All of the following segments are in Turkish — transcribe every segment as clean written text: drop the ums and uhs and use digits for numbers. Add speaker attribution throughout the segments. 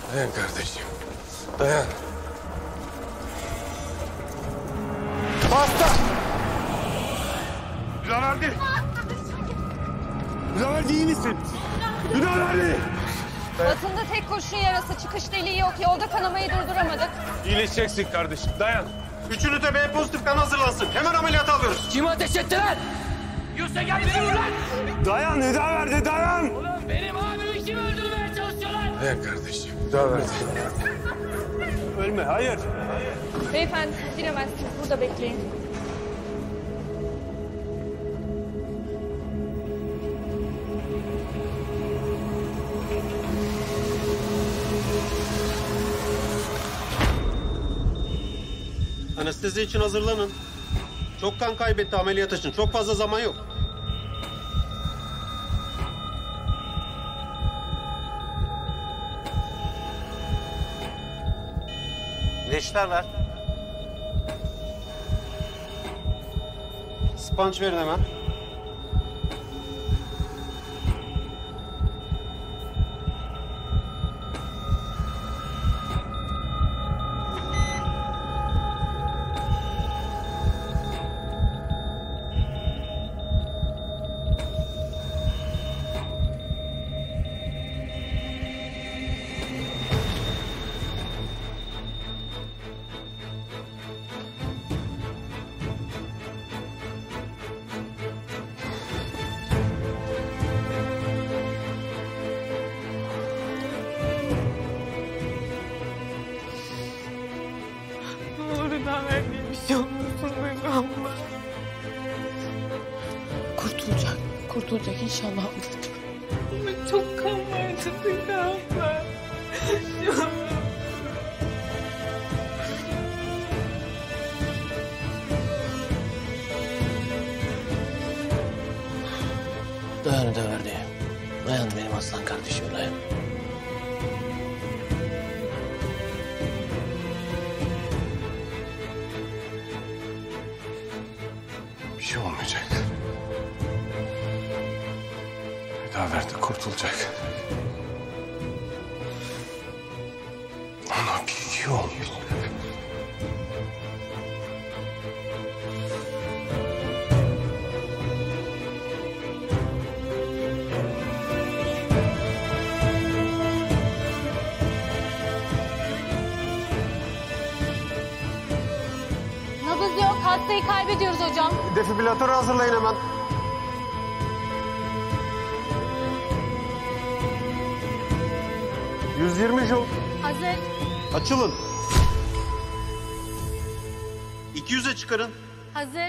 Speaker 1: Dayan kardeşim. Dayan.
Speaker 2: Hasta! Hüdaverdi! Hüdaverdi iyi misin? Hüdaverdi!
Speaker 3: Batında tek kurşun yarası, çıkış deliği yok. Yolda kanamayı durduramadık.
Speaker 2: İyileşeceksin kardeşim, dayan. Üçünü de B pozitif kan hazırlansın. Hemen ameliyata alıyoruz.
Speaker 4: Kim ateş etti lan? Yoksa gel beni vur lan!
Speaker 2: Dayan Hüdaverdi, dayan!
Speaker 4: Ulan benim abimi kim öldürmeye çalışıyorlar?
Speaker 1: Dayan kardeşim.
Speaker 2: Hüdaverdi. Ölme, hayır.
Speaker 3: Beyefendi siz giremezsiniz. Burada bekleyin.
Speaker 5: Anestezi için hazırlanın. Çok kan kaybetti ameliyat için. Çok fazla zaman yok. Neşter ver. Sponge verin hemen.
Speaker 6: Kurtulacak inşallah. Ama çok kan vardı Zeyda abla.
Speaker 4: Dayan Hüdaverdi. Dayan benim aslan kardeşim, dayan.
Speaker 1: Bir şey olmayacak. Hüdaverdi kurtulacak. Ona bir şey olmayacak.
Speaker 3: Nabız yok. Hastayı kaybediyoruz hocam.
Speaker 5: Defibrilatörü hazırlayın hemen. ...120 Joule.
Speaker 3: Hazır.
Speaker 5: Açılın. 200'e çıkarın.
Speaker 3: Hazır.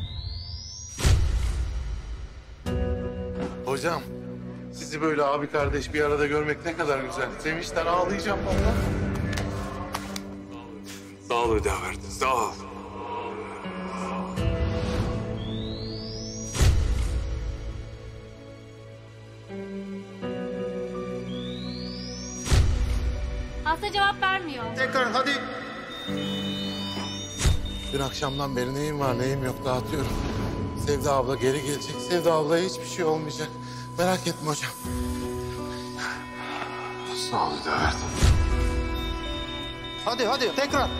Speaker 1: Hocam, sizi böyle abi kardeş bir arada görmek ne kadar güzel. Sevinçten ağlayacağım vallahi. Sağ ol Hüdaverdi, sağ ol.
Speaker 3: Hasta cevap vermiyor.
Speaker 5: Tekrar hadi.
Speaker 1: Dün akşamdan beri neyim var neyim yok dağıtıyorum. Sevda abla geri gelecek. Sevda ablaya hiçbir şey olmayacak. Merak etme hocam. Sağ ol Hüdaverdi.
Speaker 5: Hadi tekrar.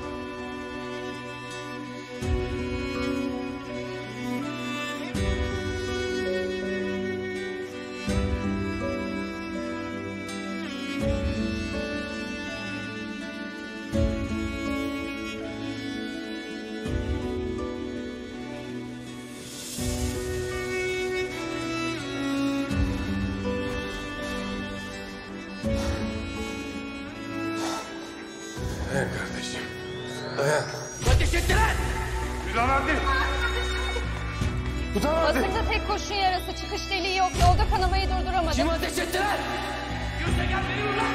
Speaker 1: Dayan kardeşim. Dayan.
Speaker 4: Ateş etti lan!
Speaker 2: Hüdaverdi! Hüdaverdi!
Speaker 3: Batında tek kurşun yarası, çıkış deliği yok. Yolda kanamayı durduramadık.
Speaker 4: Kim ateş etti lan? Yoksa gel beni vur lan!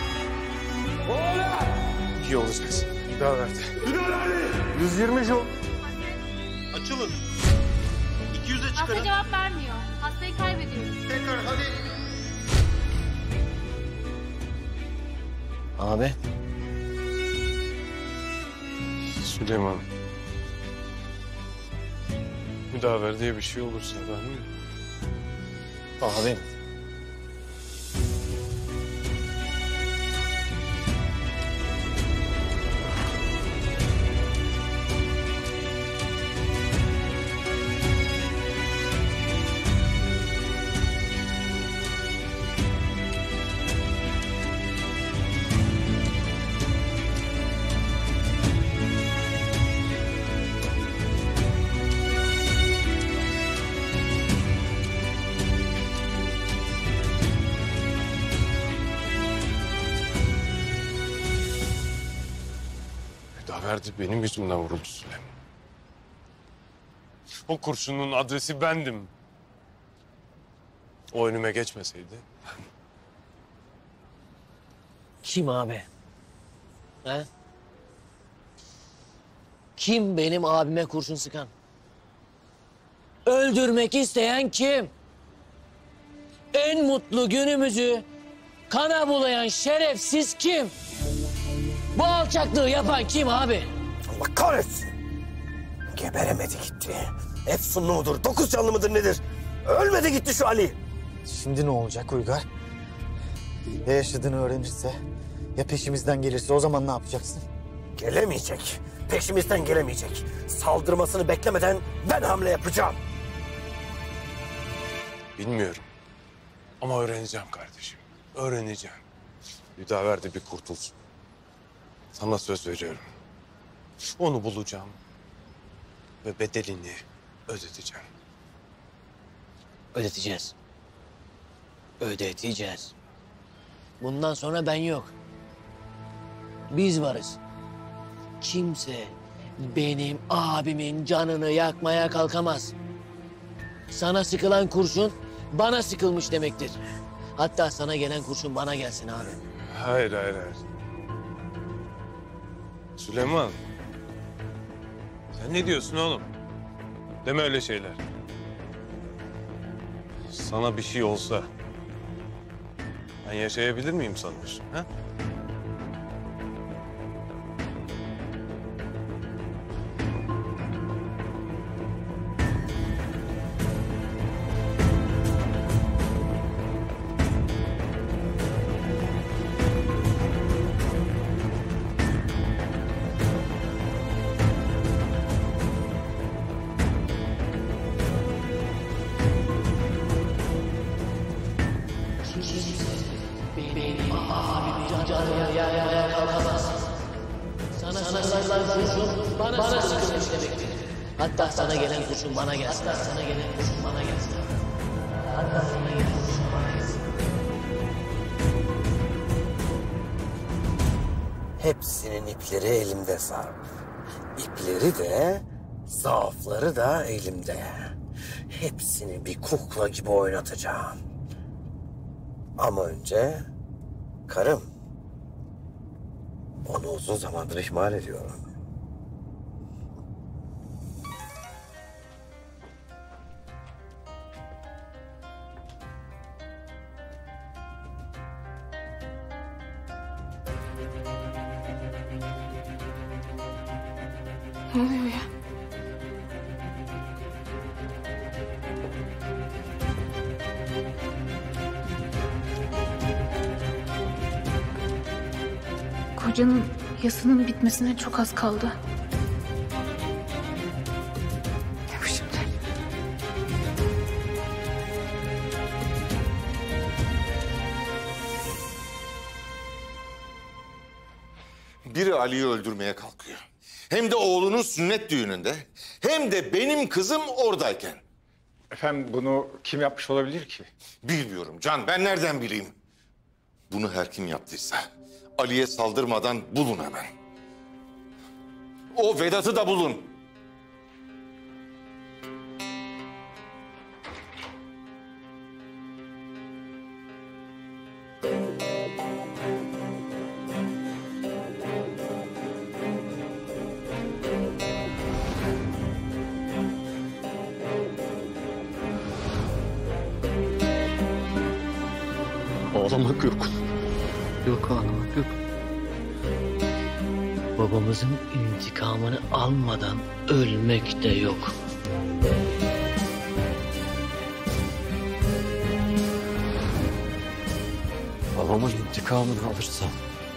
Speaker 4: Oğlum!
Speaker 1: İyi olacaksın. Hüdaverdi.
Speaker 2: Hüdaverdi!
Speaker 5: 120 Joule. Açılın. 200'e
Speaker 3: Hasta
Speaker 5: çıkarın.
Speaker 3: cevap vermiyor. Hastayı kaybediyoruz.
Speaker 5: Tekrar hadi.
Speaker 4: Abi.
Speaker 1: Süleyman. Hüdaverdi'ye bir şey olursa ben mi?
Speaker 4: Abim.
Speaker 2: Ferdi benim yüzümden vuruldu Süleyman. O kurşunun adresi bendim. O önüme geçmeseydi.
Speaker 4: Kim abi? He? Kim benim abime kurşun sıkan? Öldürmek isteyen kim? En mutlu günümüzü kana bulayan şerefsiz kim? Bu alçaklığı yapan kim abi?
Speaker 7: Allah kahretsin. Geberemedi gitti. Efsunlu mudur? 9 canlı mıdır nedir? Ölmedi gitti şu Ali.
Speaker 8: Şimdi ne olacak Uygar? Ya yaşadığını öğrenirse? Ya peşimizden gelirse o zaman ne yapacaksın?
Speaker 7: Gelemeyecek. Peşimizden gelemeyecek. Saldırmasını beklemeden ben hamle yapacağım.
Speaker 2: Bilmiyorum. Ama öğreneceğim kardeşim. Öğreneceğim. Hüdaver de bir kurtulsun. Sana söz veriyorum. Onu bulacağım. Ve bedelini ödeteceğim.
Speaker 4: Ödeteceğiz. Ödeteceğiz. Bundan sonra ben yok. Biz varız. Kimse benim abimin canını yakmaya kalkamaz. Sana sıkılan kurşun bana sıkılmış demektir. Hatta sana gelen kurşun bana gelsin abi.
Speaker 2: Hayır, hayır, hayır. Süleyman. Sen ne diyorsun oğlum? Deme öyle şeyler. Sana bir şey olsa ben yaşayabilir miyim sanıyorsun? Ha?
Speaker 4: Benim abimin canını yakmaya kalkamaz. Sana sıkılan kurşun bana sıkılmış demektir. Hatta sana gelen kurşun bana gelsin. Hatta sana gelen kurşun bana gelsin. Hatta sana gelen kurşun bana gelsin.
Speaker 7: Hepsinin ipleri elimde Sarp. İpleri de, zaafları da elimde. Hepsini bir kukla gibi oynatacağım. Ama önce karım. Onu uzun zamandır ihmal ediyorum.
Speaker 6: Ne oluyor ya? Kocanın yasının bitmesine çok az kaldı. Ne bu şimdi?
Speaker 1: Biri Ali'yi öldürmeye kalkıyor. Hem de oğlunun sünnet düğününde. Hem de benim kızım oradayken.
Speaker 9: Efendim bunu kim yapmış olabilir ki?
Speaker 1: Bilmiyorum Can, ben nereden bileyim? Bunu her kim yaptıysa Ali'ye saldırmadan bulun hemen. O Vedat'ı da bulun.
Speaker 4: Ağlamak yok. Yok ağlamak yok. Babamızın intikamını almadan ölmek de yok.
Speaker 8: Babamın intikamını alırsam...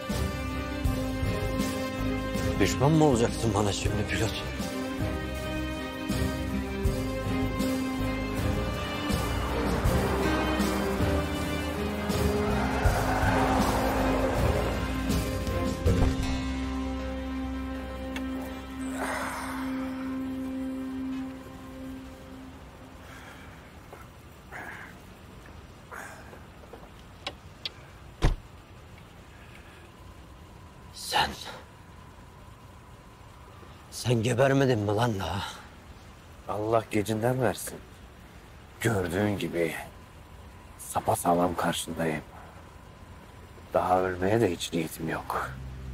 Speaker 8: düşman mı olacaksın bana şimdi pilot?
Speaker 7: Sen gebermedin mi lan daha? Allah gecinden versin. Gördüğün gibi sapasağlam karşındayım. Daha ölmeye de hiç niyetim yok.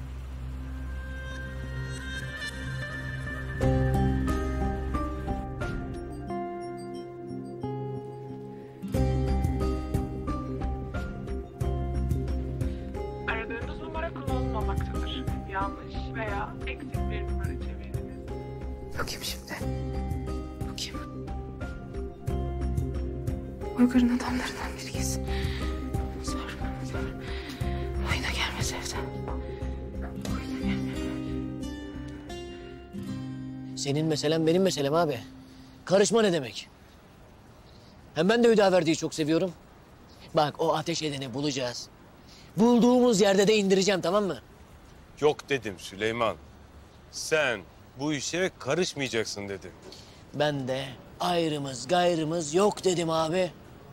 Speaker 6: Aradığınız numara kullanılmamaktadır. Yanlış veya eksik bir numara çevirdiniz.
Speaker 10: Bu kim şimdi? Bu kim? Uygar'ın adamlarından biri kesin. Zor. Oyuna gelme Sevda. Oyuna gelme.
Speaker 4: Senin meselen benim meselem abi. Karışma ne demek? Hem ben de Hüdaverdi'yi çok seviyorum. Bak o ateş edeni bulacağız. Bulduğumuz yerde de indireceğim, tamam mı?
Speaker 2: Yok dedim Süleyman. Sen bu işe karışmayacaksın dedim.
Speaker 4: Ben de ayrımız gayrımız yok dedim abi.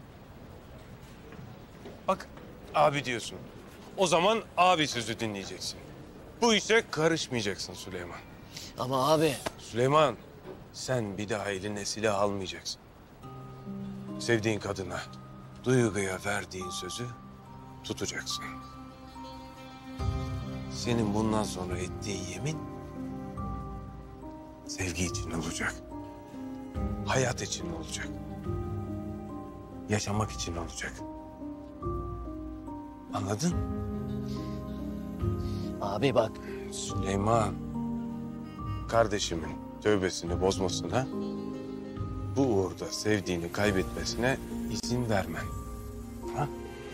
Speaker 2: Bak abi diyorsun. O zaman abi sözü dinleyeceksin. Bu işe karışmayacaksın Süleyman.
Speaker 4: Ama abi
Speaker 2: Süleyman, sen bir daha eline silah almayacaksın. Sevdiğin kadına, Duygu'ya verdiğin sözü tutacaksın. Senin bundan sonra ettiğin yemin sevgi için olacak. Hayat için olacak. Yaşamak için olacak. Anladın?
Speaker 4: abi bak
Speaker 2: Süleyman, kardeşimin tövbesini bozmasına, bu uğurda sevdiğini kaybetmesine izin vermem. Ha?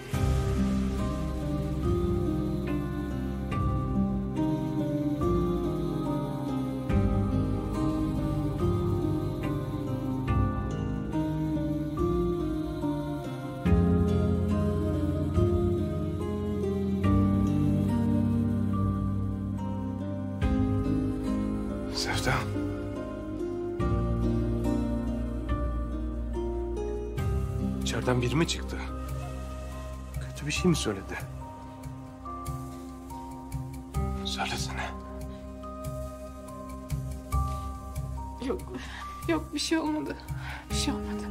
Speaker 2: Sevda. İçeriden biri mi çıktı? Kötü bir şey mi söyledi? Söylesene.
Speaker 10: Yok bir şey olmadı. Bir şey olmadı.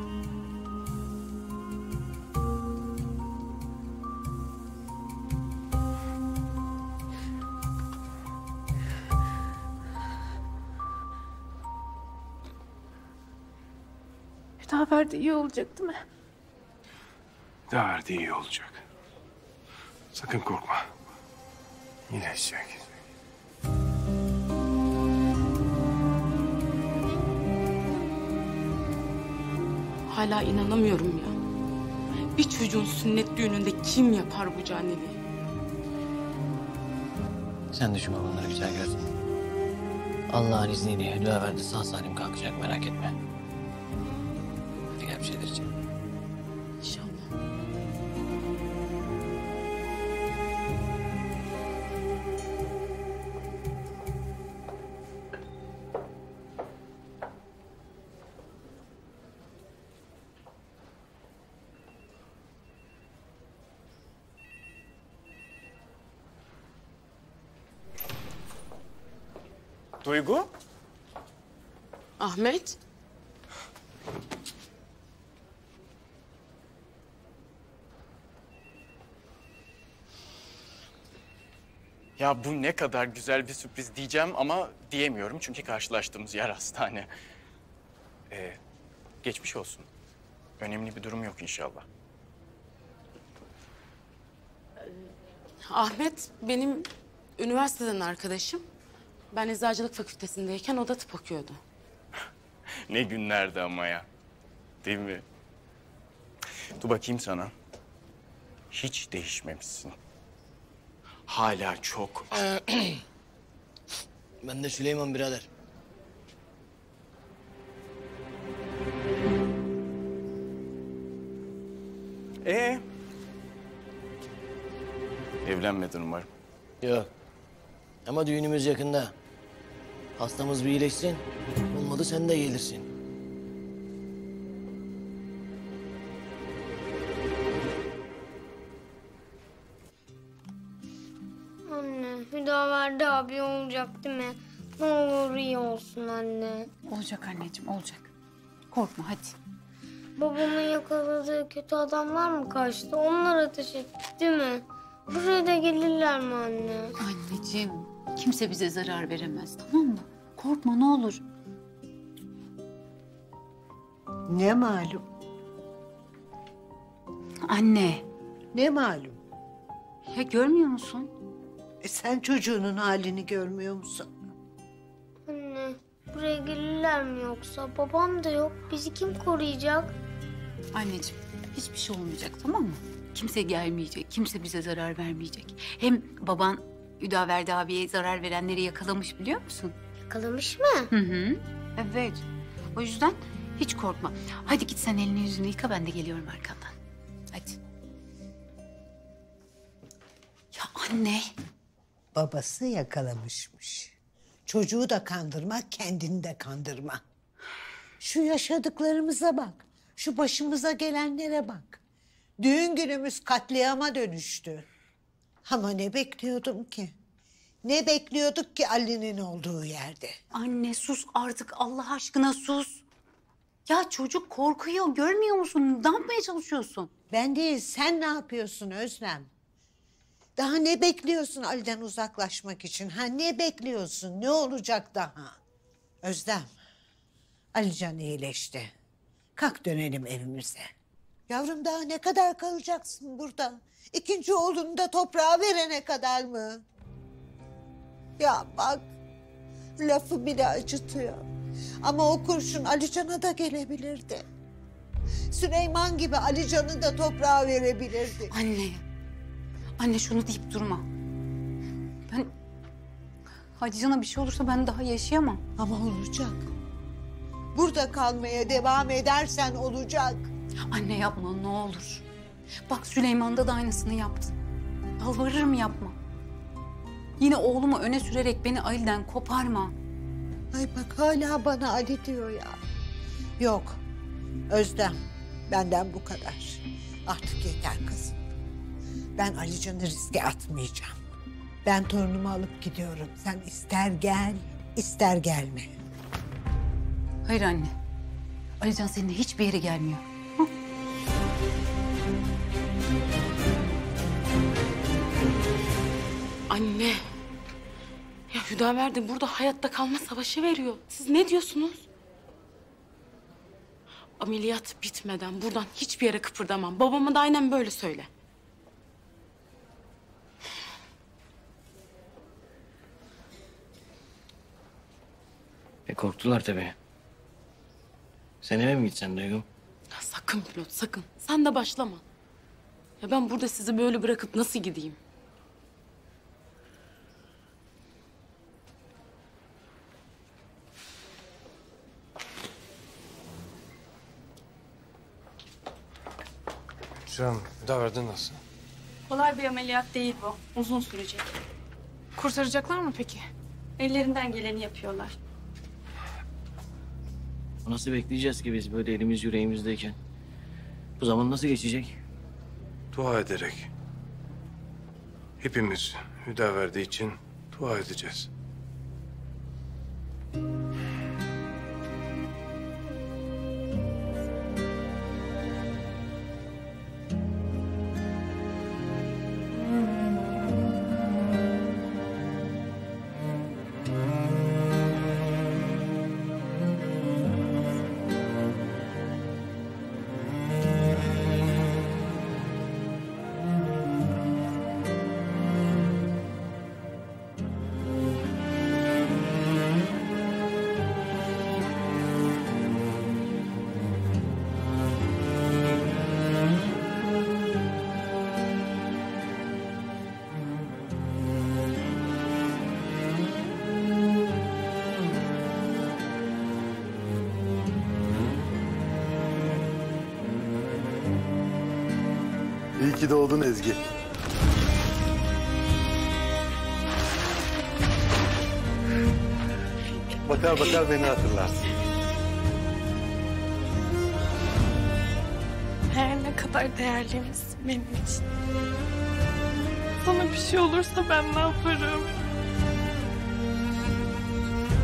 Speaker 10: Hüdaverdi iyi olacak değil mi?
Speaker 2: Derdi iyi olacak. Sakın korkma. İyileşecek.
Speaker 6: Hala inanamıyorum ya. Bir çocuğun sünnet düğününde kim yapar bu canneliği?
Speaker 4: sen düşünme bunları güzel gözüm. Allah'ın izniyle Hüdaverdi sağ salim kalkacak, merak etme. Hadi gel bir şeyler içelim.
Speaker 6: İnşallah.
Speaker 2: Duygu?
Speaker 6: Ahmet.
Speaker 11: Ya bu ne kadar güzel bir sürpriz diyeceğim ama diyemiyorum çünkü karşılaştığımız yer hastane. Geçmiş olsun. Önemli bir durum yok inşallah.
Speaker 6: Ahmet benim üniversiteden arkadaşım. Ben eczacılık fakültesindeyken o da tıp okuyordu.
Speaker 11: Ne günlerdi ama ya. Değil mi? Dur bakayım sana. Hiç değişmemişsin. Hala çok...
Speaker 4: Ben de Süleyman birader.
Speaker 11: Evlenmedin umarım.
Speaker 4: Yok. Ama düğünümüz yakında. Hastamız bir iyileşsin. Olmadı sen de gelirsin.
Speaker 12: Anne, Hüdaverdi abi olacak değil mi? Ne olur iyi olsun anne.
Speaker 6: Olacak anneciğim, olacak. Korkma hadi.
Speaker 12: Babamın yakaladığı kötü adamlar mı kaçtı? Onlar ateş etti değil mi? Buraya da gelirler mi anne?
Speaker 6: Anneciğim, kimse bize zarar veremez, tamam mı? Korkma ne olur.
Speaker 13: Ne malum?
Speaker 6: Anne.
Speaker 13: Ne malum?
Speaker 6: Ya görmüyor musun?
Speaker 13: Sen çocuğunun halini görmüyor musun?
Speaker 12: Anne, buraya gelirler mi yoksa? Babam da yok. Bizi kim koruyacak?
Speaker 6: Anneciğim, hiçbir şey olmayacak, tamam mı? Kimse gelmeyecek, kimse bize zarar vermeyecek. Hem baban Hüdaverdi abiye zarar verenleri yakalamış biliyor musun?
Speaker 12: Yakalamış mı?
Speaker 6: Hı hı. Evet. O yüzden hiç korkma. Hadi git sen elini yüzünü yıka, ben de geliyorum arkandan. Hadi. Ya anne.
Speaker 13: Babası yakalamışmış. Çocuğu da kandırma, kendini de kandırma. Şu yaşadıklarımıza bak. Şu başımıza gelenlere bak. Düğün günümüz katliama dönüştü. Ama ne bekliyordum ki? Ne bekliyorduk ki Ali'nin olduğu yerde?
Speaker 6: Anne sus artık, Allah aşkına sus. Ya çocuk korkuyor, görmüyor musun? Ne yapmaya çalışıyorsun?
Speaker 13: Ben değil, sen ne yapıyorsun Özlem? Daha ne bekliyorsun Ali'den uzaklaşmak için? Ha ne bekliyorsun? Ne olacak daha? Özlem, Alican iyileşti. Kalk dönelim evimize. Yavrum daha ne kadar kalacaksın burada? İkinci oğlunu da toprağa verene kadar mı? Ya bak, lafı bile acıtıyor. Ama o kurşun Alican'a da gelebilirdi. Süleyman gibi Alican'ı da toprağa verebilirdi.
Speaker 6: Anne, anne şunu deyip durma. Ben, Alican'a bir şey olursa ben daha yaşayamam.
Speaker 13: Ama olacak. Burada kalmaya devam edersen olacak.
Speaker 6: Anne yapma ne olur. Bak Süleyman'da da aynısını yaptın. Yalvarırım yapma. Yine oğlumu öne sürerek beni Ali'den koparma.
Speaker 13: Ay bak hala bana Ali diyor ya. Yok Özlem, benden bu kadar. Artık yeter kızım. Ben Alican'ı riske atmayacağım. Ben torunumu alıp gidiyorum. Sen ister gel, ister gelme.
Speaker 6: Hayır anne. Alican seninle hiçbir yere gelmiyor. Hı? Anne. Ya Hüdaverdi burada hayatta kalma savaşı veriyor. Siz ne diyorsunuz? Ameliyat bitmeden buradan hiçbir yere kıpırdamam. Babama da aynen böyle söyle.
Speaker 4: Korktular tabii. Sen eve mi gitsen Duygum?
Speaker 6: Ya sakın pilot sakın. Sen de başlama. Ya ben burada sizi böyle bırakıp nasıl gideyim?
Speaker 2: Canım, Hüdaverdi nasıl?
Speaker 10: Kolay bir ameliyat değil bu. Uzun sürecek. Kurtaracaklar mı peki? Ellerinden geleni yapıyorlar.
Speaker 4: Nasıl bekleyeceğiz ki biz böyle elimiz yüreğimizdeyken? Bu zaman nasıl geçecek?
Speaker 2: Dua ederek. Hepimiz Hüdaverdi için dua edeceğiz.
Speaker 14: İyi ki doğdun Ezgi. Bakar bakar beni hatırlarsın.
Speaker 10: Her ne kadar değerliymişsin benim için. Sana bir şey olursa ben ne yaparım?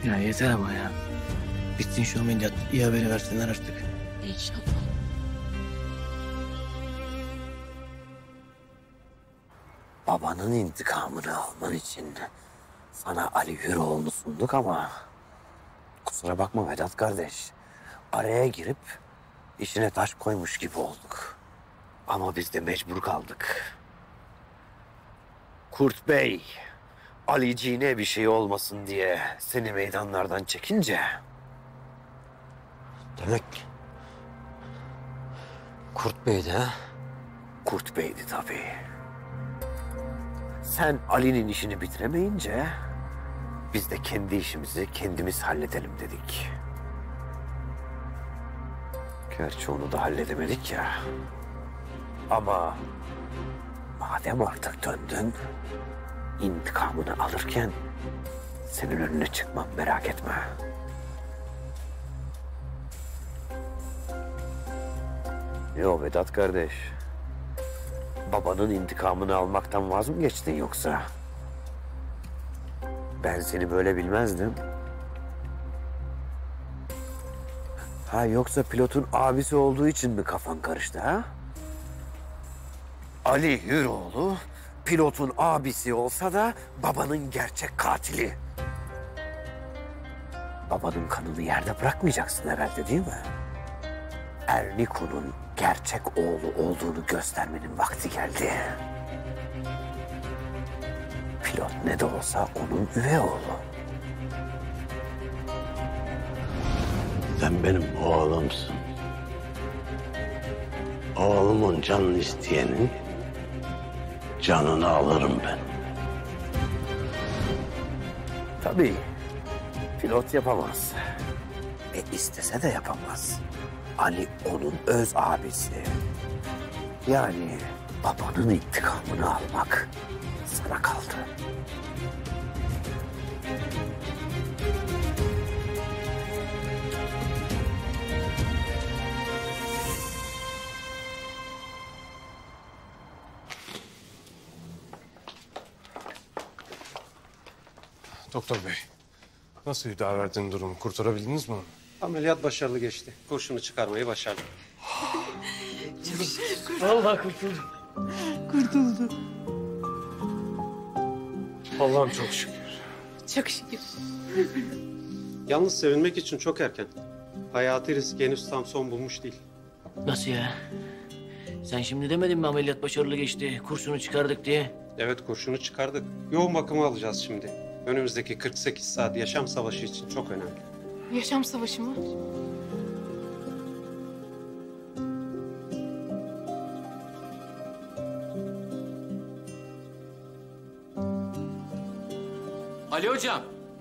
Speaker 4: Ya yeter ama ya. Bitsin şu ameliyat. İyi haberi versinler artık.
Speaker 6: İnşallah.
Speaker 7: Babanın intikamını alman için sana Ali Hüroğlu'nu sunduk ama kusura bakma Vedat kardeş. Araya girip işine taş koymuş gibi olduk. Ama biz de mecbur kaldık. Kurt Bey, Aliciğine bir şey olmasın diye seni meydanlardan çekince...
Speaker 8: Demek Kurt Bey'di ha?
Speaker 7: Kurt Bey'di tabii. Sen Ali'nin işini bitiremeyince biz de kendi işimizi kendimiz halledelim dedik. Gerçi onu da halledemedik ya. Ama madem artık döndün, intikamını alırken senin önüne çıkmam, merak etme. Yo Vedat kardeş. Babanın intikamını almaktan vaz mı geçtin yoksa? Ben seni böyle bilmezdim. Ha yoksa pilotun abisi olduğu için mi kafan karıştı ha? Ali Hüroğlu pilotun abisi olsa da babanın gerçek katili. Babanın kanını yerde bırakmayacaksın herhalde değil mi? Erniko'nun gerçek oğlu olduğunu göstermenin vakti geldi. Pilot ne de olsa onun üvey oğlu.
Speaker 15: Sen benim oğlumsun. Oğlumun canını isteyenin canını alırım ben.
Speaker 7: Tabii pilot yapamaz. İstese de yapamaz. Ali onun öz abisi. Yani babanın intikamını almak sana kaldı.
Speaker 2: Doktor bey, nasıl Hüdaverdi'nin durumu? Kurtarabildiniz mi onu?
Speaker 5: Ameliyat başarılı geçti. Kurşunu çıkarmayı başardık.
Speaker 4: Vallahi kurtuldum.
Speaker 6: Kurtuldu.
Speaker 2: Allah'ım çok şükür.
Speaker 6: Çok şükür.
Speaker 5: Yalnız sevinmek için çok erken. Hayati risk henüz tam son bulmuş değil.
Speaker 4: Nasıl ya? Sen şimdi demedin mi ameliyat başarılı geçti, kurşunu çıkardık diye?
Speaker 5: Evet, kurşunu çıkardık. Yoğun bakıma alacağız şimdi. Önümüzdeki 48 saat yaşam savaşı için çok önemli.
Speaker 10: Yaşam savaşı mı?
Speaker 11: Ali hocam.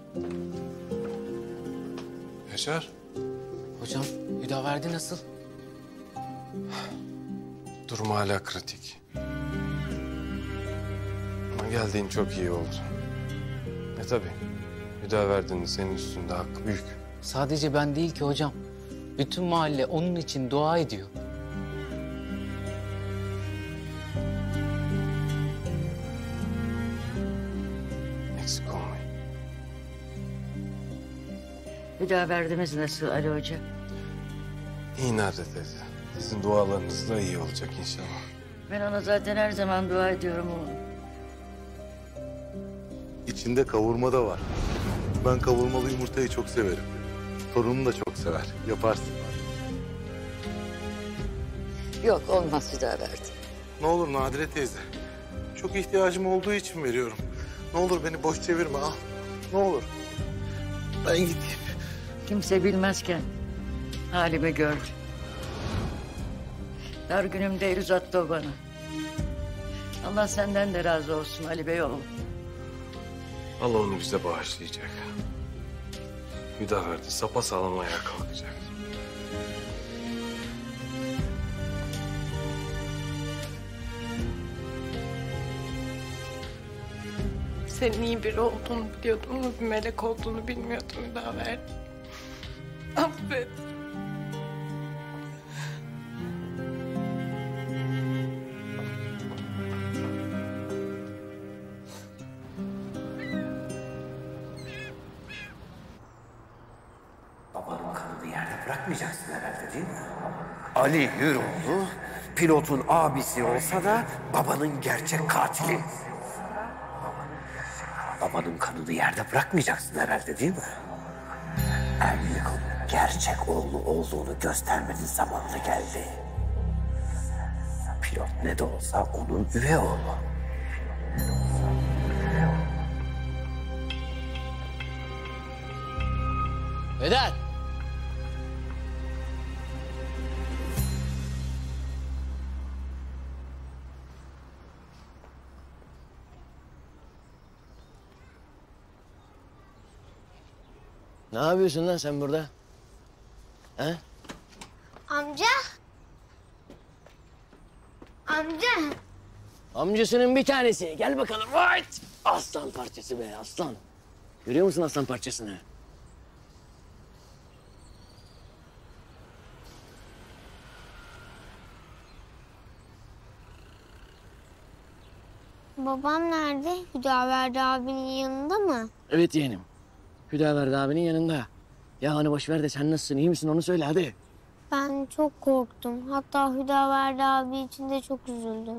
Speaker 2: Yaşar.
Speaker 11: Hocam Hüdaverdi nasıl?
Speaker 2: Durum hala kritik. Ama geldiğin çok iyi oldu. Tabii. Hüdaverdi'nin senin üstünde hakkı büyük.
Speaker 11: Sadece ben değil ki hocam. Bütün mahalle onun için dua ediyor.
Speaker 2: Eksik olmayın.
Speaker 16: Hüdaverdi'miz nasıl Ali Hoca?
Speaker 2: İyi nerede dedi. Sizin dualarınızla iyi olacak inşallah.
Speaker 16: Ben ona zaten her zaman dua ediyorum oğlum.
Speaker 14: İçinde kavurma da var. Ben kavurmalı yumurtayı çok severim. Torunum da çok sever. Yaparsın.
Speaker 16: Yok olmaz Hüdaverdi.
Speaker 1: Ne olur Nadire teyze. Çok ihtiyacım olduğu için veriyorum. Ne olur beni boş çevirme al. Ne olur. Ben gideyim.
Speaker 16: Kimse bilmezken halimi gördü. Dar günümde el uzattı o bana. Allah senden de razı olsun Ali Bey oğlum.
Speaker 2: Allah onu bize bağışlayacak. Hüdaverdi sapasağlam ayağa kalkacak.
Speaker 10: Senin iyi biri olduğunu biliyordum ama bir melek olduğunu bilmiyordum Hüdaverdi. Affet.
Speaker 7: bırakmayacaksın herhalde değil mi? Ali Hüroğlu pilotun abisi olsa da babanın gerçek katili. Babanın kanını yerde bırakmayacaksın herhalde değil mi? Erlik'in gerçek oğlu olduğunu göstermenin zamanı geldi. Pilot ne de olsa onun üvey oğlu.
Speaker 4: Vedat! Ne yapıyorsun lan sen burada? Ha?
Speaker 12: Amca. Amca.
Speaker 4: Amcasının bir tanesi. Gel bakalım. Right. Aslan parçası be aslan. Görüyor musun aslan parçasını?
Speaker 12: Babam nerede? Hüdaverdi abinin yanında mı?
Speaker 4: Evet yeğenim. Hüdaverdi abinin yanında. Ya hani boş ver de sen nasılsın, iyi misin onu söyle hadi.
Speaker 12: Ben çok korktum. Hatta Hüdaverdi abi için de çok üzüldüm.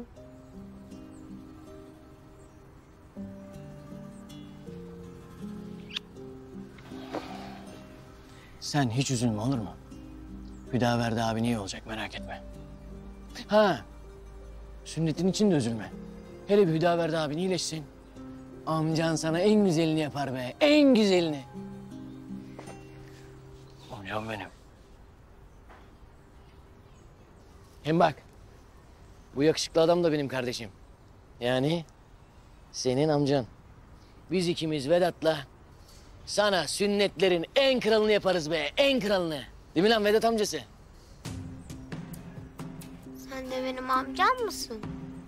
Speaker 4: Sen hiç üzülme olur mu? Hüdaverdi abin iyi olacak merak etme. Ha, sünnetin için de üzülme. Hele bir Hüdaverdi abin iyileşsin. Amcan sana en güzelini yapar be, en güzelini. Amcam benim. Hem bak, bu yakışıklı adam da benim kardeşim. Yani senin amcan. Biz ikimiz Vedat'la sana sünnetlerin en kralını yaparız be, en kralını. Değil mi lan Vedat amcası?
Speaker 12: Sen de benim amcam mısın?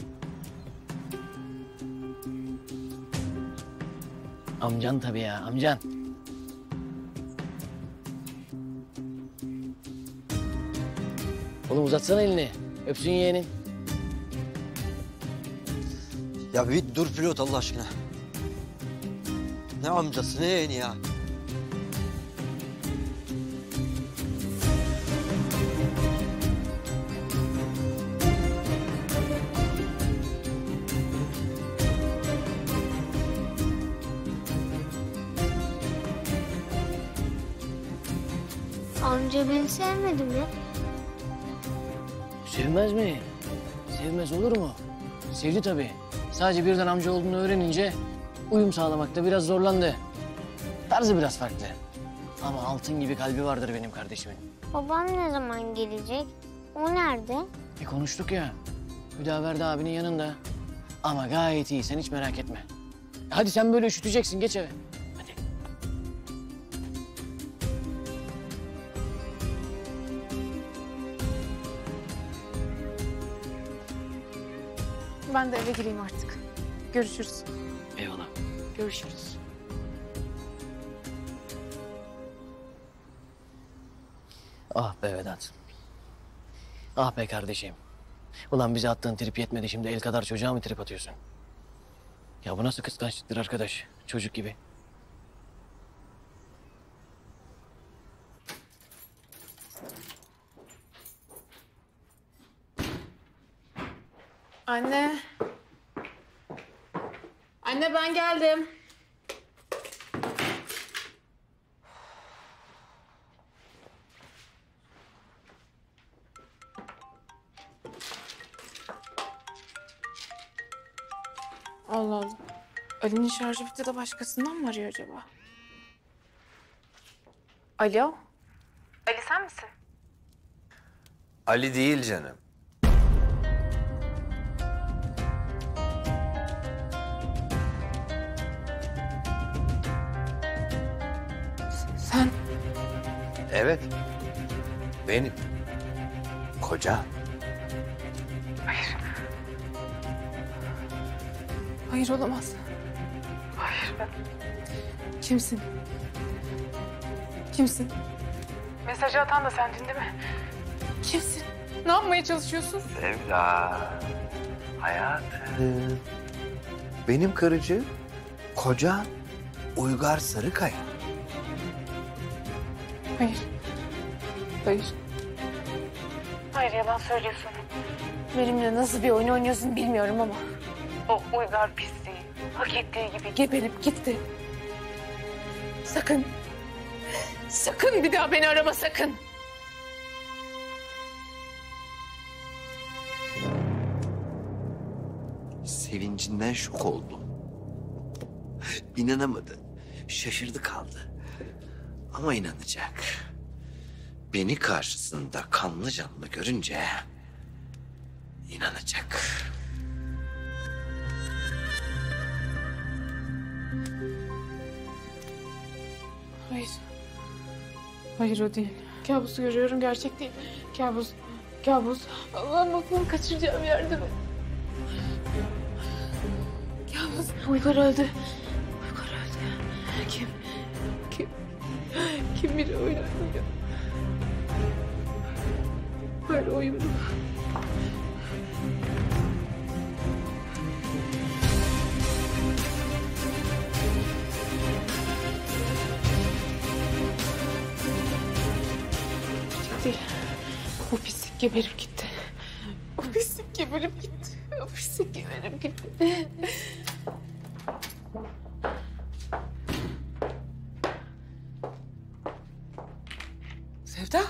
Speaker 4: Amcan tabii ya, amcan. Oğlum uzatsana elini. Öpsün yeğenin.
Speaker 17: Ya bir dur pilot Allah aşkına. Ne amcası ne yeğeni ya?
Speaker 12: Amca beni sevmedi mi?
Speaker 4: Sevmez mi? Sevmez olur mu? Sevdi tabii. Sadece birden amca olduğunu öğrenince uyum sağlamakta biraz zorlandı. Tarzı biraz farklı. Ama altın gibi kalbi vardır benim kardeşimin.
Speaker 12: Babam ne zaman gelecek? O nerede?
Speaker 4: Konuştuk ya. Hüdaverdi abinin yanında. Ama gayet iyi, sen hiç merak etme. Hadi sen böyle üşüteceksin, geç eve.
Speaker 10: Ben de eve gireyim artık. Görüşürüz.
Speaker 4: Eyvallah.
Speaker 10: Görüşürüz.
Speaker 4: Ah be Vedat. Ah be kardeşim. Ulan bize attığın trip yetmedi, şimdi el kadar çocuğa mı trip atıyorsun? Ya bu nasıl kıskançlıktır arkadaş? Çocuk gibi.
Speaker 10: Anne. Anne ben geldim. Allah Allah. Ali'nin şarjı bitti de başkasından mı arıyor acaba? Alo? Ali sen misin?
Speaker 7: Ali değil canım.
Speaker 10: Sen?
Speaker 7: Evet. Benim. Koca.
Speaker 10: Hayır olamaz. Hayır ben... Kimsin? Kimsin? Mesajı atan da sendin değil mi? Kimsin? Ne yapmaya çalışıyorsun?
Speaker 7: Sevda. Hayatım. Benim karıcı Koca Uygar Sarıkaya.
Speaker 10: Hayır. Hayır. Hayır, yalan söylüyorsun. Benimle nasıl bir oyun oynuyorsun bilmiyorum ama o Uygar pisliği hak ettiği gibi geberip gitti. Sakın. Sakın bir daha beni arama sakın.
Speaker 15: Sevincinden şok oldu. İnanamadı. Şaşırdı kaldı. Ama inanacak. Beni karşısında kanlı canlı görünce inanacak.
Speaker 10: Hayır. Hayır o değil. Kabusu görüyorum, gerçek değil. Kabus. Kabus. Allah'ım aklımı kaçıracağım, yardım et. Kabus. Uygar öldü. Uygar öldü. Kim? Kim biri öyle oynuyor? Böyle oyun mu? Değil. O pislik geberip gitti. O pislik geberip gitti. O pislik geberip gitti.
Speaker 18: Sevda?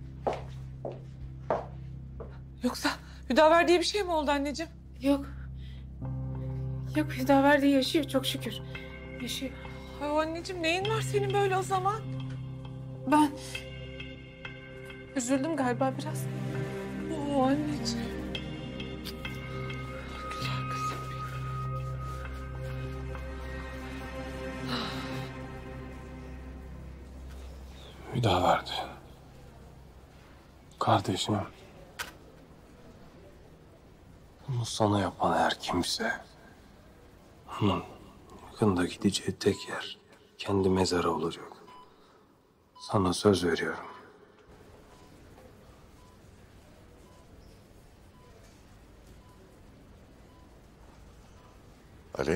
Speaker 18: Yoksa Hüdaver diye bir şey mi oldu anneciğim?
Speaker 10: Yok. Yok, Hüdaver de yaşıyor çok şükür. Yaşıyor.
Speaker 18: Ay anneciğim neyin var senin böyle o zaman?
Speaker 10: Ben üzüldüm galiba biraz.
Speaker 18: Oo anneciğim.
Speaker 10: Güzel kızım benim.
Speaker 2: Hüdaverdi. Kardeşim. Bunu sana yapan her kimse, onun yakında gideceği tek yer kendi mezarı olacak. Sana söz veriyorum.
Speaker 14: Ali.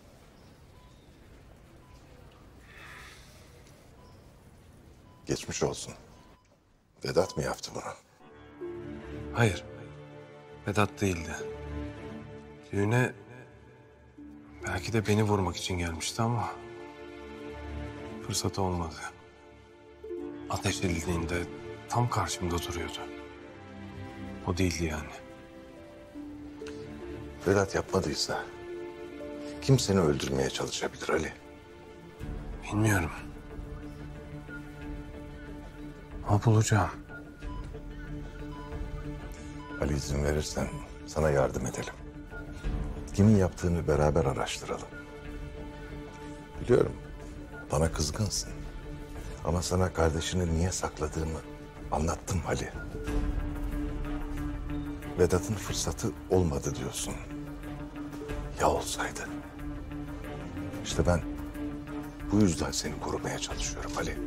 Speaker 14: Geçmiş olsun. Vedat mı yaptı bunu?
Speaker 2: Hayır. Vedat değildi. Düğüne belki de beni vurmak için gelmişti ama fırsatı olmadı. Ateş edildiğinde tam karşımda duruyordu. O değildi yani.
Speaker 14: Vedat yapmadıysa kim seni öldürmeye çalışabilir Ali?
Speaker 2: Bilmiyorum. Ama bulacağım.
Speaker 14: Ali izin verirsen sana yardım edelim. Kimin yaptığını beraber araştıralım. Biliyorum bana kızgınsın. Ama sana kardeşini niye sakladığımı anlattım Ali. Vedat'ın fırsatı olmadı diyorsun. Ya olsaydı? İşte ben bu yüzden seni korumaya çalışıyorum Ali.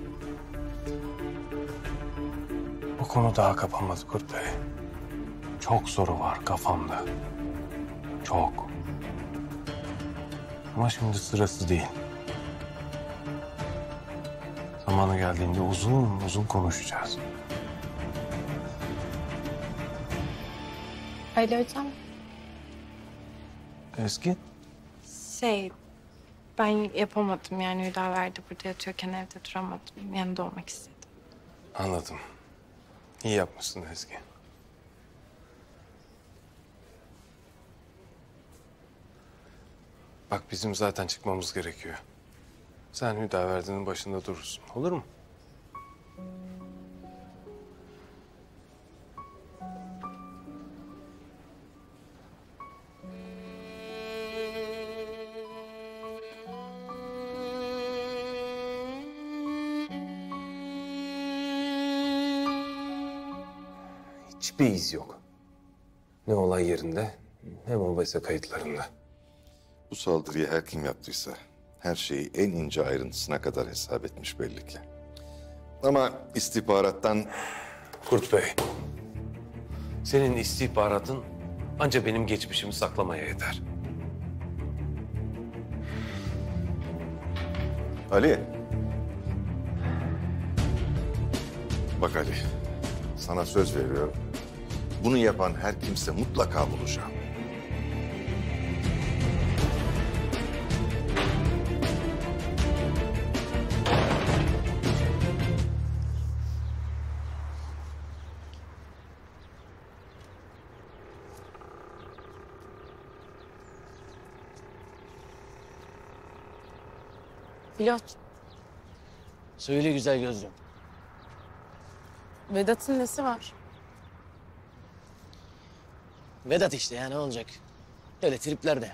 Speaker 2: O konu daha kapanmadı Kurt Bey. Çok soru var kafamda. Çok. Ama şimdi sırası değil. Zamanı geldiğinde uzun uzun konuşacağız.
Speaker 10: Ali hocam.
Speaker 2: Eski?
Speaker 10: Ben yapamadım yani Hüdaverdi burada yatıyorken evde duramadım. Yanında olmak istedim.
Speaker 2: Anladım. İyi yapmışsın Ezgi. Bak bizim zaten çıkmamız gerekiyor. Sen Hüdaverdi'nin başında durursun. Olur mu? Hiçbir iz yok. Ne olay yerinde ne mobese kayıtlarında.
Speaker 14: Bu saldırıyı her kim yaptıysa her şeyi en ince ayrıntısına kadar hesap etmiş belli ki. Ama istihbarattan...
Speaker 2: Kurt Bey, senin istihbaratın ancak benim geçmişimi saklamaya yeter.
Speaker 14: Ali. Bak Ali, sana söz veriyorum. Bunu yapan her kimse mutlaka bulacağım.
Speaker 10: Pilot,
Speaker 4: Söyle güzel gözlüm.
Speaker 10: Vedat'ın nesi var?
Speaker 4: Vedat işte ya, ne olacak? Öyle triplerde.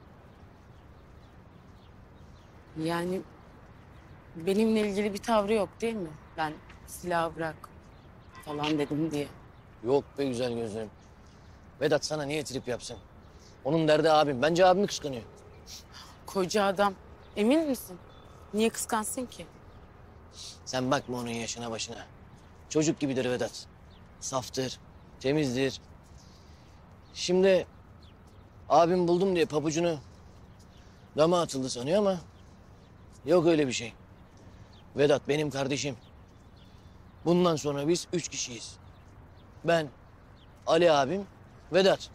Speaker 10: Yani benimle ilgili bir tavrı yok değil mi? Ben silahı bırak falan dedim diye.
Speaker 4: Yok be güzel gözlüm. Vedat sana niye trip yapsın? Onun derdi abim. Bence abimi kıskanıyor.
Speaker 10: Koca adam. Emin misin? Niye kıskansın ki?
Speaker 4: Sen bakma onun yaşına başına. Çocuk gibidir Vedat. Saftır, temizdir. Şimdi abim buldum diye pabucunu dama atıldı sanıyor ama yok öyle bir şey. Vedat benim kardeşim. Bundan sonra biz 3 kişiyiz. Ben, Ali abim, Vedat.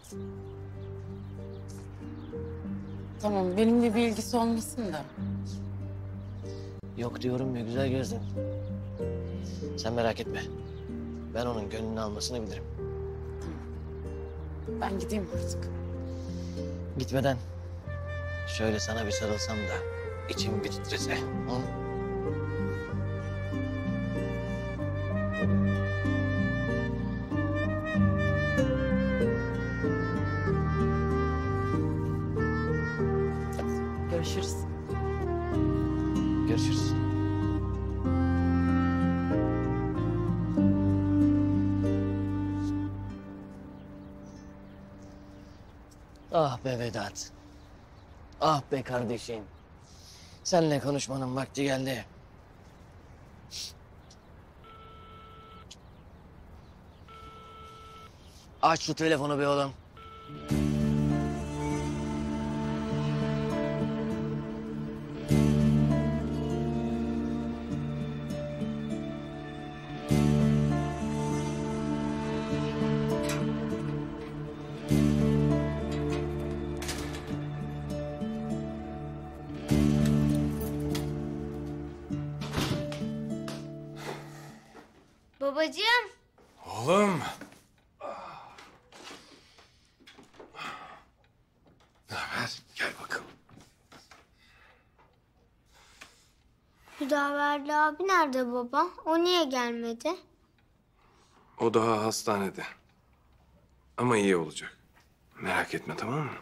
Speaker 10: Tamam, benimle bir ilgisi olmasın da.
Speaker 4: Yok diyorum ya güzel gözlüm. Sen merak etme. Ben onun gönlünü almasını bilirim.
Speaker 10: Ben gideyim artık.
Speaker 4: Gitmeden şöyle sana bir sarılsam da içim bir titrese. Hı?
Speaker 10: Görüşürüz.
Speaker 4: Görüşürüz. Ah be Vedat. Ah be kardeşim. Seninle konuşmanın vakti geldi. Aç şu telefonu be oğlum.
Speaker 12: Babacığım.
Speaker 2: Oğlum. Ne haber? Gel bakalım.
Speaker 12: Hüdaverdi abi nerede baba? O niye gelmedi?
Speaker 2: O daha hastanede. Ama iyi olacak. Merak etme, tamam mı?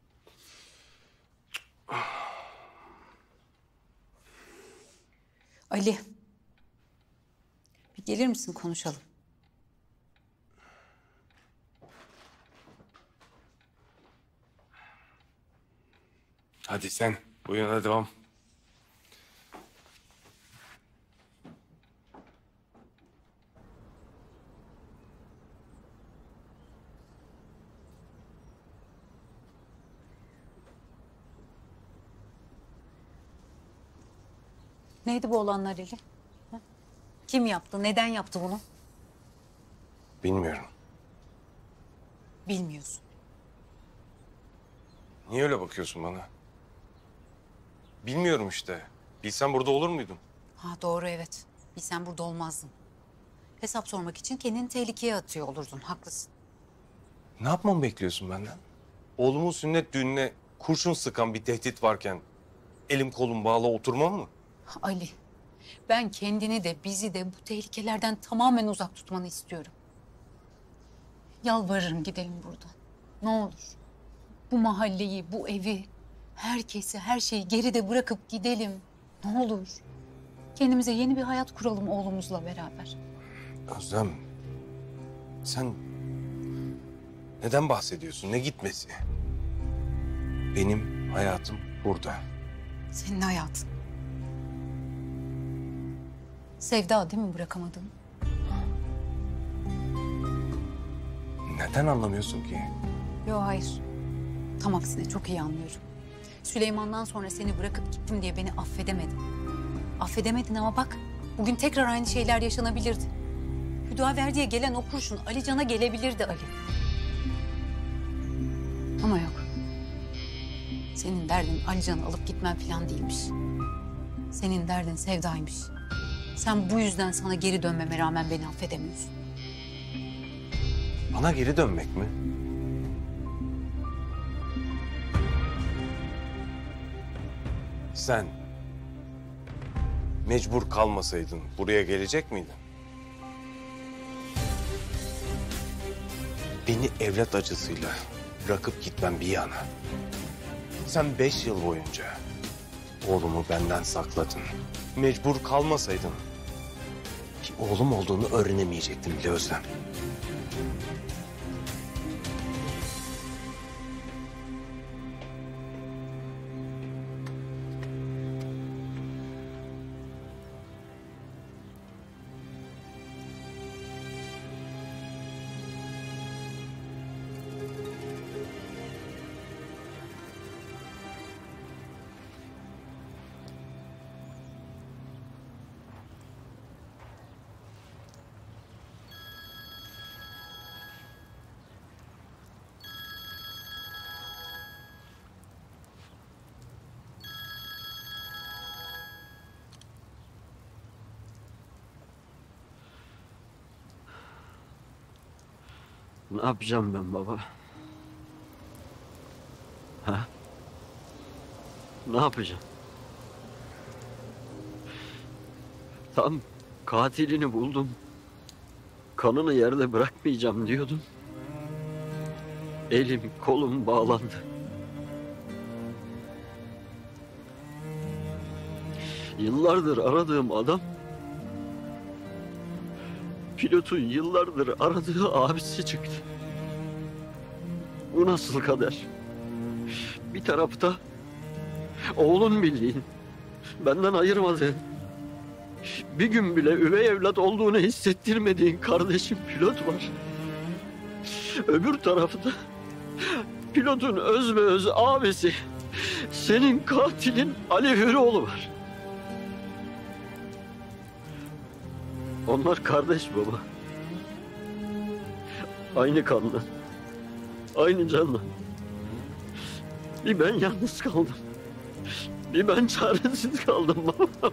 Speaker 6: Ali. Bir gelir misin konuşalım?
Speaker 2: Hadi sen. Bu yana devam.
Speaker 6: Neydi bu olanlar Ali? Ha? Kim yaptı? Neden yaptı bunu?
Speaker 2: Bilmiyorum.
Speaker 6: Bilmiyorsun.
Speaker 2: Niye öyle bakıyorsun bana? Bilmiyorum işte. Bilsem burada olur muydum?
Speaker 6: Ha doğru evet. Bilsen burada olmazdın. Hesap sormak için kendini tehlikeye atıyor olurdun. Haklısın.
Speaker 2: Ne yapmamı bekliyorsun benden? Oğlumun sünnet düğününe kurşun sıkan bir tehdit varken elim kolum bağlı oturmam mı?
Speaker 6: Ali, ben kendini de bizi de bu tehlikelerden tamamen uzak tutmanı istiyorum. Yalvarırım gidelim buradan. Ne olur. Bu mahalleyi, bu evi, herkesi, her şeyi geride bırakıp gidelim. Ne olur. Kendimize yeni bir hayat kuralım oğlumuzla beraber.
Speaker 2: Özlem, sen neden bahsediyorsun? Ne gitmesi? Benim hayatım burada.
Speaker 6: Senin hayatın. Sevda değil mi bırakamadın?
Speaker 2: Neden anlamıyorsun ki?
Speaker 6: Yok hayır. Tam aksine çok iyi anlıyorum. Süleyman'dan sonra seni bırakıp gittim diye beni affedemedin. Affedemedin ama bak bugün tekrar aynı şeyler yaşanabilirdi. Hüdaverdi'ye gelen o kurşun Alican'a gelebilirdi Ali. Ama yok. Senin derdin Alican'ı alıp gitmen falan değilmiş. Senin derdin Sevda'ymış. Sen bu yüzden sana geri dönmeme rağmen beni affedemiyorsun.
Speaker 2: Bana geri dönmek mi? Sen mecbur kalmasaydın buraya gelecek miydin? Beni evlat acısıyla bırakıp gitmem bir yana. Sen 5 yıl boyunca oğlumu benden sakladın. Mecbur kalmasaydın bir oğlum olduğunu öğrenemeyecektim bile Özlem.
Speaker 17: Ne yapacağım ben baba? Ha? Ne yapacağım? Tam katilini buldum. Kanını yerde bırakmayacağım diyordum. Elim kolum bağlandı. Yıllardır aradığım adam, pilotun yıllardır aradığı abisi çıktı. Bu nasıl kader? Bir tarafta oğlun bildiğin, benden ayırmadığın, bir gün bile üvey evlat olduğunu hissettirmediğin kardeşim pilot var. Öbür tarafta pilotun öz ve öz abisi, senin katilin Ali Hürroğlu var. Onlar kardeş baba. Aynı kanlı. Aynı canlı. Bir ben yalnız kaldım. Bir ben çaresiz kaldım baba.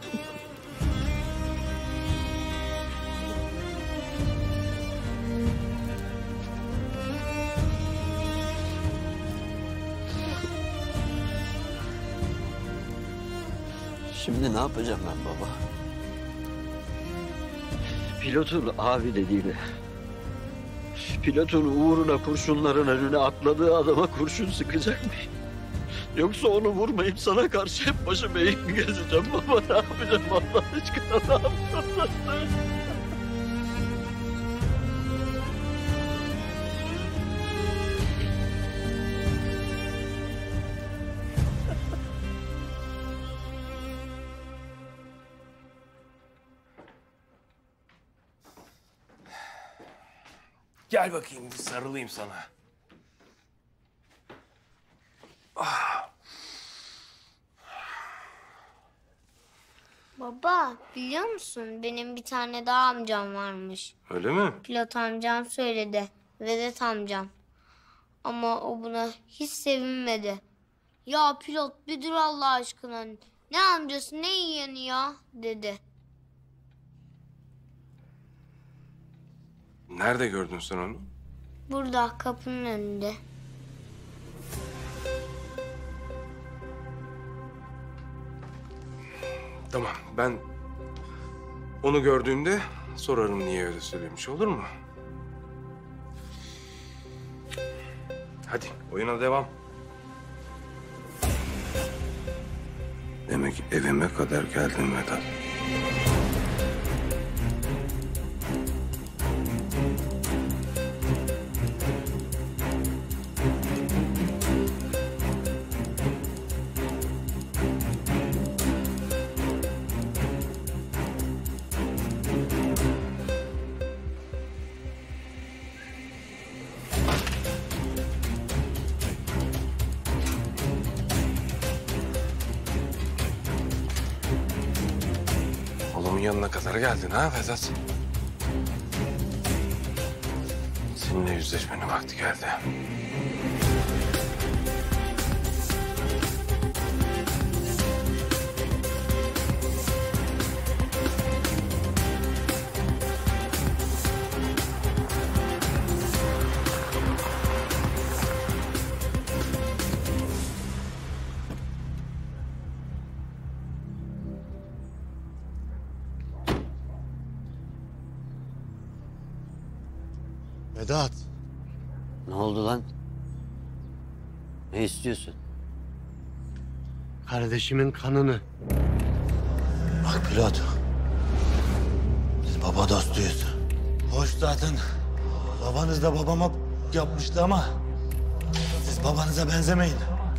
Speaker 17: Şimdi ne yapacağım ben baba? Pilotun abi dediğini, pilotun uğruna kurşunların önüne atladığı adama kurşun sıkacak mı? Yoksa onu vurmayıp sana karşı hep başım eğik mi gezeceğim baba? Ne yapacağım Allah aşkına, ne yapacağım?
Speaker 2: Gel bakayım bir sarılayım sana. Ah.
Speaker 12: Baba biliyor musun benim bir tane daha amcam varmış.
Speaker 2: Öyle mi?
Speaker 12: Pilot amcam söyledi. Vedat amcam. Ama o buna hiç sevinmedi. Ya pilot bir dur Allah aşkına. Ne amcası ne yeğeni ya dedi.
Speaker 2: Nerede gördün sen onu?
Speaker 12: Burada kapının önünde.
Speaker 2: Tamam, ben onu gördüğümde sorarım niye öyle söylemiş, olur mu? Hadi oyuna devam. Demek evime kadar geldin Vedat. Oğlumun yanına kadar geldin ha Vedat? Kardeşimle yüzleşmenin vakti geldi.
Speaker 19: Vedat.
Speaker 15: Ne oldu lan? Ne istiyorsun?
Speaker 19: Kardeşimin kanını. Bak pilot. Biz baba dostuyuz. Hoş zaten. Babanız da babama yapmıştı ama siz babanıza benzemeyin.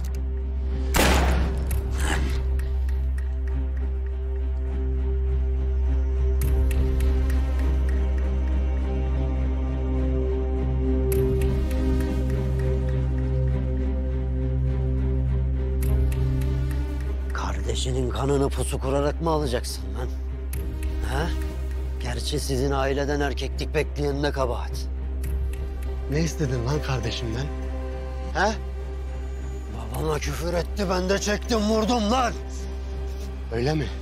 Speaker 15: Kardeşinin kanını pusu kurarak mı alacaksın lan? Ha? Gerçi sizin aileden erkeklik bekleyen de kabahat.
Speaker 19: Ne istedin lan kardeşimden? He?
Speaker 15: Babama küfür etti, ben de çektim vurdum lan.
Speaker 19: Öyle mi?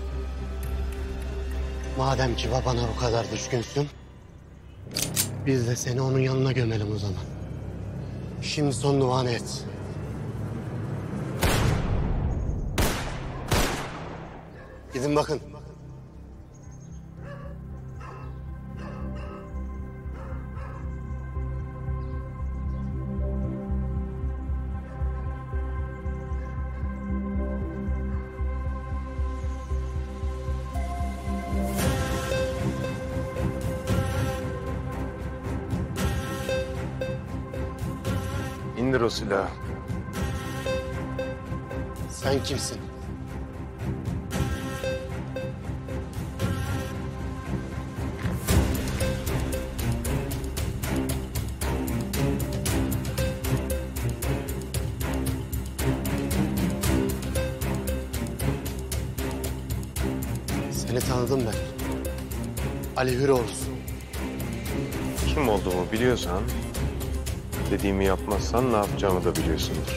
Speaker 19: Madem ki babana bu kadar düşkünsün, biz de seni onun yanına gömelim o zaman. Şimdi son duanı et. Gidin bakın.
Speaker 2: İndir o silahı.
Speaker 19: Sen kimsin? Seni tanıdım ben. Ali Hüroğlu'sun.
Speaker 2: Kim olduğumu biliyorsan, dediğimi yapmazsan ne yapacağımı da biliyorsundur.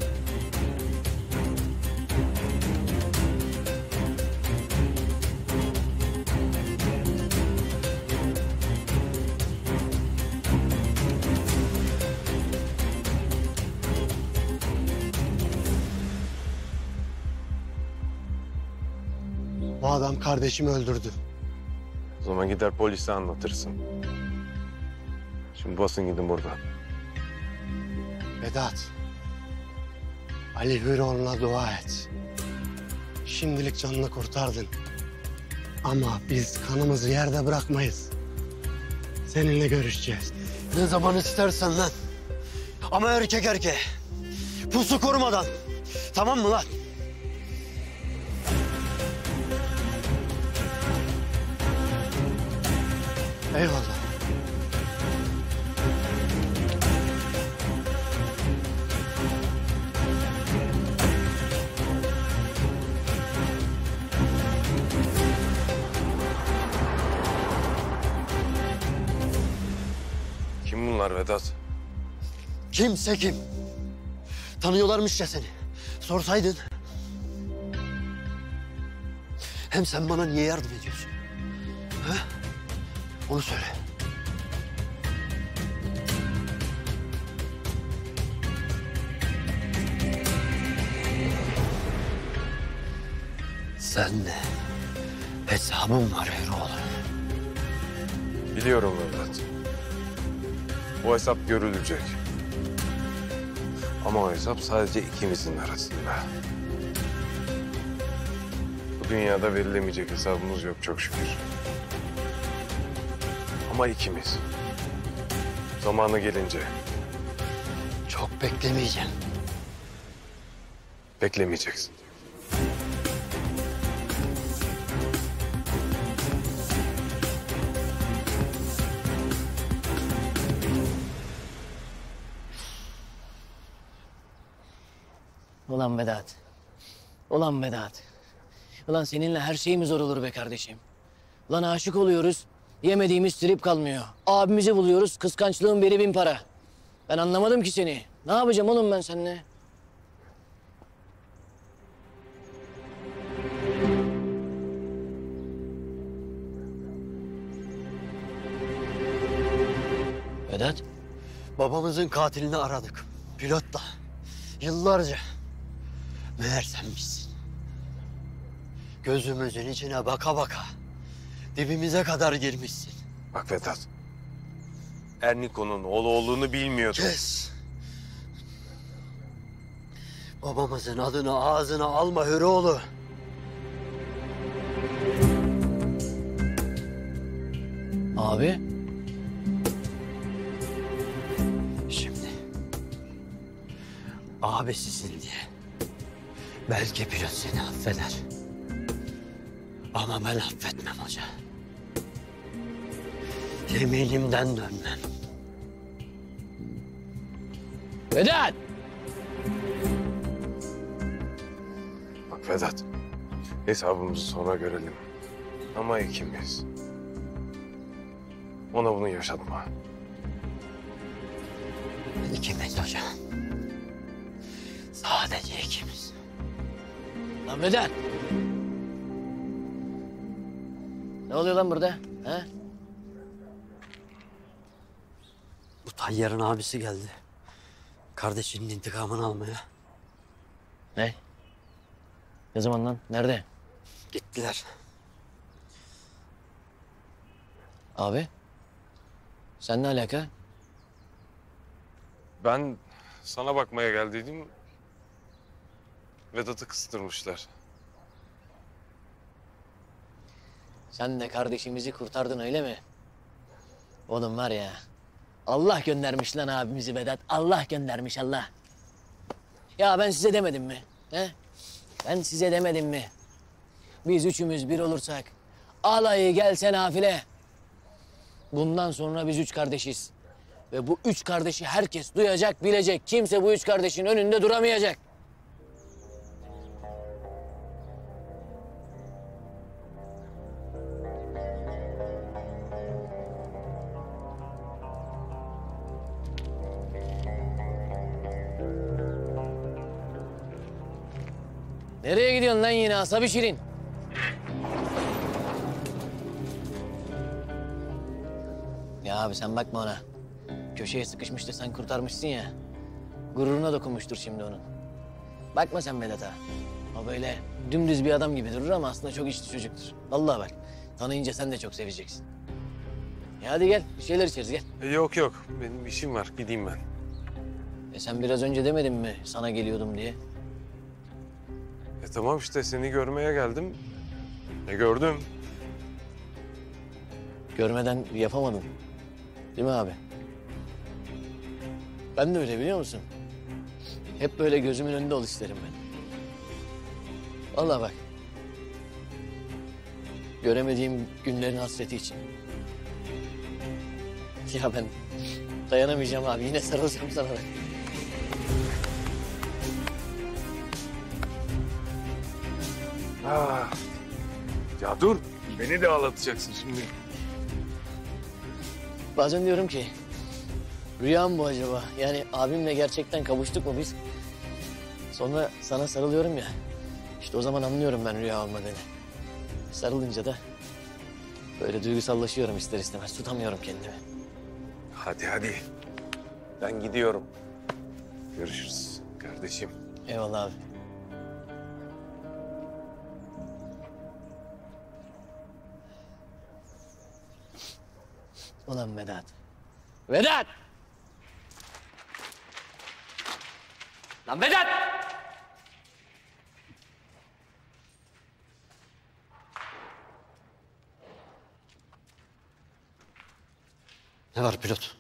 Speaker 19: Bu adam kardeşimi öldürdü.
Speaker 2: O zaman gider polise anlatırsın. Şimdi basın gidin buradan.
Speaker 19: Vedat. Ali Hüroğlu'na dua et. Şimdilik canını kurtardın. Ama biz kanımızı yerde bırakmayız. Seninle görüşeceğiz.
Speaker 15: Ne zaman istersen lan. Ama erkek erkeğe. Pusu korumadan. Tamam mı lan?
Speaker 19: Eyvallah.
Speaker 2: Kim bunlar Vedat?
Speaker 15: Kimse kim? Tanıyorlarmış ya seni. Sorsaydın. Hem sen bana niye yardım ediyorsun? Ha? Onu söyle. Senle hesabım var Erol.
Speaker 2: Biliyorum Vedat. O hesap görülecek. Ama o hesap sadece ikimizin arasında. Bu dünyada verilemeyecek hesabımız yok çok şükür. Ama ikimiz. Zamanı gelince.
Speaker 15: Çok beklemeyeceğim.
Speaker 2: Beklemeyeceksin.
Speaker 4: Ulan Vedat. Ulan Vedat. Ulan seninle her şeyimiz zor olur be kardeşim. Ulan aşık oluyoruz. Yemediğimiz trip kalmıyor. Abimizi buluyoruz, kıskançlığın biri 1000 para. Ben anlamadım ki seni. Ne yapacağım oğlum ben seninle? Vedat.
Speaker 15: Babamızın katilini aradık. Pilotla. Yıllarca. Meğer senmişsin. Gözümüzün içine baka baka dibimize kadar girmişsin.
Speaker 2: Bak Vedat. Erniko'nun oğlu olduğunu bilmiyordum.
Speaker 15: Kes. Babamızın adını ağzına alma Hüroğlu.
Speaker 4: Abi.
Speaker 15: Şimdi abisisin diye belki pilot seni affeder. Ama ben affetmem hoca. Yeminimden dönmem.
Speaker 4: Vedat!
Speaker 2: Bak Vedat. Hesabımızı sonra görelim. Ama ikimiz. Ona bunu yaşatma.
Speaker 15: İkimiz hoca. Sadece ikimiz.
Speaker 4: Lan Vedat! Ne oluyor lan burada? Ha?
Speaker 15: Bu Tayyar'ın abisi geldi. Kardeşinin intikamını almaya.
Speaker 4: Ne? Ne zaman lan? Nerede?
Speaker 15: Gittiler.
Speaker 4: Abi? Sen ne alaka?
Speaker 2: Ben sana bakmaya geldiydim. Vedat'ı kıstırmışlar.
Speaker 4: Sen de kardeşimizi kurtardın öyle mi? Oğlum var ya, Allah göndermiş lan abimizi Vedat. Allah göndermiş Allah. Ya ben size demedim mi? He? Ben size demedim mi? Biz üçümüz bir olursak alayı gelse nafile. Bundan sonra biz 3 kardeşiz. Ve bu 3 kardeşi herkes duyacak, bilecek. Kimse bu 3 kardeşin önünde duramayacak. Nereye gidiyorsun lan yine asabi şirin? Ya abi sen bakma ona. Köşeye sıkışmış da sen kurtarmışsın ya. Gururuna dokunmuştur şimdi onun. Bakma sen Vedat'a. O böyle dümdüz bir adam gibi durur ama aslında çok içli çocuktur. Vallahi bak. Tanıyınca sen de çok seveceksin. Ya hadi gel bir şeyler içeriz gel.
Speaker 2: Yok yok benim işim var gideyim ben.
Speaker 4: Sen biraz önce demedin mi sana geliyordum diye?
Speaker 2: Tamam işte seni görmeye geldim. Gördüm.
Speaker 4: Görmeden yapamadın. Değil mi abi? Ben de öyle biliyor musun? Hep böyle gözümün önünde ol isterim ben. Vallahi bak. Göremediğim günlerin hasreti için. Ya ben dayanamayacağım abi. Yine sarılacağım sana ben.
Speaker 2: Ya dur beni de ağlatacaksın şimdi.
Speaker 4: Bazen diyorum ki rüya mı bu acaba? Yani abimle gerçekten kavuştuk mu biz? Sonra sana sarılıyorum ya. İşte o zaman anlıyorum ben rüya olmadığını. Sarılınca da böyle duygusallaşıyorum ister istemez. Tutamıyorum kendimi.
Speaker 2: Hadi hadi. Ben gidiyorum. Görüşürüz kardeşim.
Speaker 4: Eyvallah abi. Ulan Vedat. Vedat! Lan Vedat!
Speaker 15: Ne var pilot?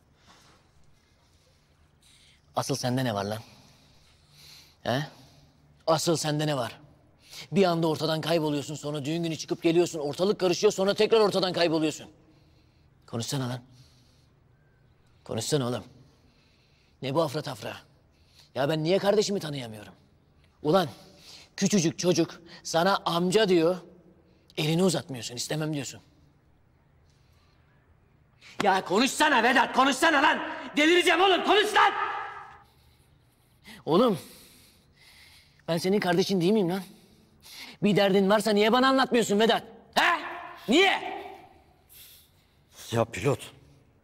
Speaker 4: Asıl sende ne var lan? He? Asıl sende ne var? Bir anda ortadan kayboluyorsun, sonra düğün günü çıkıp geliyorsun, ortalık karışıyor, sonra tekrar ortadan kayboluyorsun. Konuşsana lan. Konuşsana oğlum. Ne bu afra tafra? Ya ben niye kardeşimi tanıyamıyorum? Ulan küçücük çocuk sana amca diyor, elini uzatmıyorsun, istemem diyorsun. Ya konuşsana Vedat, konuşsana lan! Delireceğim oğlum, konuş lan! Oğlum, ben senin kardeşin değil miyim lan? Bir derdin varsa niye bana anlatmıyorsun Vedat? He? Niye?
Speaker 15: Ya pilot.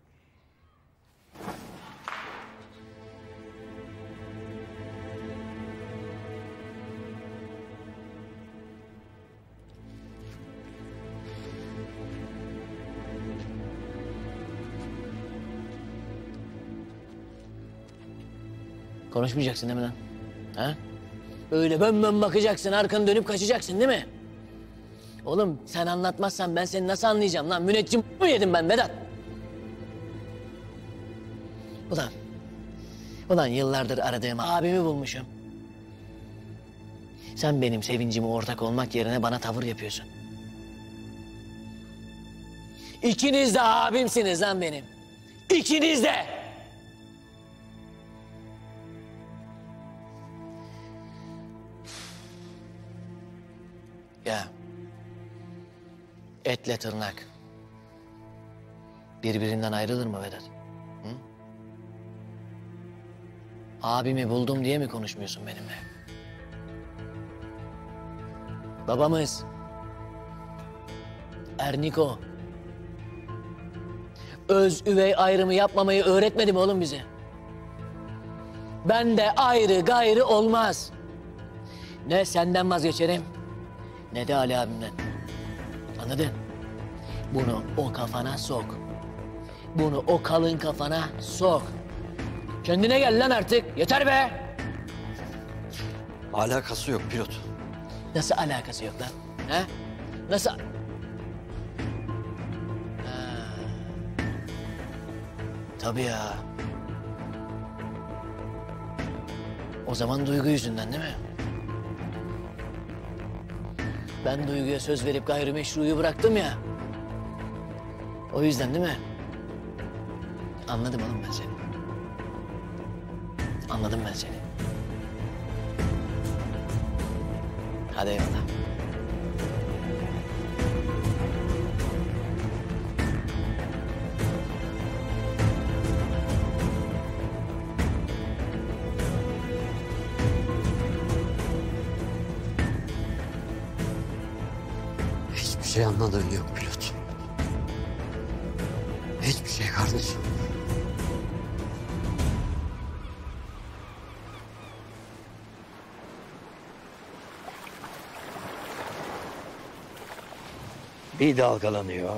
Speaker 4: Konuşmayacaksın değil mi lan? Ha? Öyle bön bakacaksın, arkanı dönüp kaçacaksın değil mi? Oğlum sen anlatmazsan ben seni nasıl anlayacağım lan? Müneccim mi yedim ben Vedat? Ulan yıllardır aradığım abimi bulmuşum. Sen benim sevincime ortak olmak yerine bana tavır yapıyorsun. İkiniz de abimsiniz lan benim. İkiniz de! Ya etle tırnak birbirinden ayrılır mı Vedat? Hı? Abimi buldum diye mi konuşmuyorsun benimle? Babamız Erniko öz üvey ayrımı yapmamayı öğretmedi mi oğlum bize? Ben de ayrı gayrı olmaz. Ne senden vazgeçerim ne de Ali abimden. Anladın? Bunu o kafana sok. Bunu o kalın kafana sok. Kendine gel lan artık. Yeter be.
Speaker 15: Alakası yok pilot.
Speaker 4: Nasıl alakası yok lan? He? Nasıl? Tabii ya. O zaman Duygu yüzünden değil mi? Ben Duygu'ya söz verip gayrimeşruyu bıraktım ya. O yüzden değil mi? Anladım oğlum ben seni. Anladım ben seni. Hadi eyvallah.
Speaker 15: Hiçbir şey anladığın yok pilot. Hiçbir şey kardeşim.
Speaker 7: Bir dalgalanıyor,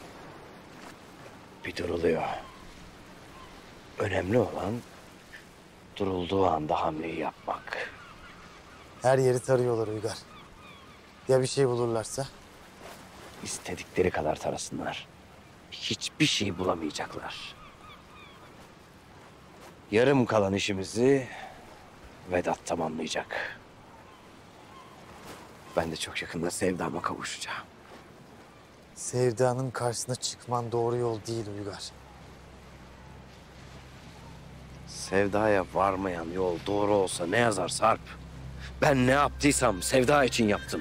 Speaker 7: bir duruluyor. Önemli olan durulduğu anda hamleyi yapmak.
Speaker 8: Her yeri tarıyorlar Uygar. Ya bir şey bulurlarsa?
Speaker 7: İstedikleri kadar tarasınlar. Hiçbir şey bulamayacaklar. Yarım kalan işimizi Vedat tamamlayacak. Ben de çok yakında sevdama kavuşacağım.
Speaker 8: Sevdanın karşısına çıkman doğru yol değil Uygar.
Speaker 7: Sevdaya varmayan yol doğru olsa ne yazar Sarp? Ben ne yaptıysam sevda için yaptım.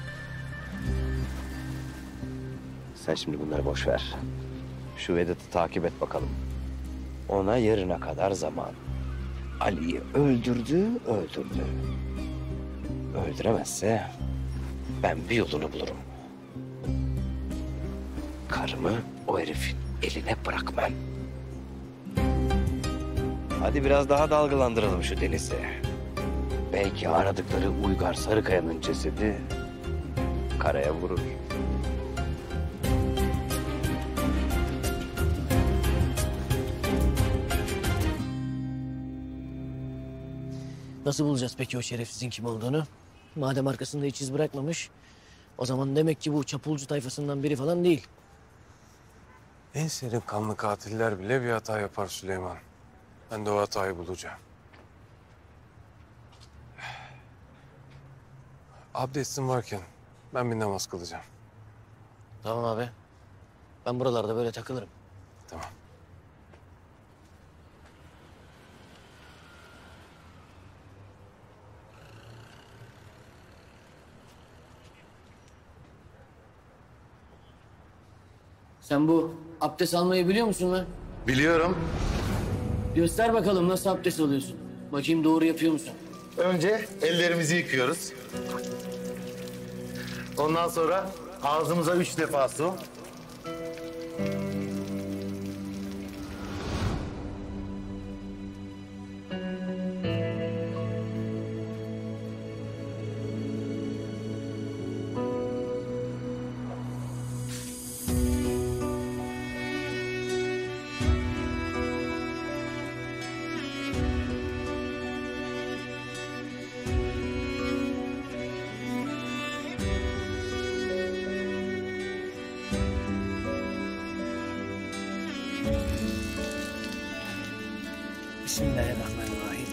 Speaker 7: Sen şimdi bunları boş ver. Şu Vedat'ı takip et bakalım. Ona yarına kadar zaman. Ali'yi öldürdü. Öldüremezse ben bir yolunu bulurum. Karımı o herifin eline bırakmam. Hadi biraz daha dalgalandıralım şu denizi. Belki aradıkları Uygar Sarıkaya'nın cesedi karaya vurur.
Speaker 4: Nasıl bulacağız peki o şerefsizin kim olduğunu? Madem arkasında hiç iz bırakmamış, o zaman demek ki bu çapulcu tayfasından biri falan değil.
Speaker 2: En serin kanlı katiller bile bir hata yapar Süleyman. Ben de o hatayı bulacağım. Abdestim varken ben bir namaz kılacağım.
Speaker 4: Tamam abi. Ben buralarda böyle takılırım.
Speaker 2: Tamam.
Speaker 4: Sen bu abdest almayı biliyor musun lan?
Speaker 8: Biliyorum.
Speaker 4: Göster bakalım nasıl abdest alıyorsun. Bakayım doğru yapıyor musun?
Speaker 8: Önce ellerimizi yıkıyoruz. Ondan sonra ağzımıza 3 defa su.
Speaker 4: Bismillahirrahmanirrahim.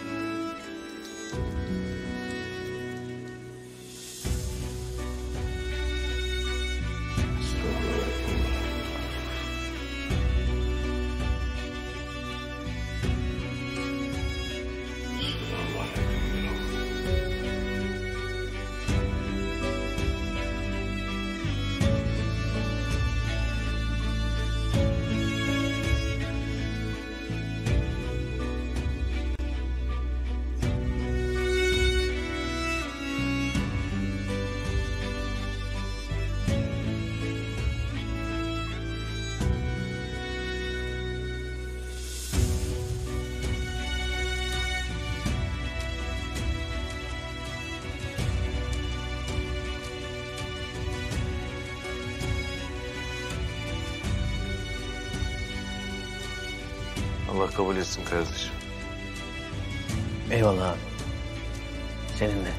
Speaker 2: Allah kabul etsin kardeşim.
Speaker 4: Eyvallah abi. Seninle.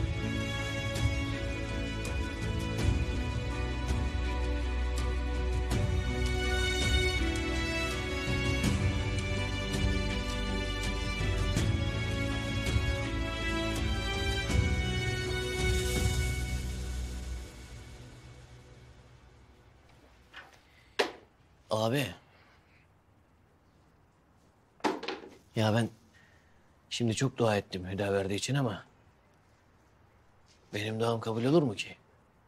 Speaker 4: Abi. Ya ben şimdi çok dua ettim Hüdaverdi için ama benim duam kabul olur mu ki?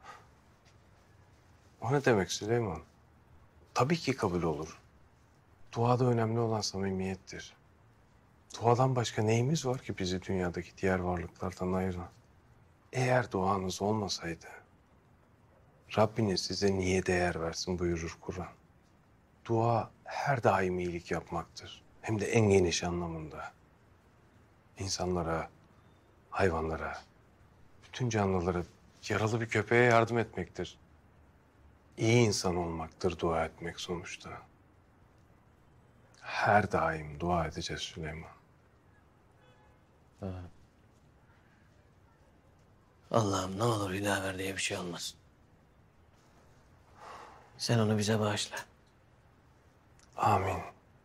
Speaker 2: O ne demek Süleyman? Tabii ki kabul olur. Duada önemli olan samimiyettir. Duadan başka neyimiz var ki bizi dünyadaki diğer varlıklardan ayıran? Eğer duanız olmasaydı Rabbiniz size niye değer versin buyurur Kur'an. Dua her daim iyilik yapmaktır. Hem de en geniş anlamında. İnsanlara, hayvanlara, bütün canlılara, yaralı bir köpeğe yardım etmektir. İyi insan olmaktır dua etmek sonuçta. Her daim dua edeceğiz Süleyman.
Speaker 4: Allah'ım ne olur Hüdaverdi'ye bir şey olmasın. Sen onu bize bağışla.
Speaker 2: Amin.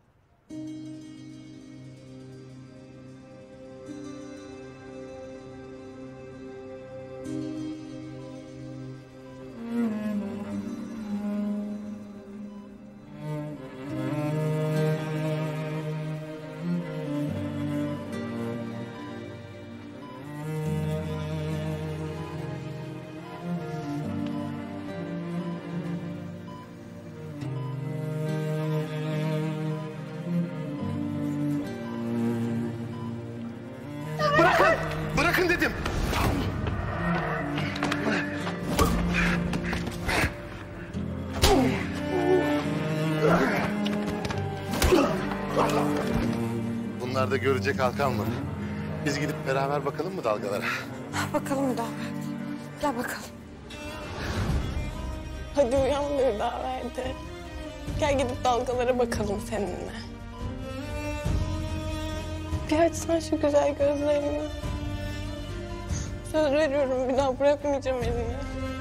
Speaker 1: Bırakın! Bırakın dedim! Bunlarda görecek halkan mı? Biz gidip beraber bakalım mı dalgalara?
Speaker 10: Bakalım Hüdaverdi. Gel bakalım. Hadi uyan be Hüdaverdi. Gel gidip dalgalara bakalım seninle. Bir açsan şu güzel gözlerini. Söz veriyorum bir daha bırakmayacağım elini.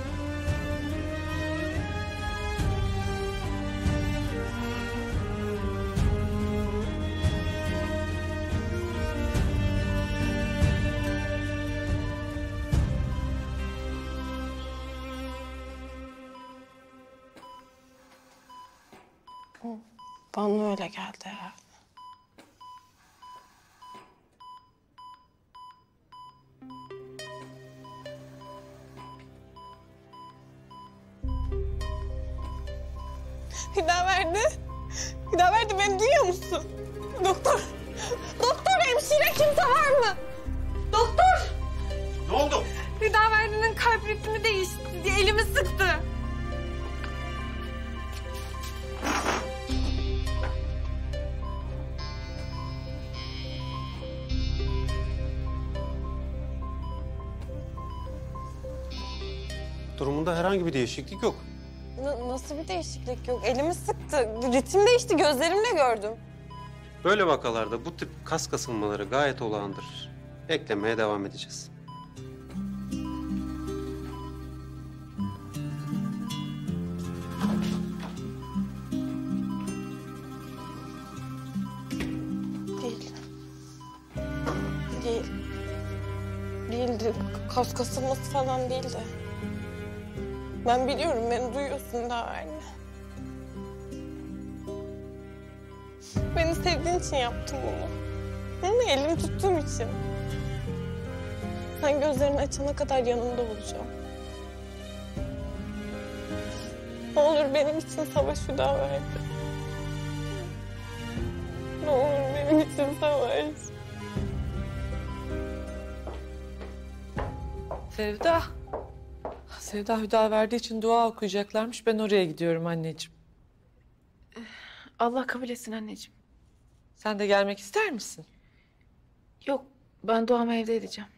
Speaker 10: Bana öyle geldi ya.
Speaker 18: Hüdaverdi. Hüdaverdi, beni duyuyor musun? Doktor. Doktor, hemşire, kimse var mı? Doktor.
Speaker 1: Ne oldu?
Speaker 18: Hüdaverdi'nin kalp ritmi değişti diye elimi sıktı.
Speaker 5: Durumunda herhangi bir değişiklik yok.
Speaker 18: Nasıl bir değişiklik yok? Elimi sıktı. Ritim değişti. Gözlerimle gördüm.
Speaker 5: Böyle vakalarda bu tip kas kasılmaları gayet olağandır. Beklemeye devam edeceğiz.
Speaker 18: Değil. Değil. Değildi. Kas kasılması falan değildi. Ben biliyorum, beni duyuyorsun daha anne. Beni sevdiğin için yaptım bunu. Hı, elimi tuttuğum için. Sen gözlerini açana kadar yanında olacağım. Ne olur benim için savaş Hüdaverdi. Ne olur benim için savaş.
Speaker 20: Sevda. Sevda, Hüdaverdi için dua okuyacaklarmış. Ben oraya gidiyorum anneciğim.
Speaker 10: Allah kabul etsin anneciğim.
Speaker 20: Sen de gelmek ister misin?
Speaker 10: Yok, ben duamı evde edeceğim.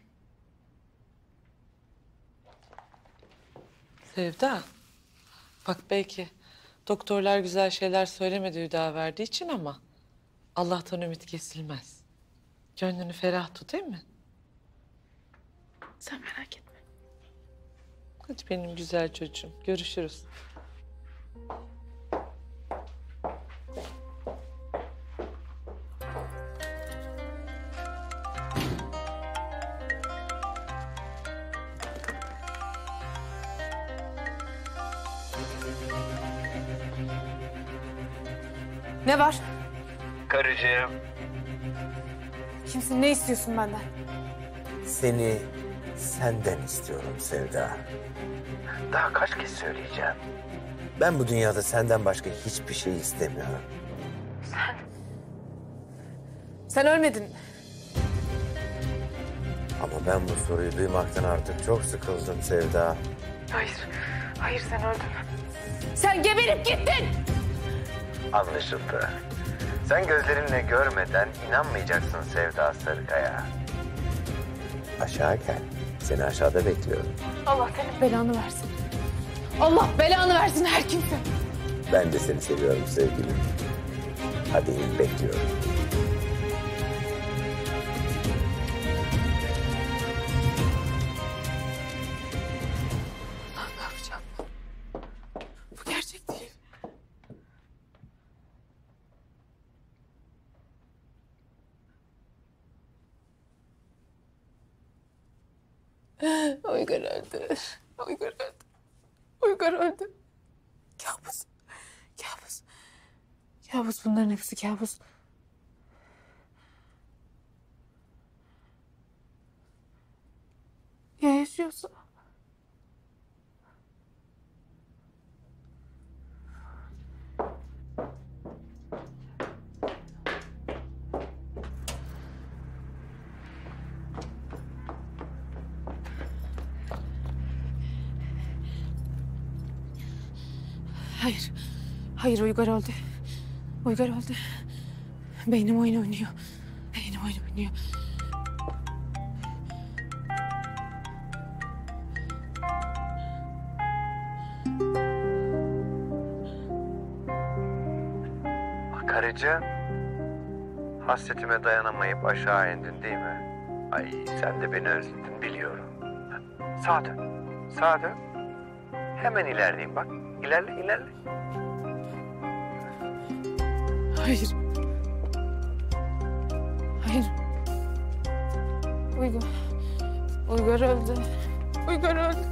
Speaker 20: Sevda. Bak belki doktorlar güzel şeyler söylemedi Hüdaverdi için ama Allah'tan ümit kesilmez. Gönlünü ferah tut, değil mi?
Speaker 10: Sen merak etme.
Speaker 20: Hadi benim güzel çocuğum. Görüşürüz.
Speaker 10: Ne var?
Speaker 7: Karıcığım,
Speaker 10: Kimsin, ne istiyorsun benden?
Speaker 7: seni senden istiyorum Sevda. Daha kaç kez söyleyeceğim. Ben bu dünyada senden başka hiçbir şey istemiyorum.
Speaker 10: Sen ölmedin.
Speaker 7: Ama ben bu soruyu duymaktan artık çok sıkıldım Sevda.
Speaker 10: Hayır, hayır sen öldün. Sen geberip gittin.
Speaker 7: Anlaşıldı. Sen gözlerinle görmeden inanmayacaksın Sevda Sarıkaya. Aşağı gel. Seni aşağıda bekliyorum.
Speaker 10: Allah senin belanı versin. Allah belanı versin her kimse.
Speaker 7: Ben de seni seviyorum sevgilim. Hadi in, bekliyorum.
Speaker 10: Ne yapacağım? Bu gerçek değil. Uygar öldü. Uygar öldü. Uygar öldü. Kabus. Kabus. Kabus, bunların hepsi kabus. Ya yaşıyorsa? Hayır. Hayır, Uygar öldü. Uygar öldü. Beynim oyun oynuyor. Beynim oyun oynuyor.
Speaker 7: Karıcığım, hasretime dayanamayıp aşağı indin değil mi? Ay sen de beni özledin biliyorum. Sağa dön, sağa dön. Hemen ilerleyeyim bak. İlerle, ilerle.
Speaker 10: Hayır. Hayır. Uygar. Uygar öldü. Uygar öldü.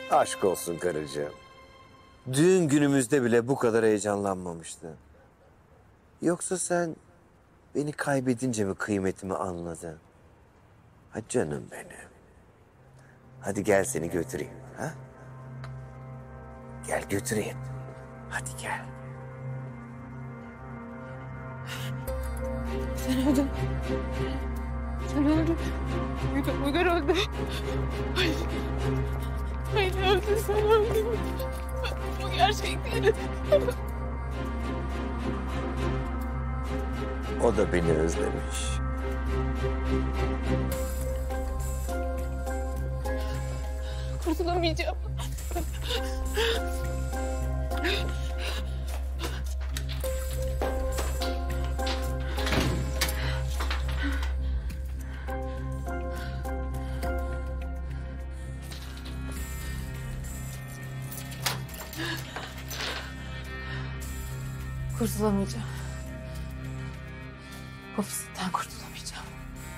Speaker 7: Aşk olsun karıcığım. Düğün günümüzde bile bu kadar heyecanlanmamıştın. Yoksa sen beni kaybedince mi kıymetimi anladın? Ha canım benim. Hadi gel seni götüreyim. Ha? Gel götüreyim. Hadi gel.
Speaker 18: Sen öldün. Sen öldün. Uygar öldü. Hayır. Hayır öldün, sen öldün. Bu gerçek değil.
Speaker 7: O da beni özlemiş.
Speaker 18: Kurtulamayacağım. Kurtulamayacağım. Hapisten kurtulamayacağım.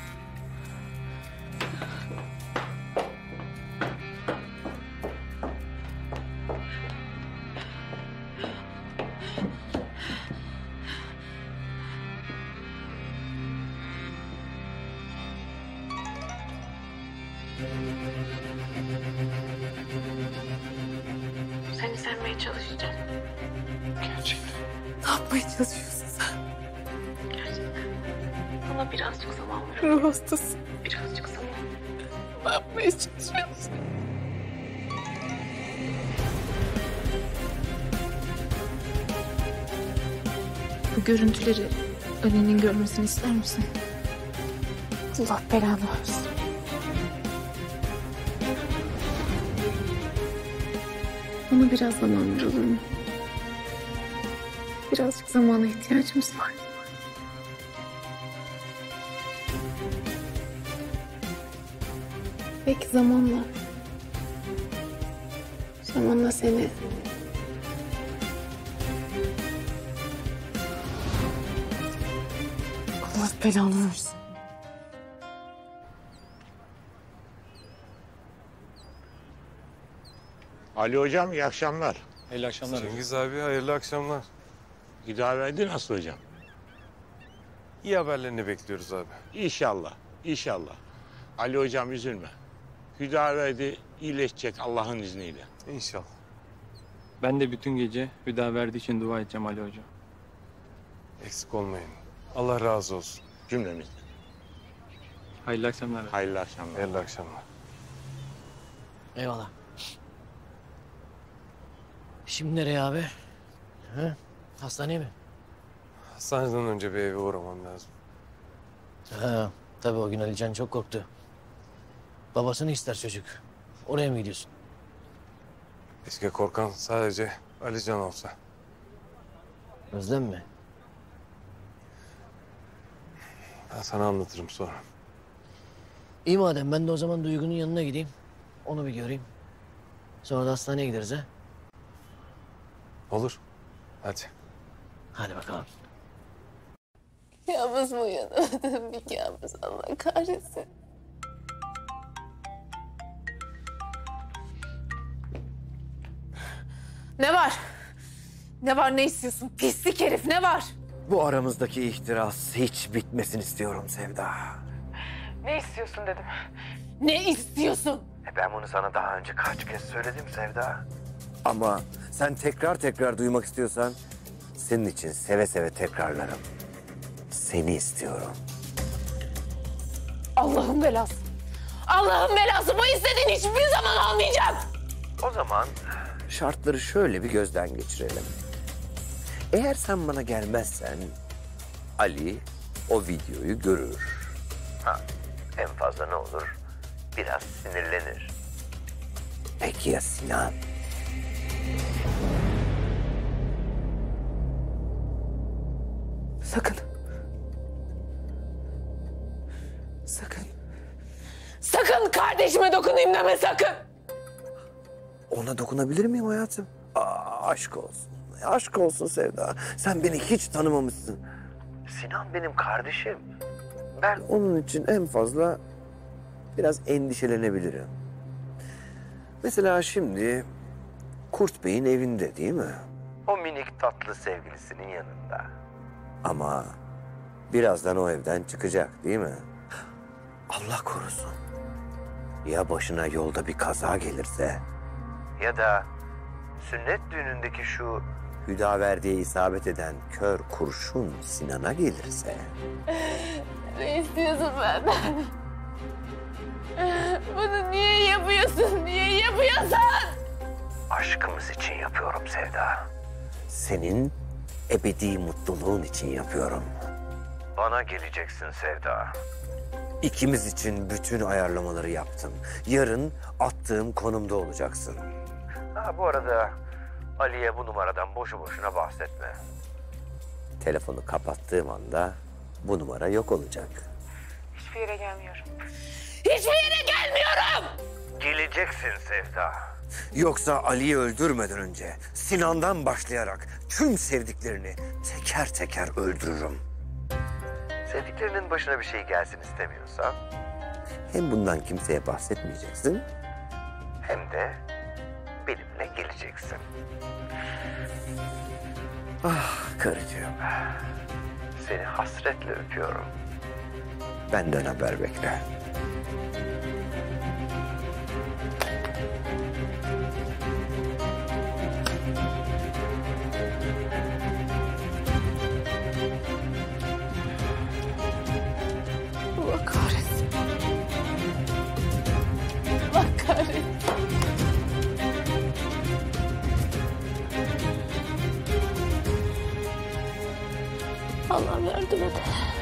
Speaker 18: Seni sevmeye çalışacağım. Gerçekten. Ne yapmaya çalışıyorsun sen? Gerçekten. Bana birazcık zaman ver. Ruh hastası. Birazcık zaman. Ne yapmaya çalışıyorsun? Bu görüntüleri Ali'nin görmesini ister misin? Allah belanı versin. Bana biraz zaman ver, olur mu? Birazcık zamana ihtiyacımız var. Belki zamanla seni Allah belanı versin.
Speaker 21: Ali hocam iyi akşamlar.
Speaker 2: Hayırlı akşamlar. Cengiz abi hayırlı akşamlar.
Speaker 21: Hüdaverdi nasıl hocam?
Speaker 2: İyi haberlerini bekliyoruz abi.
Speaker 21: İnşallah, inşallah. Ali hocam üzülme. Hüdaverdi iyileşecek Allah'ın izniyle.
Speaker 2: İnşallah.
Speaker 11: Ben de bütün gece Hüdaverdi için dua edeceğim Ali Hoca.
Speaker 2: Eksik olmayın. Allah razı olsun.
Speaker 21: Cümlemizden.
Speaker 11: Hayırlı akşamlar.
Speaker 21: Hayırlı akşamlar.
Speaker 2: Hayırlı akşamlar.
Speaker 4: Eyvallah. Şimdi nereye abi? Ha? Hastaneye mi?
Speaker 2: Hastaneden önce bir eve uğramam lazım.
Speaker 4: Ha, tabii o gün Alican çok korktu. Babasını ister çocuk. Oraya mı gidiyorsun?
Speaker 2: Keşke korkan sadece Alican olsa.
Speaker 4: Özlem mi?
Speaker 2: Ben sana anlatırım sonra.
Speaker 4: İyi madem ben de o zaman Duygu'nun yanına gideyim. Onu bir göreyim. Sonra da hastaneye gideriz ha.
Speaker 2: Olur. Hadi.
Speaker 4: Hadi bakalım.
Speaker 18: Kabus mu uyanamadım? Bir kabus, Allah kahretsin. Ne var? Ne var, ne istiyorsun? Pislik herif, ne var?
Speaker 7: Bu aramızdaki ihtiras hiç bitmesin istiyorum Sevda.
Speaker 18: Ne istiyorsun dedim. Ne istiyorsun?
Speaker 7: Ben bunu sana daha önce kaç kez söyledim Sevda. Ama sen tekrar duymak istiyorsan senin için seve seve tekrarlarım. Seni istiyorum.
Speaker 18: Allah'ın belası. Allah'ın belası, bu istediğin hiçbir zaman olmayacak.
Speaker 7: O zaman şartları şöyle bir gözden geçirelim. Eğer sen bana gelmezsen Ali o videoyu görür. Ha, en fazla ne olur? Biraz sinirlenir. Peki ya Sinan?
Speaker 18: Sakın. Sakın. Sakın kardeşime dokunayım deme, sakın.
Speaker 7: Ona dokunabilir miyim hayatım? Aşk olsun. Aşk olsun Sevda. Sen beni hiç tanımamışsın. Sinan benim kardeşim. Ben onun için en fazla biraz endişelenebilirim. Mesela şimdi Kurt Bey'in evinde değil mi? O minik tatlı sevgilisinin yanında. Ama birazdan o evden çıkacak değil mi? Allah korusun. Ya başına yolda bir kaza gelirse? Ya da sünnet düğünündeki şu Hüdaverdi'ye isabet eden kör kurşun Sinan'a gelirse?
Speaker 10: Ne istiyorsun benden? Bunu niye yapıyorsun? Niye yapıyorsun?
Speaker 7: Aşkımız için yapıyorum Sevda. Senin ebedi mutluluğun için yapıyorum. Bana geleceksin Sevda. İkimiz için bütün ayarlamaları yaptım. Yarın attığım konumda olacaksın. Ha, bu arada Ali'ye bu numaradan boşu boşuna bahsetme. Telefonu kapattığım anda bu numara yok olacak.
Speaker 10: Hiçbir yere gelmiyorum. Hiçbir yere gelmiyorum!
Speaker 7: Geleceksin Sevda. Yoksa Ali'yi öldürmeden önce Sinan'dan başlayarak tüm sevdiklerini teker teker öldürürüm. Sevdiklerinin başına bir şey gelsin istemiyorsan hem bundan kimseye bahsetmeyeceksin hem de benimle geleceksin. Ah karıcığım, seni hasretle öpüyorum. Benden haber bekle.
Speaker 10: Allah kahretsin. Allah kahretsin. Allah yardım et.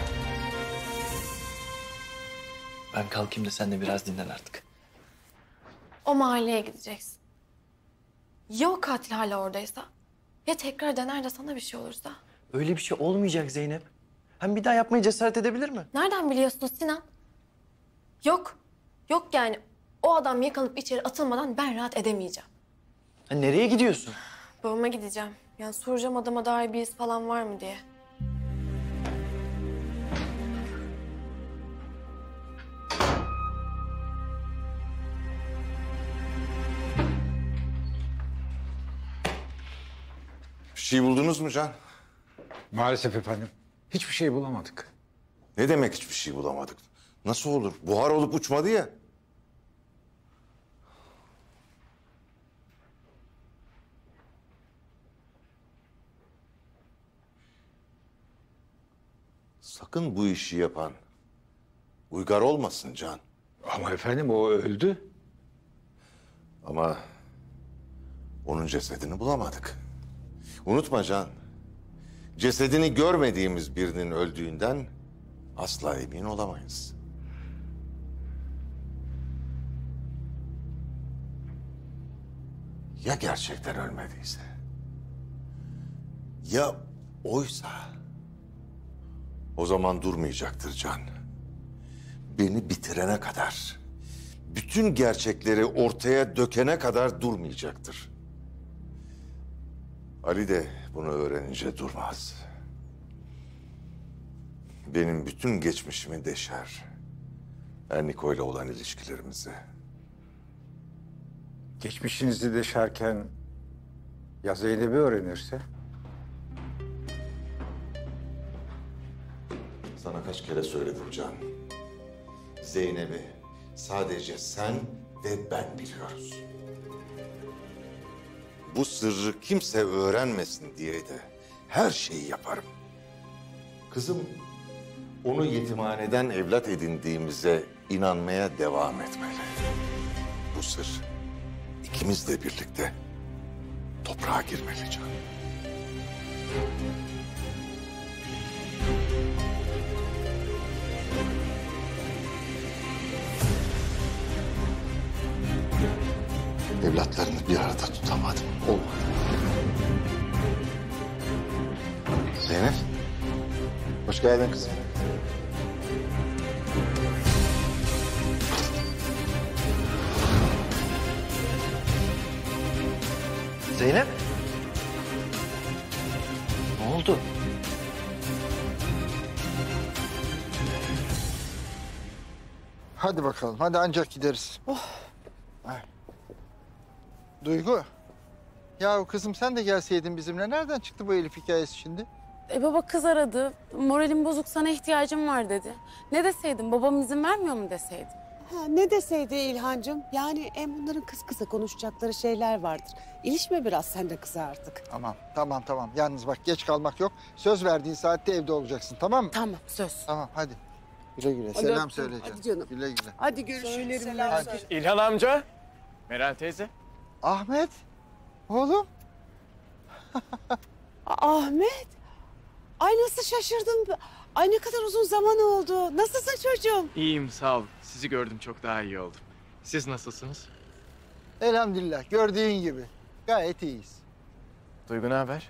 Speaker 3: Ben kalkayım da sen de biraz dinlen artık.
Speaker 22: O mahalleye gideceksin. Ya o katil hala oradaysa? Ya tekrar dener de sana bir şey olursa?
Speaker 3: Öyle bir şey olmayacak Zeynep. Hem bir daha yapmaya cesaret edebilir mi?
Speaker 22: Nereden biliyorsun Sinan? Yok. Yok yani. O adam yakalanıp içeri atılmadan ben rahat edemeyeceğim.
Speaker 3: Ha, nereye gidiyorsun?
Speaker 22: Babama gideceğim. Yani soracağım adama dair bir iz falan var mı diye.
Speaker 14: Bir şey buldunuz mu Can?
Speaker 9: Maalesef efendim. Hiçbir şey bulamadık.
Speaker 14: Ne demek hiçbir şey bulamadık? Nasıl olur? Buhar olup uçmadı ya. Sakın bu işi yapan Uygar olmasın Can.
Speaker 9: Ama efendim o öldü.
Speaker 14: Ama onun cesedini bulamadık. Unutma Can. Cesedini görmediğimiz birinin öldüğünden asla emin olamayız. Ya gerçekten ölmediyse? Ya oysa? O zaman durmayacaktır Can. Beni bitirene kadar, bütün gerçekleri ortaya dökene kadar durmayacaktır. Ali de bunu öğrenince durmaz. Benim bütün geçmişimi deşer. Erniko'yla olan ilişkilerimizi.
Speaker 9: Geçmişinizi deşerken ya Zeynep'i öğrenirse?
Speaker 14: Sana kaç kere söyledim Can. Zeynep'i sadece sen ve ben biliyoruz. Bu sırrı kimse öğrenmesin diye de her şeyi yaparım. Kızım, onu yetimhaneden evlat edindiğimize inanmaya devam etmeli. Bu sır ikimizle birlikte toprağa girmeli Can. Evlatlarını bir arada tutamadım. Olmadı. Zeynep. Hoş geldin kızım.
Speaker 3: Zeynep. Ne oldu?
Speaker 23: Hadi bakalım. Hadi ancak gideriz.
Speaker 13: Duygu. Ya kızım sen de gelseydin bizimle. Nereden çıktı bu Elif hikayesi şimdi?
Speaker 10: Baba kız aradı. Moralim bozuk, sana ihtiyacım var dedi. Ne deseydim? Babam izin vermiyor mu deseydim?
Speaker 16: Ha, ne deseydi İlhancığım? Yani bunların kız kıza konuşacakları şeyler vardır. İlişme biraz sen de kıza artık.
Speaker 13: Tamam. Yalnız bak geç kalmak yok. Söz verdiğin saatte evde olacaksın, tamam mı?
Speaker 10: Tamam, söz.
Speaker 13: Tamam, hadi. Güle güle.
Speaker 16: Hadi
Speaker 13: Selam
Speaker 16: öptüm.
Speaker 13: söyle canım.
Speaker 16: Hadi canım.
Speaker 13: Güle güle.
Speaker 16: Hadi görüşürüz. Selam söyle.
Speaker 11: İlhan amca. Meral teyze.
Speaker 13: Ahmet. Oğlum.
Speaker 16: Ahmet. Ay nasıl şaşırdım. Ay ne kadar uzun zaman oldu. Nasılsın çocuğum?
Speaker 11: İyiyim sağ ol. Sizi gördüm çok daha iyi oldum. Siz nasılsınız?
Speaker 13: Elhamdülillah. Gördüğün gibi. Gayet iyiyiz.
Speaker 11: Duygu ne haber?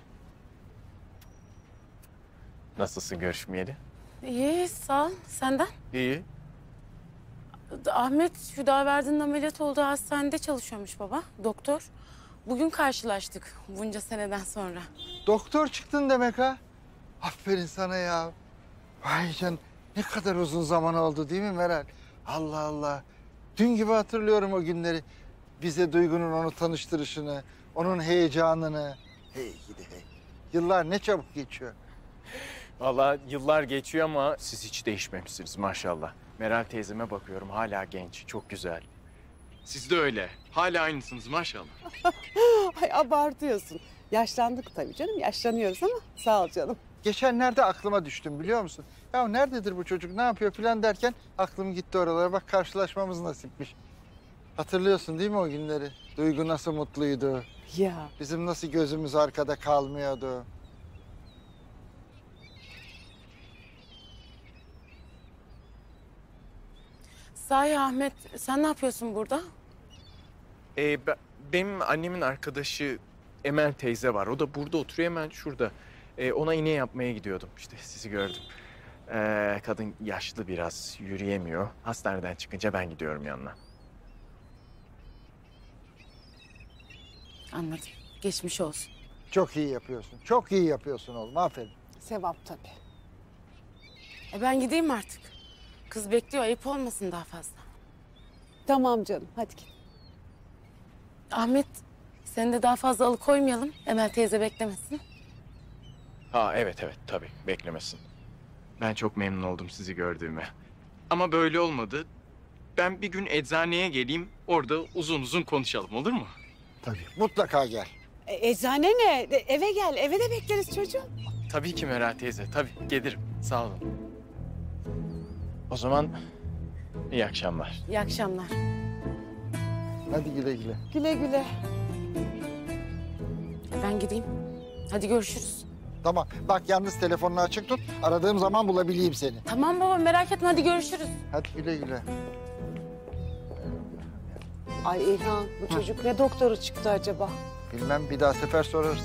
Speaker 11: Nasılsın görüşmeyeli?
Speaker 10: İyi, sağ ol. Senden?
Speaker 11: İyi.
Speaker 10: Ahmet, Hüdaverdi'nin ameliyat olduğu hastanede çalışıyormuş baba. Doktor. Bugün karşılaştık bunca seneden sonra.
Speaker 13: Doktor çıktın demek ha? Aferin sana ya. Vay can, ne kadar uzun zaman oldu değil mi Meral? Allah Allah. Dün gibi hatırlıyorum o günleri. Bize Duygu'nun onu tanıştırışını, onun heyecanını. Hey gidi hey. Yıllar ne çabuk geçiyor.
Speaker 11: Vallahi yıllar geçiyor ama siz hiç değişmemişsiniz maşallah. Meral teyzeme bakıyorum hala genç, çok güzel. Siz de öyle. Hala aynısınız maşallah.
Speaker 16: Ay abartıyorsun. Yaşlandık tabii canım. Yaşlanıyoruz ama sağ ol canım.
Speaker 13: Geçenlerde aklıma düştüm biliyor musun? Ya nerededir bu çocuk, ne yapıyor falan derken aklım gitti oralara. Bak karşılaşmamız nasipmiş. Hatırlıyorsun değil mi o günleri? Duygu nasıl mutluydu.
Speaker 16: Ya.
Speaker 13: Bizim nasıl gözümüz arkada kalmıyordu.
Speaker 10: Sahi Ahmet, sen ne yapıyorsun burada?
Speaker 11: Benim annemin arkadaşı Emel teyze var. O da burada oturuyor hemen şurada. Ona iğne yapmaya gidiyordum. İşte sizi gördüm. Kadın yaşlı biraz, yürüyemiyor. Hastaneden çıkınca ben gidiyorum yanına.
Speaker 10: Anladım. Geçmiş olsun.
Speaker 13: Çok iyi yapıyorsun. Çok iyi yapıyorsun oğlum. Aferin.
Speaker 16: Sevap tabii.
Speaker 10: Ben gideyim artık. Kız bekliyor, ayıp olmasın daha fazla.
Speaker 16: Tamam canım, hadi git.
Speaker 10: Ahmet, seni de daha fazla alıkoymayalım. Emel teyze beklemesin.
Speaker 11: Ha evet tabii beklemesin. Ben çok memnun oldum sizi gördüğüme. Ama böyle olmadı. Ben bir gün eczaneye geleyim, orada uzun uzun konuşalım olur mu?
Speaker 13: Tabii mutlaka gel.
Speaker 16: Eczane ne? Eve gel, eve de bekleriz çocuğum.
Speaker 11: Tabii ki Meral teyze, tabii gelirim. Sağ olun. O zaman iyi akşamlar.
Speaker 10: İyi akşamlar.
Speaker 13: Hadi güle güle.
Speaker 16: Güle güle.
Speaker 10: Ben gideyim. Hadi görüşürüz.
Speaker 13: Tamam. Bak yalnız telefonunu açık tut. Aradığım zaman bulabileyim seni.
Speaker 10: Tamam baba, merak etme, hadi görüşürüz.
Speaker 13: Hadi güle güle.
Speaker 16: Ay İlhan, bu çocuk ne doktoru çıktı acaba?
Speaker 13: Bilmem, bir daha sefer sorarız.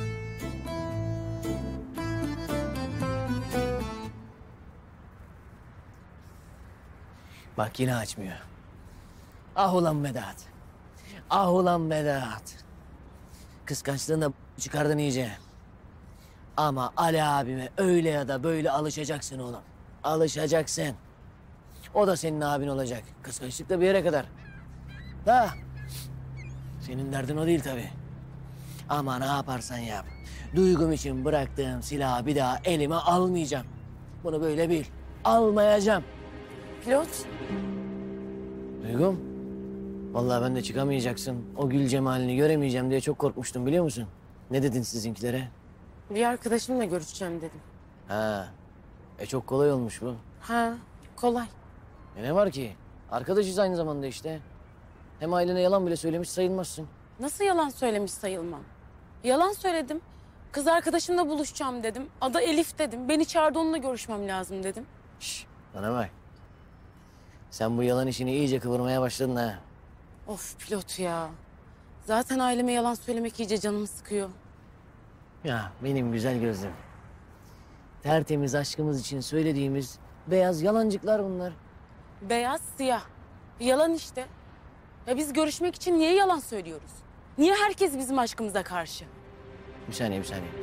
Speaker 4: Bak yine açmıyor. Ah ulan Vedat. Ah ulan Vedat. Kıskançlığında çıkardın iyice. Ama Ali abime öyle ya da böyle alışacaksın oğlum. Alışacaksın. O da senin abin olacak. Kıskançlık da bir yere kadar. Da. Senin derdin o değil tabii. Ama ne yaparsan yap. Duygum için bıraktığım silahı bir daha elime almayacağım. Bunu böyle bil. Almayacağım.
Speaker 10: Pilot.
Speaker 4: Duygum. Vallahi ben de çıkamayacaksın. O gül cemalini göremeyeceğim diye çok korkmuştum biliyor musun? Ne dedin sizinkilere?
Speaker 10: Bir arkadaşımla görüşeceğim dedim.
Speaker 4: Ha. Çok kolay olmuş bu.
Speaker 10: Ha, kolay.
Speaker 4: Ne var ki? Arkadaşız aynı zamanda işte. Hem ailene yalan bile söylemiş sayılmazsın.
Speaker 10: Nasıl yalan söylemiş sayılmam? Yalan söyledim. Kız arkadaşımla buluşacağım dedim. Adı Elif dedim. Beni çağırdı, onunla görüşmem lazım dedim.
Speaker 4: Bana bak. Sen bu yalan işini iyice kıvırmaya başladın ha.
Speaker 10: Of pilot ya. Zaten aileme yalan söylemek iyice canımı sıkıyor.
Speaker 4: Ya benim güzel gözlüm. Tertemiz aşkımız için söylediğimiz beyaz yalancıklar bunlar.
Speaker 10: Beyaz, siyah. Yalan işte. Ya biz görüşmek için niye yalan söylüyoruz? Niye herkes bizim aşkımıza karşı?
Speaker 4: Bir saniye.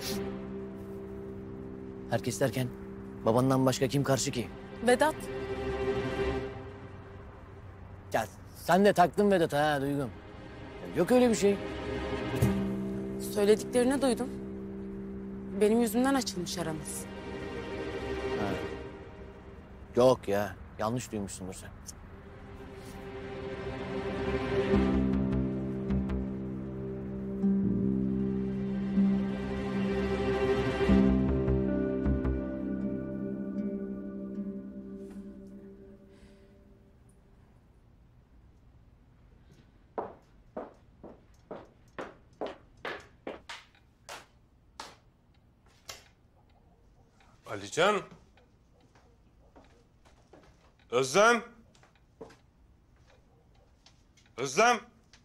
Speaker 4: Herkes derken babandan başka kim karşı ki?
Speaker 10: Vedat.
Speaker 4: Ya sen de taktın Vedat'a ha Duygum. Yok öyle bir şey.
Speaker 16: Söylediklerini duydum. Benim yüzümden açılmış aramız.
Speaker 4: Ha. Yok ya. Yanlış duymuşsundur sen.
Speaker 2: Alican. Özlem. Özlem.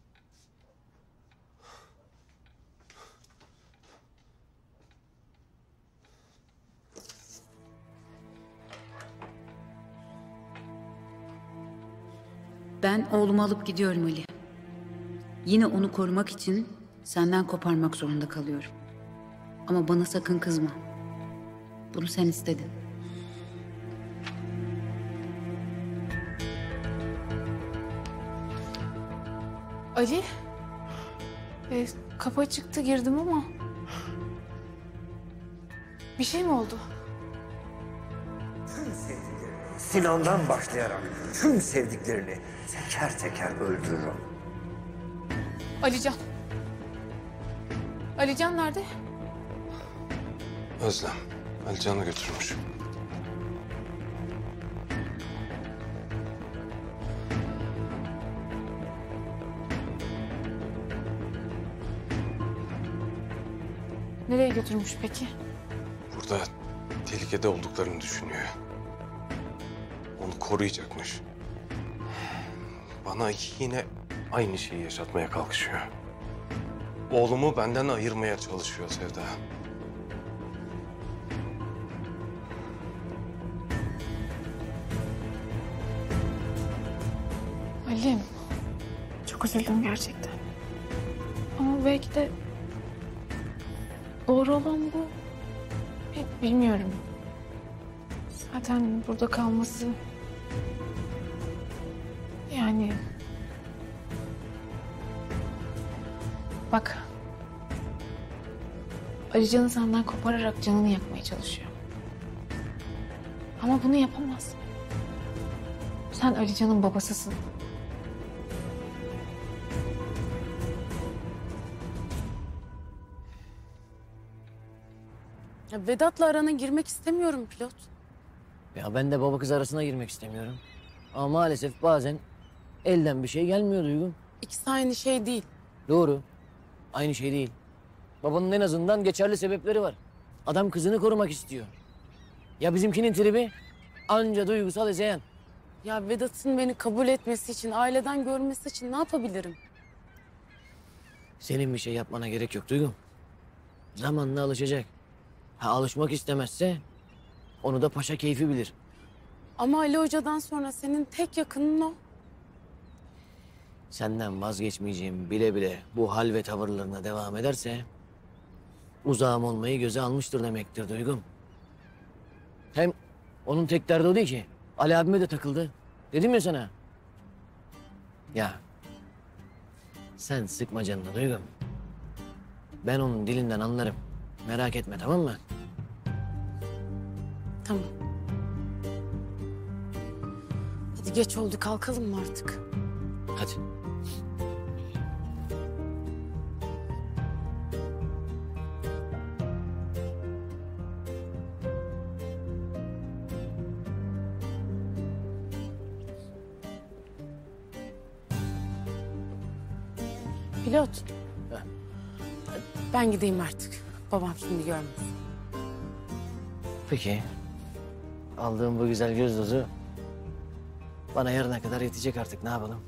Speaker 6: Ben oğlumu alıp gidiyorum Ali. Yine onu korumak için senden koparmak zorunda kalıyorum. Ama bana sakın kızma. Bunu sen istedin.
Speaker 10: Ali, kapı çıktı girdim ama bir şey mi oldu?
Speaker 7: Sinan'dan başlayarak tüm sevdiklerini teker teker öldürürüm.
Speaker 10: Alican. Alican nerede?
Speaker 2: Özlem. Alican'ı götürmüş.
Speaker 10: Nereye götürmüş peki?
Speaker 2: Burada tehlikede olduklarını düşünüyor. Onu koruyacakmış. Bana yine aynı şeyi yaşatmaya kalkışıyor. Oğlumu benden ayırmaya çalışıyor Sevda.
Speaker 10: Ali'm, çok üzüldüm gerçekten. Ama belki de doğru olan bu. Bilmiyorum. Zaten burada kalması... Yani... Bak. Alican'ı senden kopararak canını yakmaya çalışıyor. Ama bunu yapamaz. Sen Alican'ın babasısın.
Speaker 16: Ya Vedat'la arana girmek istemiyorum pilot.
Speaker 4: Ya ben de baba kız arasına girmek istemiyorum. Ama maalesef bazen elden bir şey gelmiyor Duygu.
Speaker 16: İkisi aynı şey değil.
Speaker 4: Doğru. Aynı şey değil. Babanın en azından geçerli sebepleri var. Adam kızını korumak istiyor. Ya bizimkinin tribi anca duygusal ezeyen.
Speaker 16: Ya Vedat'ın beni kabul etmesi için, aileden görmesi için ne yapabilirim?
Speaker 4: Senin bir şey yapmana gerek yok Duygu. Zamanla alışacak. Ha alışmak istemezse onu da paşa keyfi bilir.
Speaker 16: Ama Ali Hoca'dan sonra senin tek yakının o.
Speaker 4: Senden vazgeçmeyeceğim bile bile bu hal ve tavırlarına devam ederse uzağım olmayı göze almıştır demektir Duygum. Hem onun tek derdi o değil ki. Ali abime de takıldı. Dedim ya sana. Ya sen sıkma canını Duygum. Ben onun dilinden anlarım. Merak etme tamam mı?
Speaker 16: Tamam. Hadi geç oldu kalkalım mı artık?
Speaker 4: Hadi.
Speaker 16: Pilot. Ben gideyim artık. Babam şimdi görmez.
Speaker 4: Peki. Aldığım bu güzel göz dozu bana yarına kadar yetecek artık. Ne yapalım?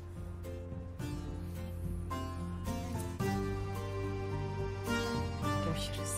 Speaker 16: Görüşürüz.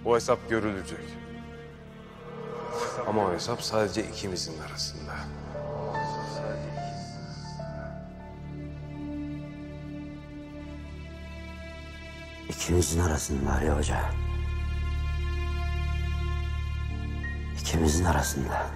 Speaker 2: O hesap görülecek. Ama o hesap sadece ikimizin arasında.
Speaker 15: İkimizin arasında Ali Hoca. İkimizin arasında.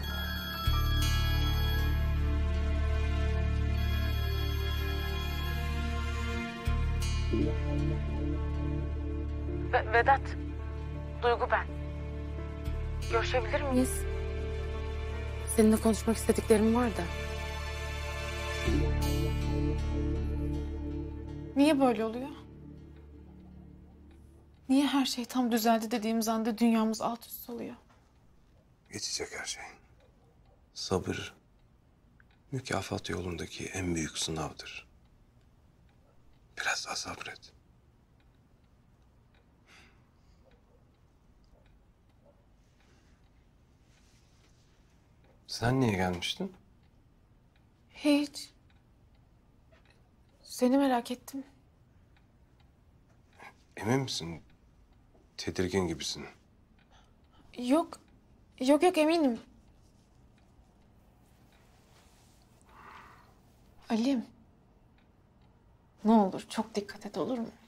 Speaker 10: Vedat, Duygu ben. Görüşebilir miyiz? Seninle konuşmak istediklerim var da. Niye böyle oluyor? Niye her şey tam düzeldi dediğimiz anda dünyamız alt üst oluyor?
Speaker 2: Geçecek her şey. Sabır, mükafat yolundaki en büyük sınavdır. Biraz daha sabret. Sen niye gelmiştin?
Speaker 10: Hiç. Seni merak ettim.
Speaker 2: Emin misin? Tedirgin gibisin.
Speaker 10: Yok. Yok eminim. Ali'm. Ne olur çok dikkat et olur mu?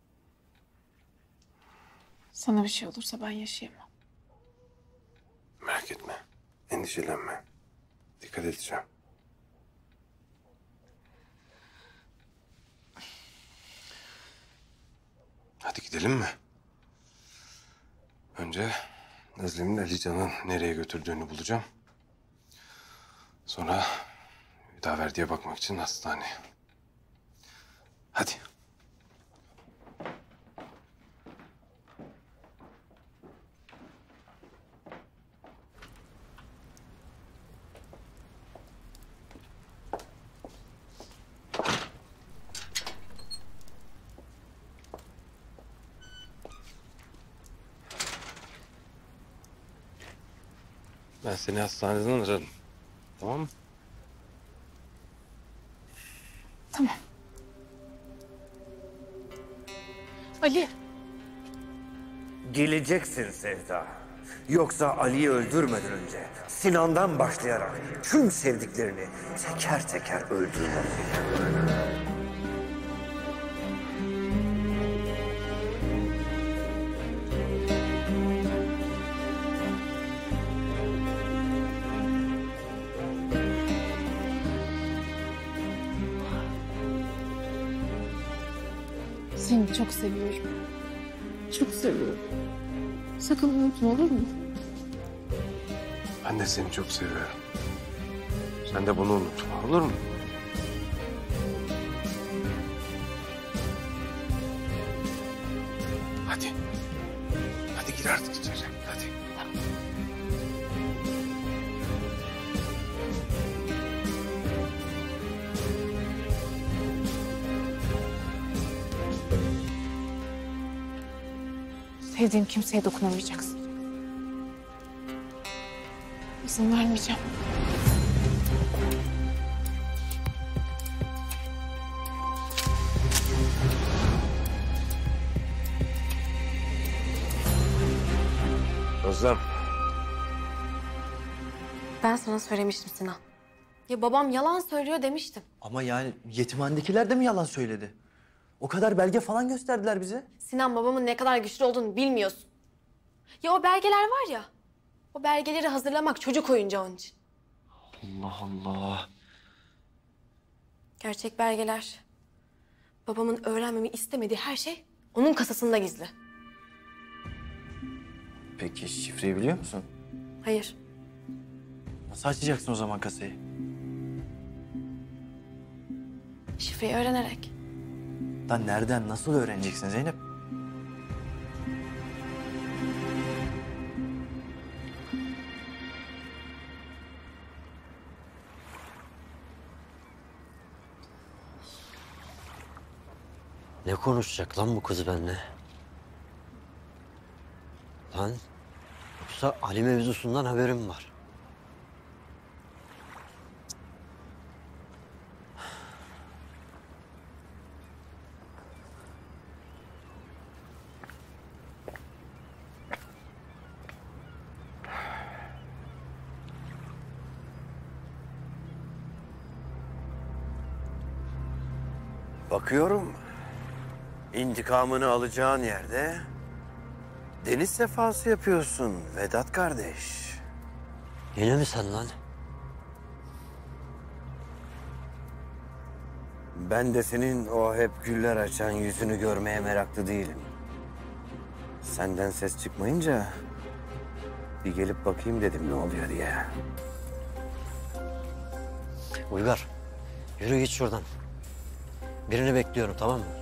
Speaker 10: Sana bir şey olursa ben yaşayamam.
Speaker 2: Merak etme. Endişelenme. Dikkat edeceğim. Hadi gidelim mi? Önce Nazlı'nın Alican'ın nereye götürdüğünü bulacağım. Sonra Hüdaverdi'ye bakmak için hastaneye. Hadi. Ben seni hastaneden ararım. Tamam mı?
Speaker 10: Tamam. Ali.
Speaker 7: Geleceksin Sevda. Yoksa Ali'yi öldürmeden önce Sinan'dan başlayarak tüm sevdiklerini teker teker öldürmem.
Speaker 10: Seni çok seviyorum. Çok seviyorum. Sakın unutma olur mu?
Speaker 2: Ben de seni çok seviyorum. Sen de bunu unutma, olur mu? Hadi. Hadi gir artık içeri. Hadi.
Speaker 10: Sevdiğim kimseye dokunamayacaksın. İzin vermeyeceğim.
Speaker 2: Özlem.
Speaker 22: Ben sana söylemiştim Sinan. Ya babam yalan söylüyor demiştim.
Speaker 3: Ama yani yetimhanedekiler de mi yalan söyledi? O kadar belge falan gösterdiler bize.
Speaker 22: Sinan babamın ne kadar güçlü olduğunu bilmiyorsun. Ya o belgeler var ya. O belgeleri hazırlamak çocuk oyuncağı onun için.
Speaker 3: Allah Allah.
Speaker 22: Gerçek belgeler. Babamın öğrenmemi istemediği her şey onun kasasında gizli.
Speaker 3: Peki şifreyi biliyor musun?
Speaker 22: Hayır.
Speaker 3: Nasıl açacaksın o zaman kasayı?
Speaker 22: Şifreyi öğrenerek.
Speaker 3: Lan nereden, nasıl öğreneceksin Zeynep?
Speaker 15: Ne konuşacak lan bu kız benimle? Lan yoksa Ali mevzusundan haberim var.
Speaker 7: Bakıyorum, intikamını alacağın yerde deniz sefası yapıyorsun Vedat kardeş.
Speaker 15: Yine mi sen lan?
Speaker 7: Ben de senin o hep güller açan yüzünü görmeye meraklı değilim. Senden ses çıkmayınca bir gelip bakayım dedim ne oluyor diye.
Speaker 15: Uygar, yürü git şuradan. Birini bekliyorum, tamam mı?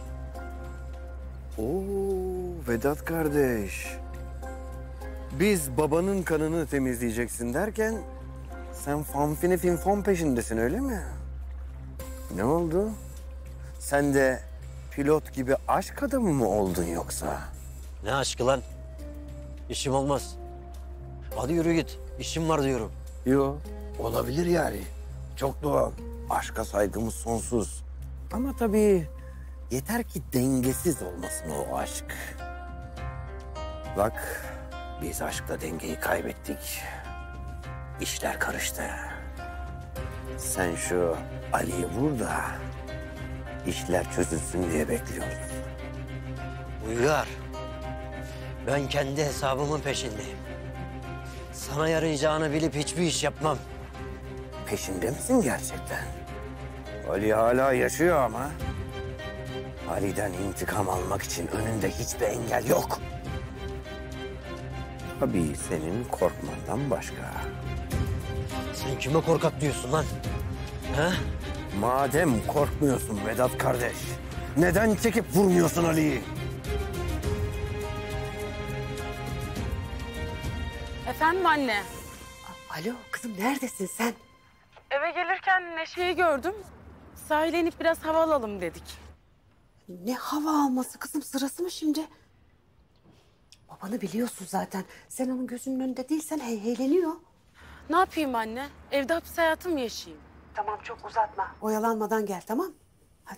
Speaker 7: Oo Vedat kardeş. Biz babanın kanını temizleyeceksin derken sen fanfini finfon peşindesin öyle mi? Ne oldu? Sen de pilot gibi aşk adamı mı oldun yoksa?
Speaker 15: Ne aşkı lan? İşim olmaz. Hadi yürü git. İşim var diyorum.
Speaker 7: Yo, olabilir yani. Çok doğal. Aşka saygımız sonsuz. Ama tabii yeter ki dengesiz olmasın o aşk. Bak, biz aşkla dengeyi kaybettik. İşler karıştı. Sen şu Ali'yi vur da işler çözülsün diye bekliyoruz.
Speaker 15: Uygar, ben kendi hesabımın peşindeyim. Sana yarayacağını bilip hiçbir iş yapmam.
Speaker 7: Peşinde misin gerçekten? Ali hala yaşıyor ama. Ali'den intikam almak için önünde hiçbir engel yok. Tabii senin korkmandan başka.
Speaker 15: Sen kime korkak diyorsun lan? He?
Speaker 7: Madem korkmuyorsun Vedat kardeş, neden çekip vurmuyorsun Ali'yi?
Speaker 16: Efendim anne?
Speaker 12: Alo kızım neredesin sen?
Speaker 16: Eve gelirken Neşe'yi gördüm. Sahile inip biraz hava alalım dedik.
Speaker 12: Ne hava alması kızım, sırası mı şimdi? Babanı biliyorsun zaten. Sen onun gözünün önünde değilsen heyehleniyor.
Speaker 16: Ne yapayım anne? Evde hapis hayatı mı yaşayayım?
Speaker 12: Tamam çok uzatma. Oyalanmadan gel, tamam? Hadi.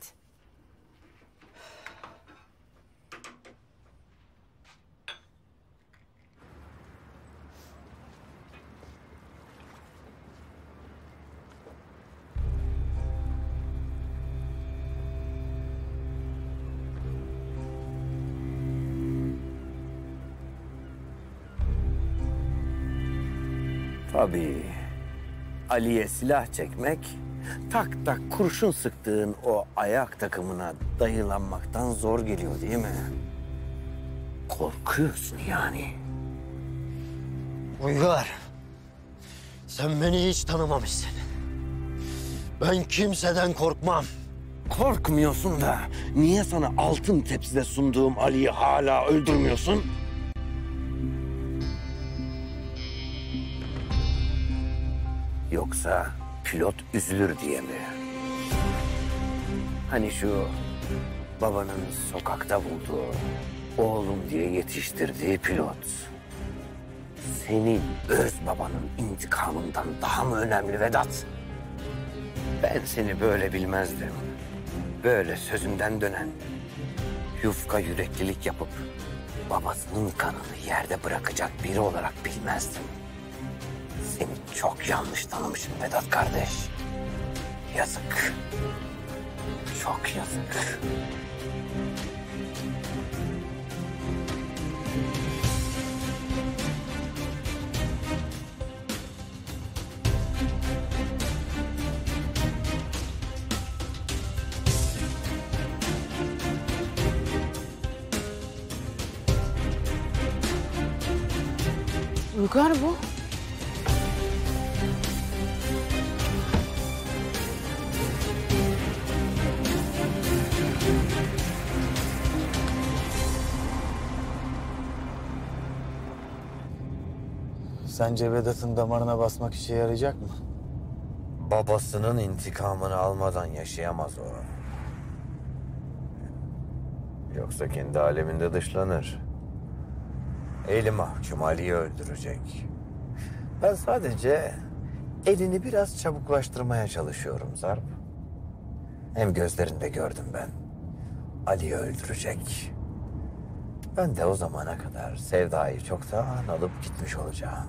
Speaker 7: Tabii. Ali'ye silah çekmek, tak tak kurşun sıktığın o ayak takımına dayılanmaktan zor geliyor değil mi? Korkuyorsun yani.
Speaker 15: Uygar, sen beni hiç tanımamışsın. Ben kimseden korkmam.
Speaker 7: Korkmuyorsun da niye sana altın tepside sunduğum Ali'yi hala öldürmüyorsun? Yoksa pilot üzülür diye mi? Hani şu babanın sokakta bulduğu, oğlum diye yetiştirdiği pilot. Senin öz babanın intikamından daha mı önemli Vedat? Ben seni böyle bilmezdim. Böyle sözünden dönen, yufka yüreklilik yapıp babasının kanını yerde bırakacak biri olarak bilmezdim. Seni çok yanlış tanımışım Vedat kardeş. Yazık. Çok yazık.
Speaker 16: Uygar bu.
Speaker 8: Sence Vedat'ın damarına basmak işe yarayacak mı?
Speaker 7: Babasının intikamını almadan yaşayamaz o. Yoksa kendi aleminde dışlanır. Eli mahkum Ali'yi öldürecek. Ben sadece elini biraz çabuklaştırmaya çalışıyorum Sarp. Hem gözlerinde gördüm ben. Ali'yi öldürecek. Ben de o zamana kadar Sevda'yı çoktan alıp gitmiş olacağım.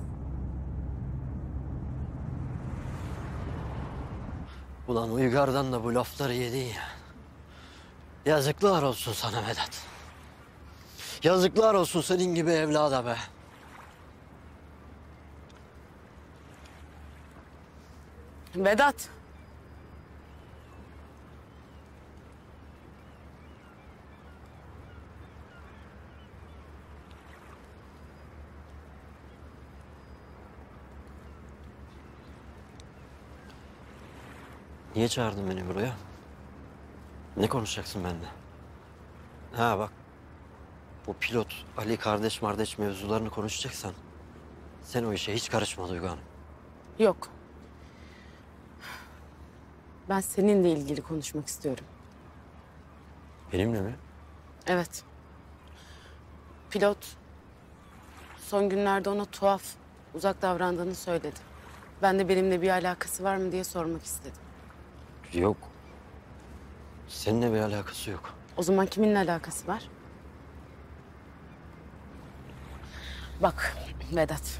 Speaker 15: Ulan Uygar'dan da bu lafları yedin ya. Yazıklar olsun sana Vedat. Yazıklar olsun senin gibi evlada be.
Speaker 16: Vedat.
Speaker 15: Niye çağırdın beni buraya? Ne konuşacaksın benimle? Ha bak. Bu pilot, Ali kardeş mevzularını konuşacaksan... sen o işe hiç karışma Duygu Hanım.
Speaker 16: Yok. Ben seninle ilgili konuşmak istiyorum.
Speaker 15: Benimle mi?
Speaker 16: Evet. Pilot son günlerde ona tuhaf, uzak davrandığını söyledi. Ben de benimle bir alakası var mı diye sormak istedim.
Speaker 15: Yok. Seninle bir alakası yok.
Speaker 16: O zaman kiminle alakası var? Bak Vedat.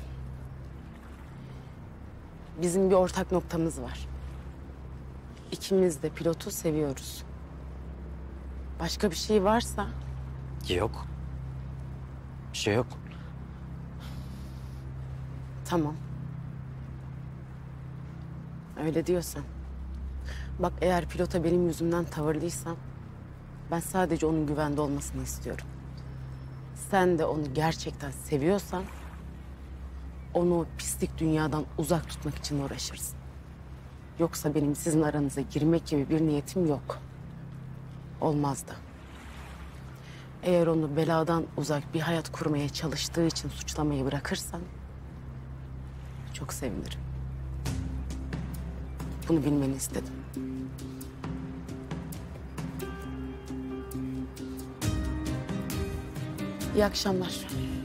Speaker 16: Bizim bir ortak noktamız var. İkimiz de pilotu seviyoruz. Başka bir şey varsa...
Speaker 15: Yok. Bir şey yok.
Speaker 16: Tamam. Öyle diyorsan. Bak eğer pilota benim yüzümden tavırlıysam... ben sadece onun güvende olmasını istiyorum. Sen de onu gerçekten seviyorsan... onu o pislik dünyadan uzak tutmak için uğraşırsın. Yoksa benim sizin aranıza girmek gibi bir niyetim yok. Olmaz da. Eğer onu beladan uzak bir hayat kurmaya çalıştığı için suçlamayı bırakırsan... çok sevinirim. Bunu bilmeni istedim. İyi akşamlar.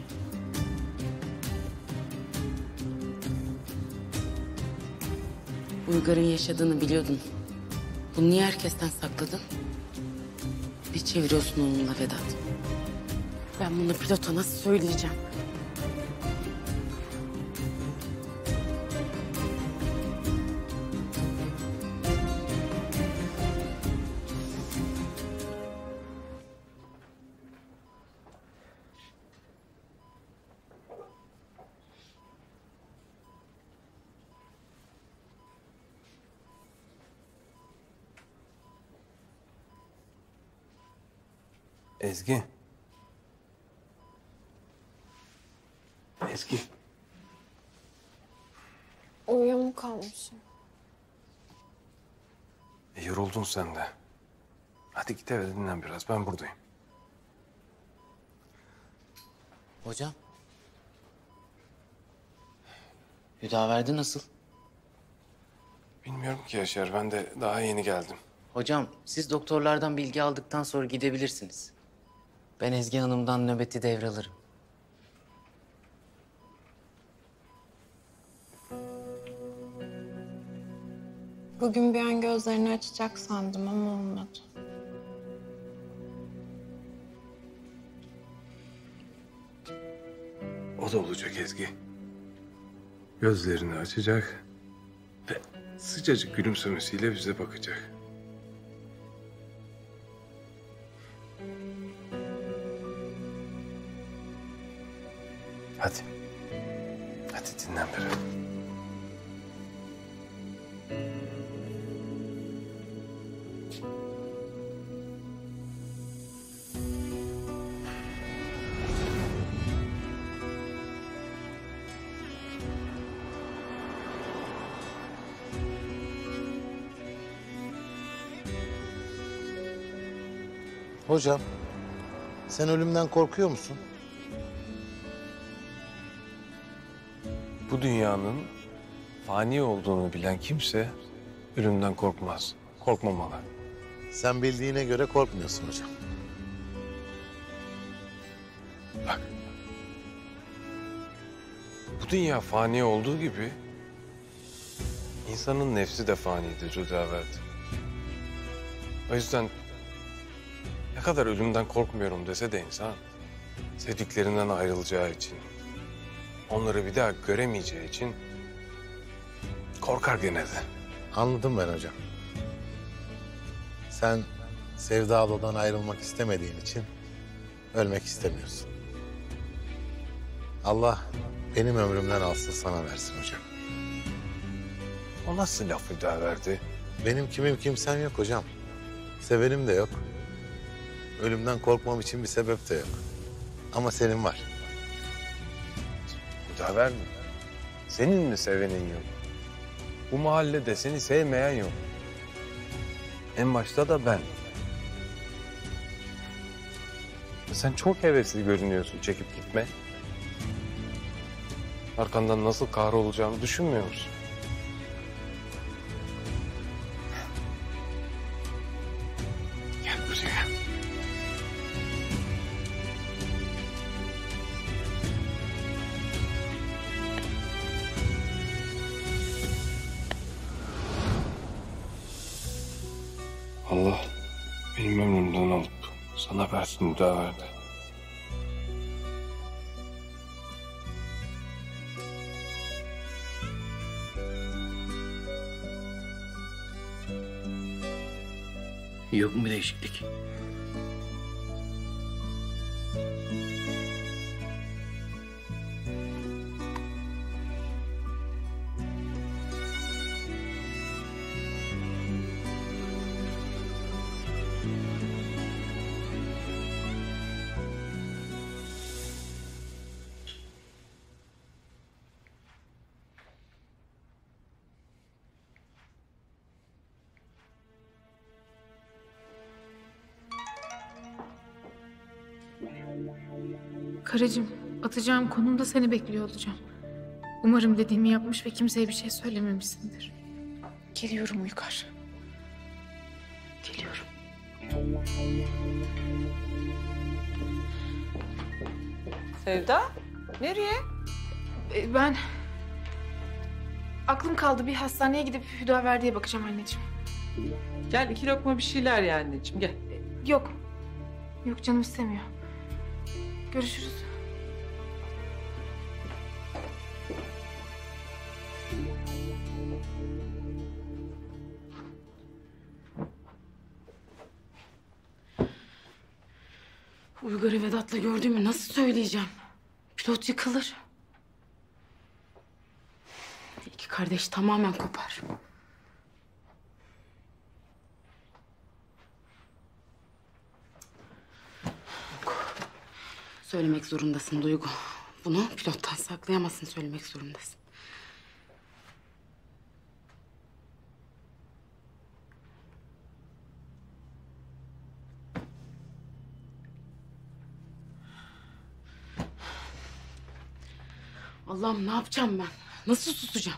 Speaker 16: Uygar'ın yaşadığını biliyordun. Bunu niye herkesten sakladın? Ne çeviriyorsun onunla Vedat? Ben bunu pilota nasıl söyleyeceğim?
Speaker 2: Ezgi. Ezgi.
Speaker 22: Uyuyamam kalmışım.
Speaker 2: Yoruldun sen de. Hadi git eve dinlen biraz. Ben buradayım.
Speaker 4: Hocam. Hüdaverdi nasıl?
Speaker 2: Bilmiyorum ki Yaşar. Ben de daha yeni geldim.
Speaker 4: Hocam siz doktorlardan bilgi aldıktan sonra gidebilirsiniz. Ben Ezgi Hanım'dan nöbeti devralırım.
Speaker 22: Bugün bir an gözlerini açacak sandım ama olmadı.
Speaker 2: O da olacak Ezgi. Gözlerini açacak ve sıcacık gülümsemesiyle bize bakacak. Hadi. Hadi dinlen biraz.
Speaker 1: Hocam, sen ölümden korkuyor musun?
Speaker 2: Bu dünyanın fani olduğunu bilen kimse ölümden korkmaz. Korkmamalı.
Speaker 1: Sen bildiğine göre korkmuyorsun hocam.
Speaker 2: Bak. Bu dünya fani olduğu gibi insanın nefsi de fanidir Hüdaverdi. O yüzden ne kadar ölümden korkmuyorum dese de insan sevdiklerinden ayrılacağı için, onları bir daha göremeyeceği için korkar gene de.
Speaker 1: Anladım ben hocam. Sen Sevdalı'dan ayrılmak istemediğin için ölmek istemiyorsun. Allah benim ömrümden alsın sana versin hocam.
Speaker 2: O nasıl laf Hüdaverdi?
Speaker 1: Benim kimim kimsem yok hocam. Sevenim de yok. Ölümden korkmam için bir sebep de yok. Ama senin var.
Speaker 2: Hüdaverdi, senin mi sevenin yok? Bu mahallede seni sevmeyen yok. En başta da ben. Sen çok hevesli görünüyorsun çekip gitme. Arkandan nasıl kahrolacağımı düşünmüyor musun? Gel buraya. Allah benim ömrümden alıp sana versin Hüdaverdi.
Speaker 4: Yok mu bir değişiklik?
Speaker 10: Karıcığım, atacağım konumda seni bekliyor olacağım. Umarım dediğimi yapmış ve kimseye bir şey söylememişsindir. Geliyorum Uygar. Geliyorum.
Speaker 20: Sevda, nereye?
Speaker 10: Ben... Aklım kaldı. Bir hastaneye gidip Hüdaverdi'ye bakacağım anneciğim.
Speaker 20: Gel 2 lokma bir şeyler ye anneciğim, gel.
Speaker 10: Yok. Yok canım istemiyor. Görüşürüz.
Speaker 16: Uygar'ı Vedat'la gördüğümü nasıl söyleyeceğim? Pilot yıkılır. İki kardeş tamamen kopar. Söylemek zorundasın Duygu. Bunu pilottan saklayamazsın, söylemek zorundasın. Allah'ım ne yapacağım ben? Nasıl susacağım?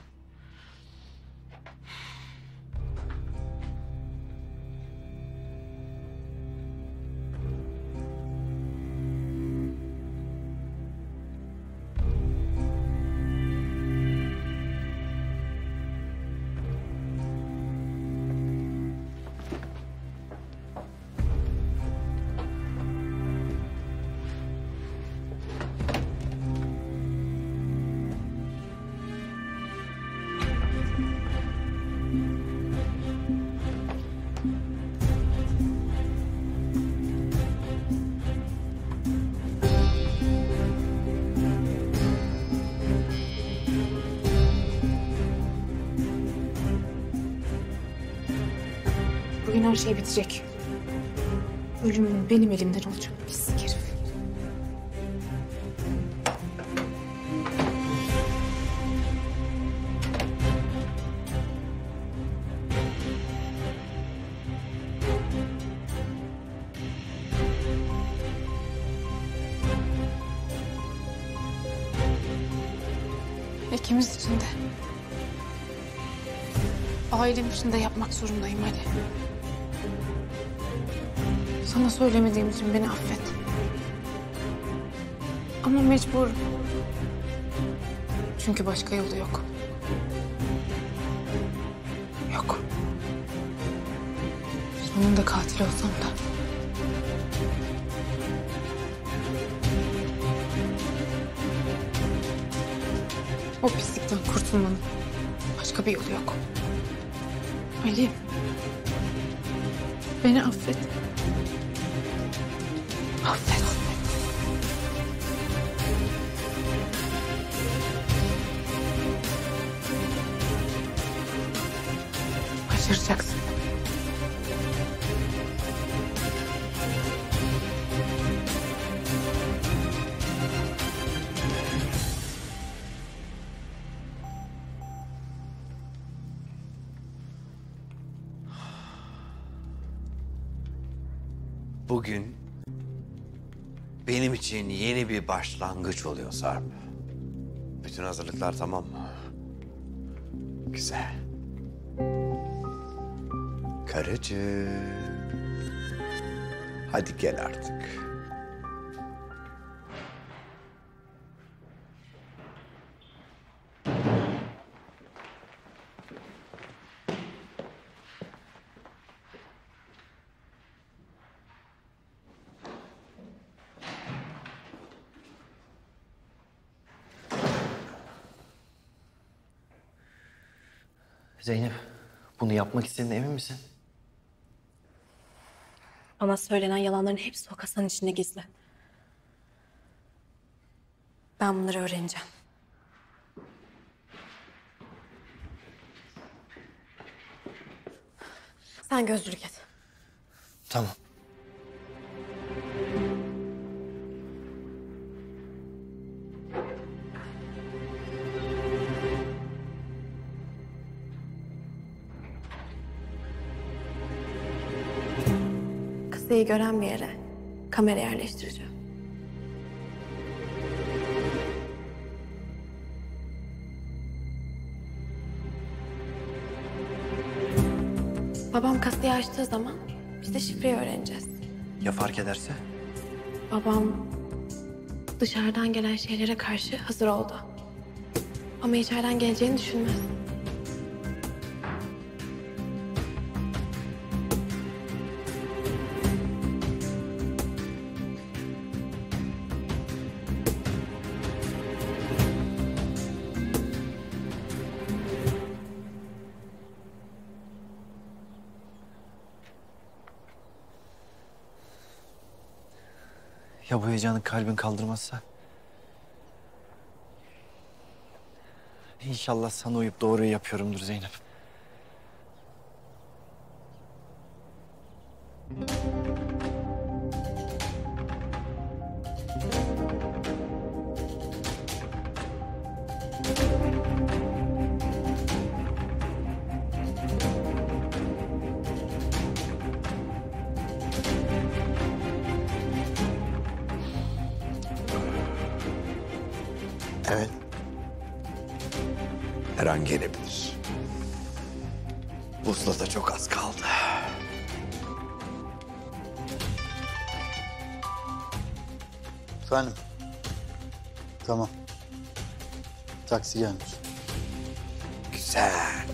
Speaker 10: Bugün her şey bitecek. Ölümün benim elimden olacak pislik herif. İkimiz için de. Ailem için de yapmak zorundayım Ali. Sana söylemediğim için beni affet. Ama mecburum. Çünkü başka yolu yok. Yok. Sonunda katil olsam da. O pislikten kurtulmanın başka bir yolu yok. Ali. Beni affet.
Speaker 12: Affet. Başaracaksın.
Speaker 15: Bugün benim için yeni bir başlangıç oluyor Sarp. Bütün hazırlıklar tamam mı? Güzel. Karıcığım. Hadi gel artık.
Speaker 3: Zeynep, bunu yapmak istediğine emin misin?
Speaker 22: Bana söylenen yalanların hepsi o kasanın içinde gizli. Ben bunları öğreneceğim. Sen gözcülük et.
Speaker 3: Tamam.
Speaker 22: Kasayı gören bir yere kamera yerleştireceğim. Babam kasayı açtığı zaman biz de şifreyi öğreneceğiz.
Speaker 3: Ya fark ederse?
Speaker 22: Babam dışarıdan gelen şeylere karşı hazır oldu. Ama içeriden geleceğini düşünmez.
Speaker 3: Ya bu heyecanı kalbin kaldırmazsa? İnşallah sana uyup doğruyu yapıyorumdur Zeynep.
Speaker 15: Evet. Her an gelebilir. Vuslata çok az kaldı.
Speaker 8: Efendim? Tamam. Taksi gelmiş.
Speaker 15: Güzel.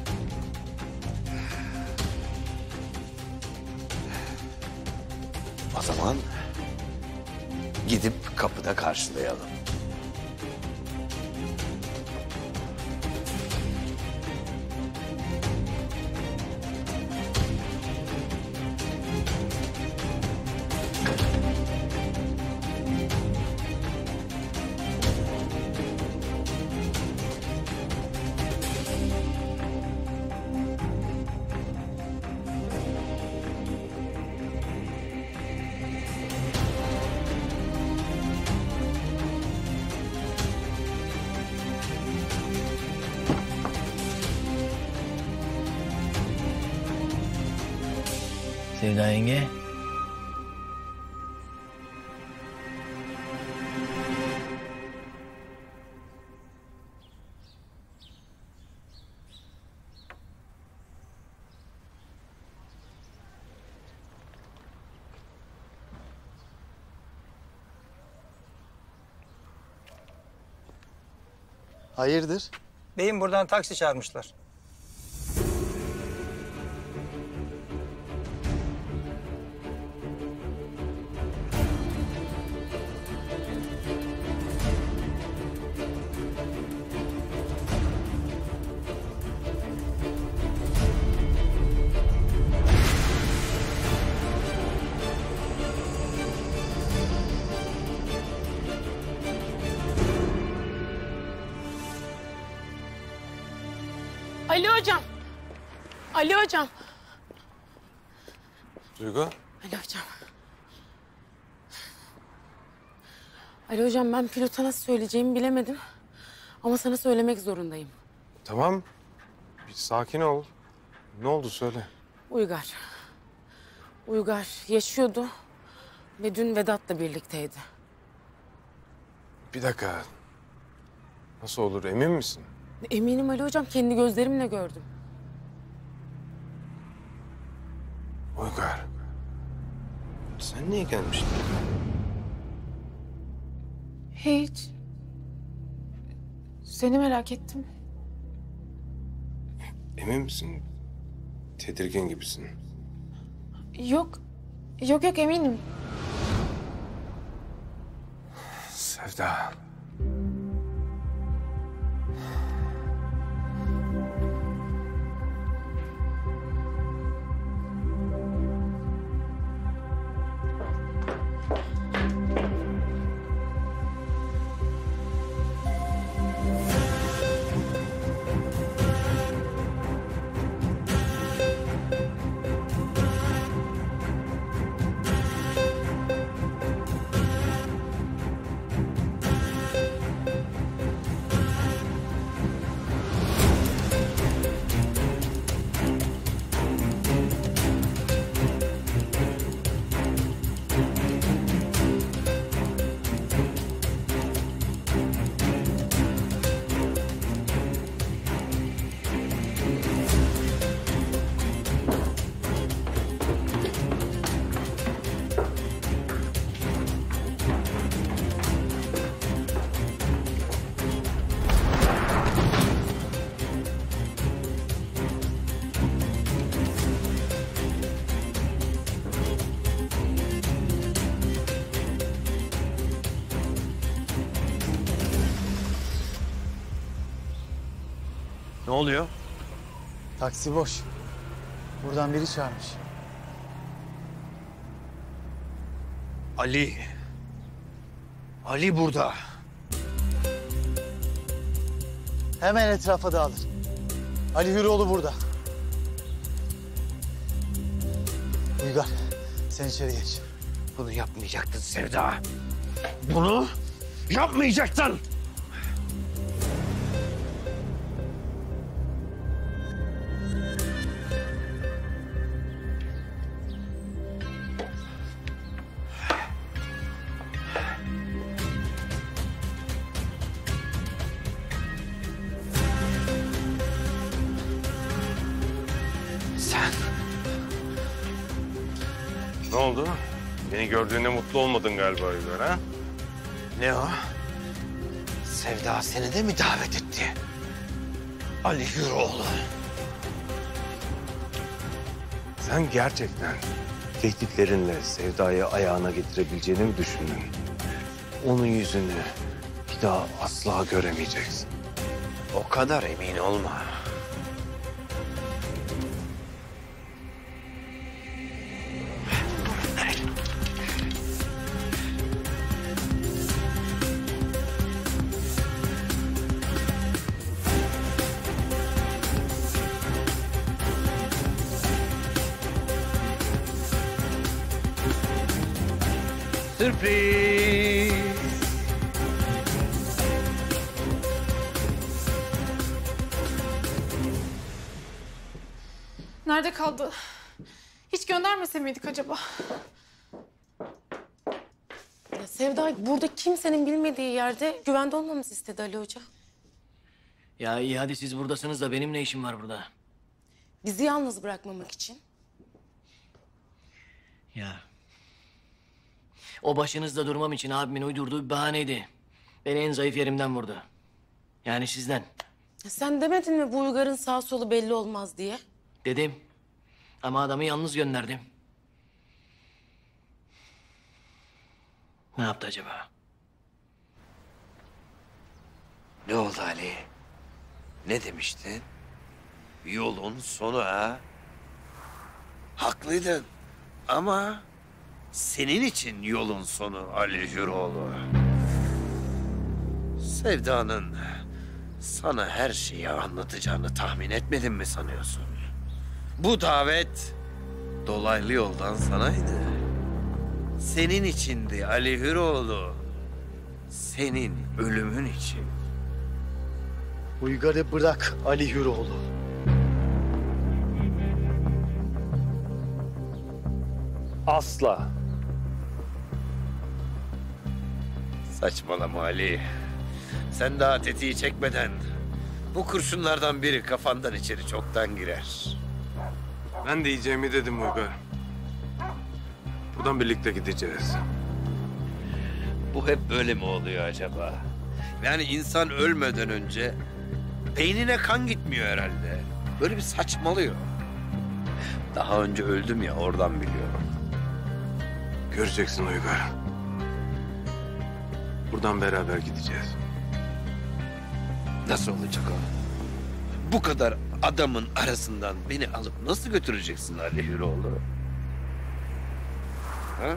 Speaker 15: O zaman gidip kapıda karşılayalım.
Speaker 4: Sevda yenge.
Speaker 8: Hayırdır?
Speaker 17: Beyim buradan taksi çağırmışlar.
Speaker 16: Ali hocam. Ali hocam.
Speaker 2: Duygu.
Speaker 16: Ali hocam. Ali hocam ben pilota nasıl söyleyeceğimi bilemedim. Ama sana söylemek zorundayım.
Speaker 2: Tamam. Bir sakin ol. Ne oldu söyle.
Speaker 16: Uygar. Uygar yaşıyordu ve dün Vedat'la birlikteydi.
Speaker 2: Bir dakika. Nasıl olur emin misin?
Speaker 16: Eminim Ali hocam, kendi gözlerimle gördüm.
Speaker 2: Uygar. Sen niye gelmiştin?
Speaker 10: Hiç. Seni merak ettim.
Speaker 2: Emin misin? Tedirgin gibisin.
Speaker 10: Yok. Yok eminim.
Speaker 2: Sevda.
Speaker 3: Ne oluyor?
Speaker 8: Taksi boş. Buradan biri çağırmış.
Speaker 3: Ali. Ali burada.
Speaker 8: Hemen etrafa dağılır. Ali Hüroğlu burada. Uygar, sen içeri geç.
Speaker 3: Bunu yapmayacaktın Sevda. Bunu yapmayacaktın.
Speaker 2: Sen. Ne oldu? Beni gördüğünde mutlu olmadın galiba Uygar ha?
Speaker 3: Ne o? Sevda seni de mi davet etti? Ali Hüroğlu.
Speaker 2: Sen gerçekten tehditlerinle Sevda'yı ayağına getirebileceğini mi düşündün? Onun yüzünü bir daha asla göremeyeceksin.
Speaker 3: O kadar emin olma. Sürpriz.
Speaker 10: Nerede kaldı? Hiç göndermese miydik acaba?
Speaker 16: Ya Sevda burada kimsenin bilmediği yerde güvende olmamızı istedi Ali Hoca.
Speaker 4: Ya iyi hadi siz buradasınız da benim ne işim var burada?
Speaker 16: Bizi yalnız bırakmamak için.
Speaker 4: Ya. O başınızda durmam için abimin uydurduğu bir bahaneydi. Beni en zayıf yerimden vurdu. Yani sizden.
Speaker 16: Ya sen demedin mi bu Uygar'ın sağ solu belli olmaz diye?
Speaker 4: Dedim. Ama adamı yalnız gönderdim. Ne yaptı acaba?
Speaker 3: Ne oldu Ali? Ne demiştin? Yolun sonu ha? Haklıydın ama senin için yolun sonu Ali Hüroğlu. Sevda'nın Sana her şeyi anlatacağını tahmin etmedim mi sanıyorsun? Bu davet dolaylı yoldan sanaydı. Senin içindi Ali Hüroğlu. Senin ölümün için.
Speaker 8: Uygar'ı bırak Ali Hüroğlu.
Speaker 2: Asla.
Speaker 3: Saçmalama Ali. Sen daha tetiği çekmeden bu kurşunlardan biri kafandan içeri çoktan girer.
Speaker 2: Ben de yiyeceğimi dedim Uygar. Buradan birlikte gideceğiz.
Speaker 3: Bu hep böyle mi oluyor acaba? Yani insan ölmeden önce beynine kan gitmiyor herhalde. Böyle bir saçmalıyor. Daha önce öldüm ya, oradan biliyorum.
Speaker 2: Göreceksin Uygar. Buradan beraber gideceğiz.
Speaker 3: Nasıl olacak o? Bu kadar adamın arasından beni alıp nasıl götüreceksin Ali Hüroğlu? Ha?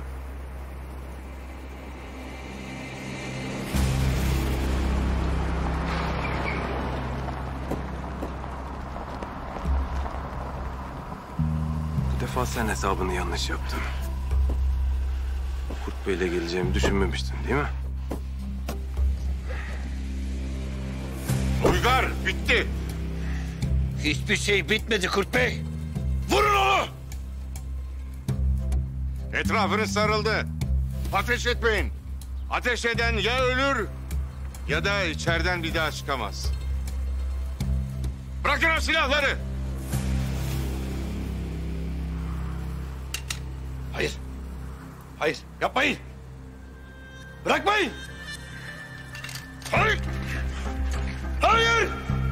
Speaker 2: Bu defa sen hesabını yanlış yaptın. Kurt Bey'le geleceğimi düşünmemiştin değil mi?
Speaker 14: Uygar bitti.
Speaker 3: Hiçbir şey bitmedi Kurt Bey. Vurun onu!
Speaker 14: Etrafınız sarıldı. Ateş etmeyin. Ateş eden ya ölür ya da içeriden bir daha çıkamaz. Bırakın o silahları.
Speaker 3: Hayır. Hayır, yapmayın. Bırakmayın. Hayır. Hayır.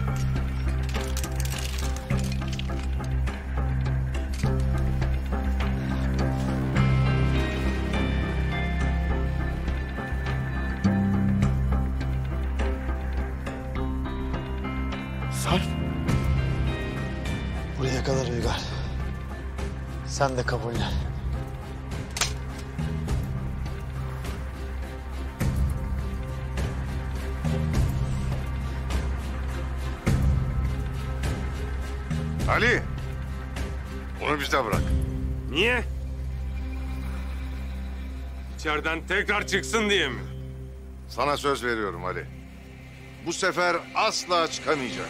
Speaker 8: Sarp. Buraya kadar Uygar. Sen de kabullen.
Speaker 14: Ali, onu bize bırak.
Speaker 2: Niye? İçeriden tekrar çıksın diye mi?
Speaker 14: Sana söz veriyorum Ali. Bu sefer asla çıkamayacak.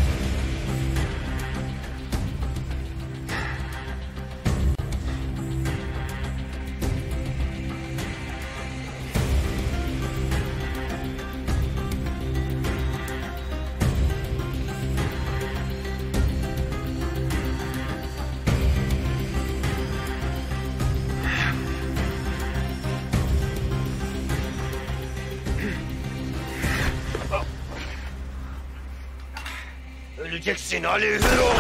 Speaker 3: Öleceksin Ali Hüroğlu.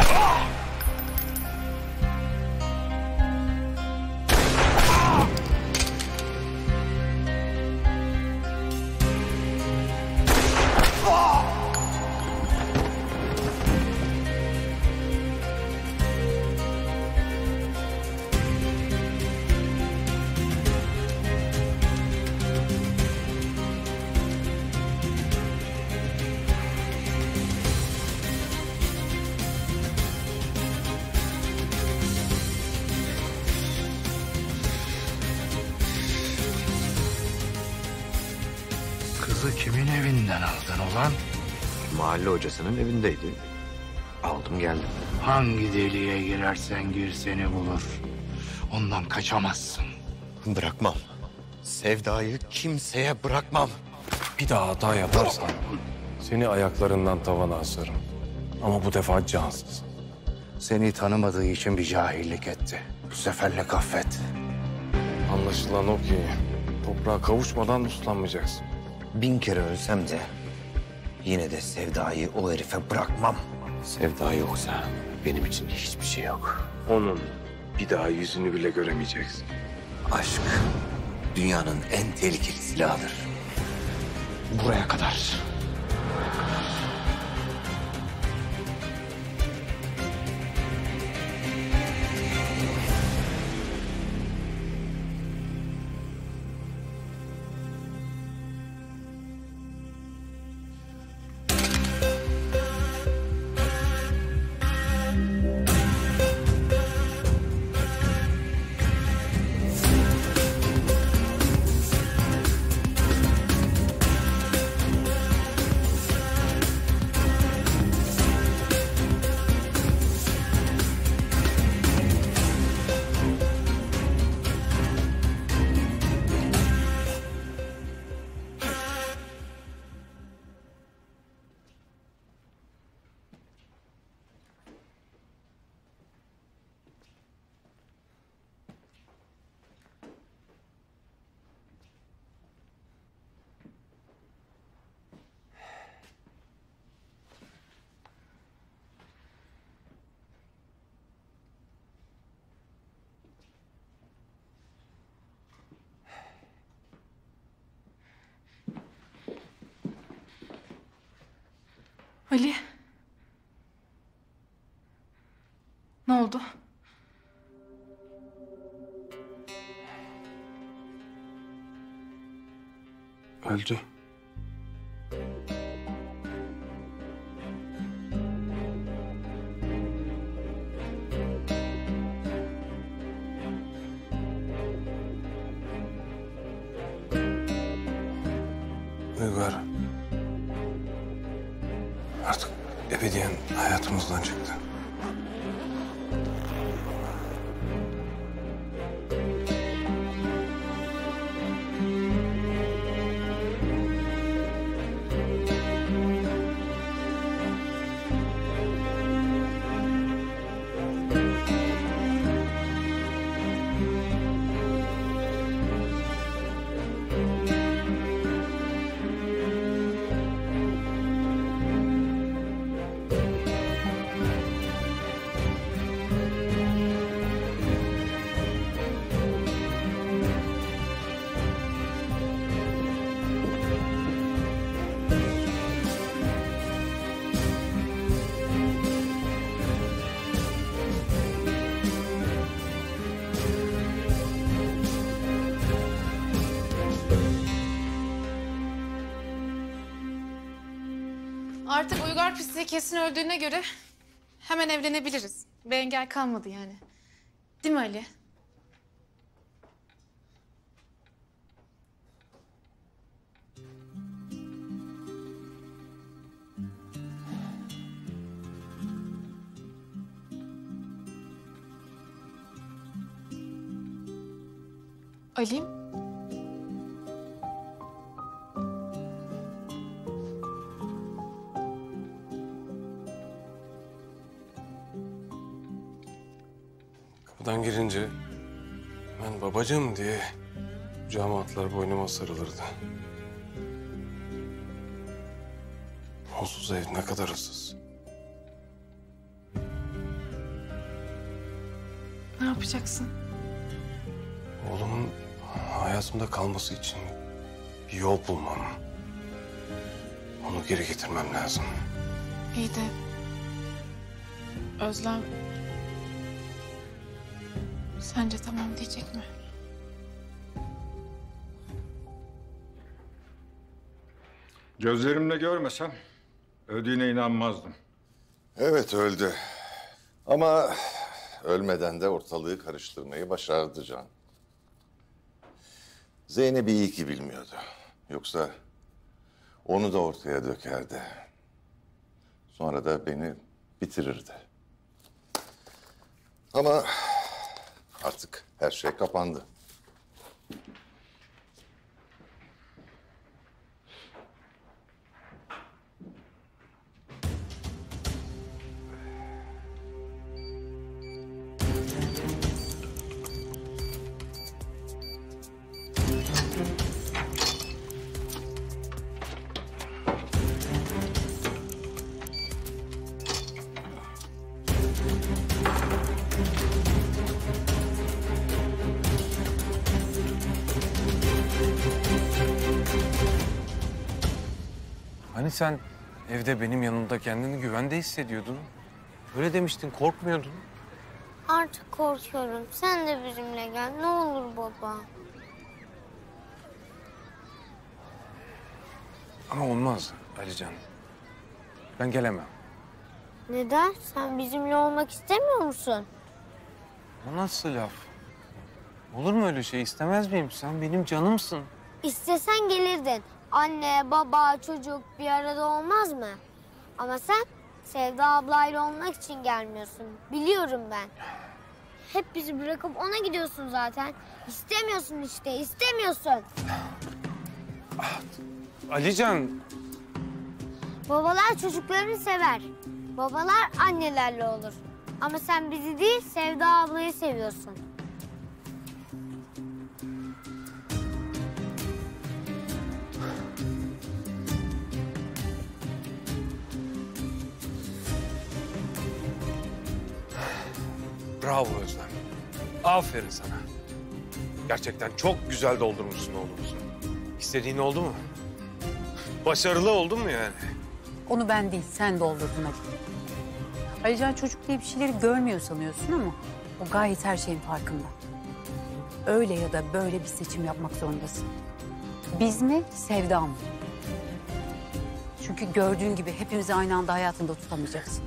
Speaker 13: Kızı kimin evinden aldın ulan?
Speaker 3: Mahalle hocasının evindeydi. Aldım geldim.
Speaker 13: Hangi deliğe girersen gir seni bulur. Ondan kaçamazsın.
Speaker 3: Bırakmam. Sevda'yı kimseye bırakmam.
Speaker 2: Bir daha hata yaparsan seni ayaklarından tavana asarım. Ama bu defa cansız.
Speaker 13: Seni tanımadığı için bir cahillik etti. Bu seferlik affet.
Speaker 2: Anlaşılan o ki toprağa kavuşmadan uslanmayacaksın.
Speaker 3: 1000 kere ölsem de yine de Sevda'yı o herife bırakmam. Sevda yoksa benim için hiçbir şey yok.
Speaker 2: Onun bir daha yüzünü bile göremeyeceksin.
Speaker 3: Aşk dünyanın en tehlikeli silahıdır.
Speaker 13: Buraya kadar.
Speaker 10: Ali. Ne oldu?
Speaker 2: Öldü. Uygar artık ebediyen hayatımızdan çıktı.
Speaker 10: Artık Uygar pisliği kesin öldüğüne göre hemen evlenebiliriz. Bir engel kalmadı yani. Değil mi Ali? Ali?
Speaker 2: Kapıdan girince ben babacığım diye kucağıma atlar boynuma sarılırdı. Onsuz ev ne kadar ıssız.
Speaker 10: Ne yapacaksın?
Speaker 2: Oğlumun hayatımda kalması için bir yol bulmam. Onu geri getirmem lazım.
Speaker 10: İyi de Özlem sence tamam diyecek mi?
Speaker 9: Gözlerimle görmesem öldüğüne inanmazdım.
Speaker 14: Evet öldü. Ama ölmeden de ortalığı karıştırmayı başardı Can. Zeynep'i iyi ki bilmiyordu. Yoksa onu da ortaya dökerdi. Sonra da beni bitirirdi. Ama artık her şey kapandı.
Speaker 2: Hani sen evde benim yanımda kendini güvende hissediyordun? Öyle demiştin, korkmuyordun.
Speaker 5: Artık korkuyorum. Sen de bizimle gel. Ne olur baba.
Speaker 2: Ama olmaz Alican. Ben gelemem.
Speaker 5: Neden? Sen bizimle olmak istemiyor musun?
Speaker 2: O nasıl laf? Olur mu öyle şey? İstemez miyim? Sen benim canımsın.
Speaker 5: İstesen gelirdin. Anne, baba, çocuk bir arada olmaz mı? Ama sen Sevda ablayla olmak için gelmiyorsun. Biliyorum ben. Hep bizi bırakıp ona gidiyorsun zaten. İstemiyorsun işte, istemiyorsun.
Speaker 2: Alican.
Speaker 5: Babalar çocuklarını sever. Babalar annelerle olur. Ama sen bizi değil, Sevda ablayı seviyorsun.
Speaker 2: Bravo Özlem. Aferin sana. Gerçekten çok güzel doldurmuşsun oğlumuzu. İstediğin oldu mu? Başarılı oldun mu yani?
Speaker 6: Onu ben değil, sen doldurdun hadi. Ayrıca çocuk diye bir şeyleri görmüyor sanıyorsun ama o gayet her şeyin farkında. Öyle ya da böyle bir seçim yapmak zorundasın. Biz mi, Sevda mı? Çünkü gördüğün gibi hepimizi aynı anda hayatında tutamayacaksın.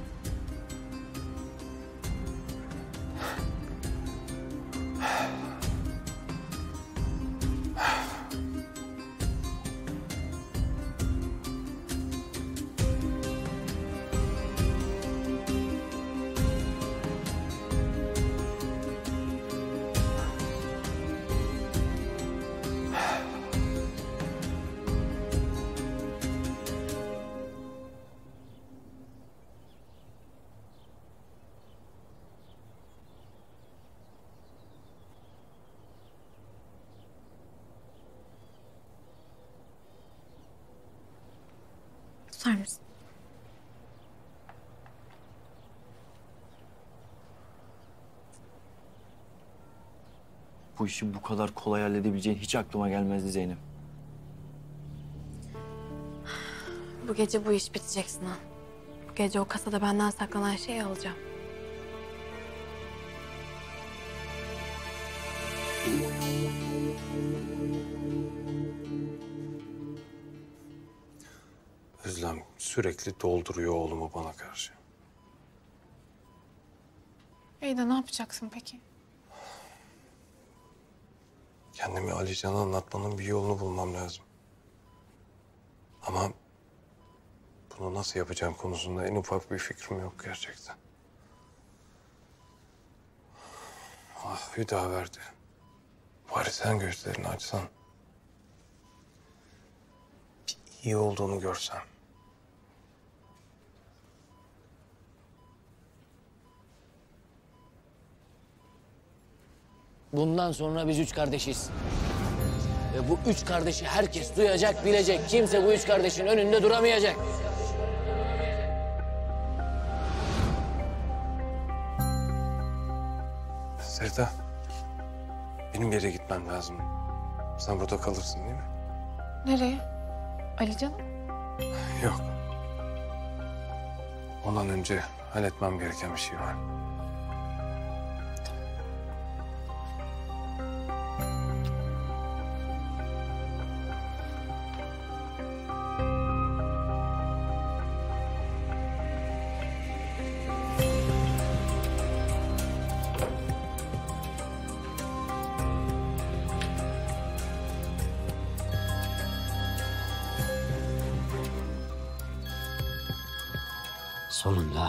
Speaker 22: Tutar mısın?
Speaker 19: Bu işi bu kadar kolay halledebileceğin hiç aklıma gelmezdi Zeynep.
Speaker 22: Bu gece bu iş bitecek Sinan. Bu gece o kasada benden saklanan şeyi alacağım.
Speaker 2: Özlem sürekli dolduruyor oğlumu bana karşı.
Speaker 10: İyi de ne yapacaksın peki?
Speaker 2: Kendimi Alican'a anlatmanın bir yolunu bulmam lazım. Ama bunu nasıl yapacağım konusunda en ufak bir fikrim yok gerçekten. Ah Hüdaverdi. Bari sen gözlerini açsan. Bir iyi olduğunu görsen.
Speaker 4: Bundan sonra biz üç kardeşiz. Ve bu üç kardeşi herkes duyacak, bilecek. Kimse bu üç kardeşin önünde duramayacak.
Speaker 2: Sevda, benim bir yere gitmem lazım. Sen burada kalırsın değil mi?
Speaker 10: Nereye? Alican?
Speaker 2: Yok. Ondan önce halletmem gereken bir şey var.
Speaker 15: Sonunda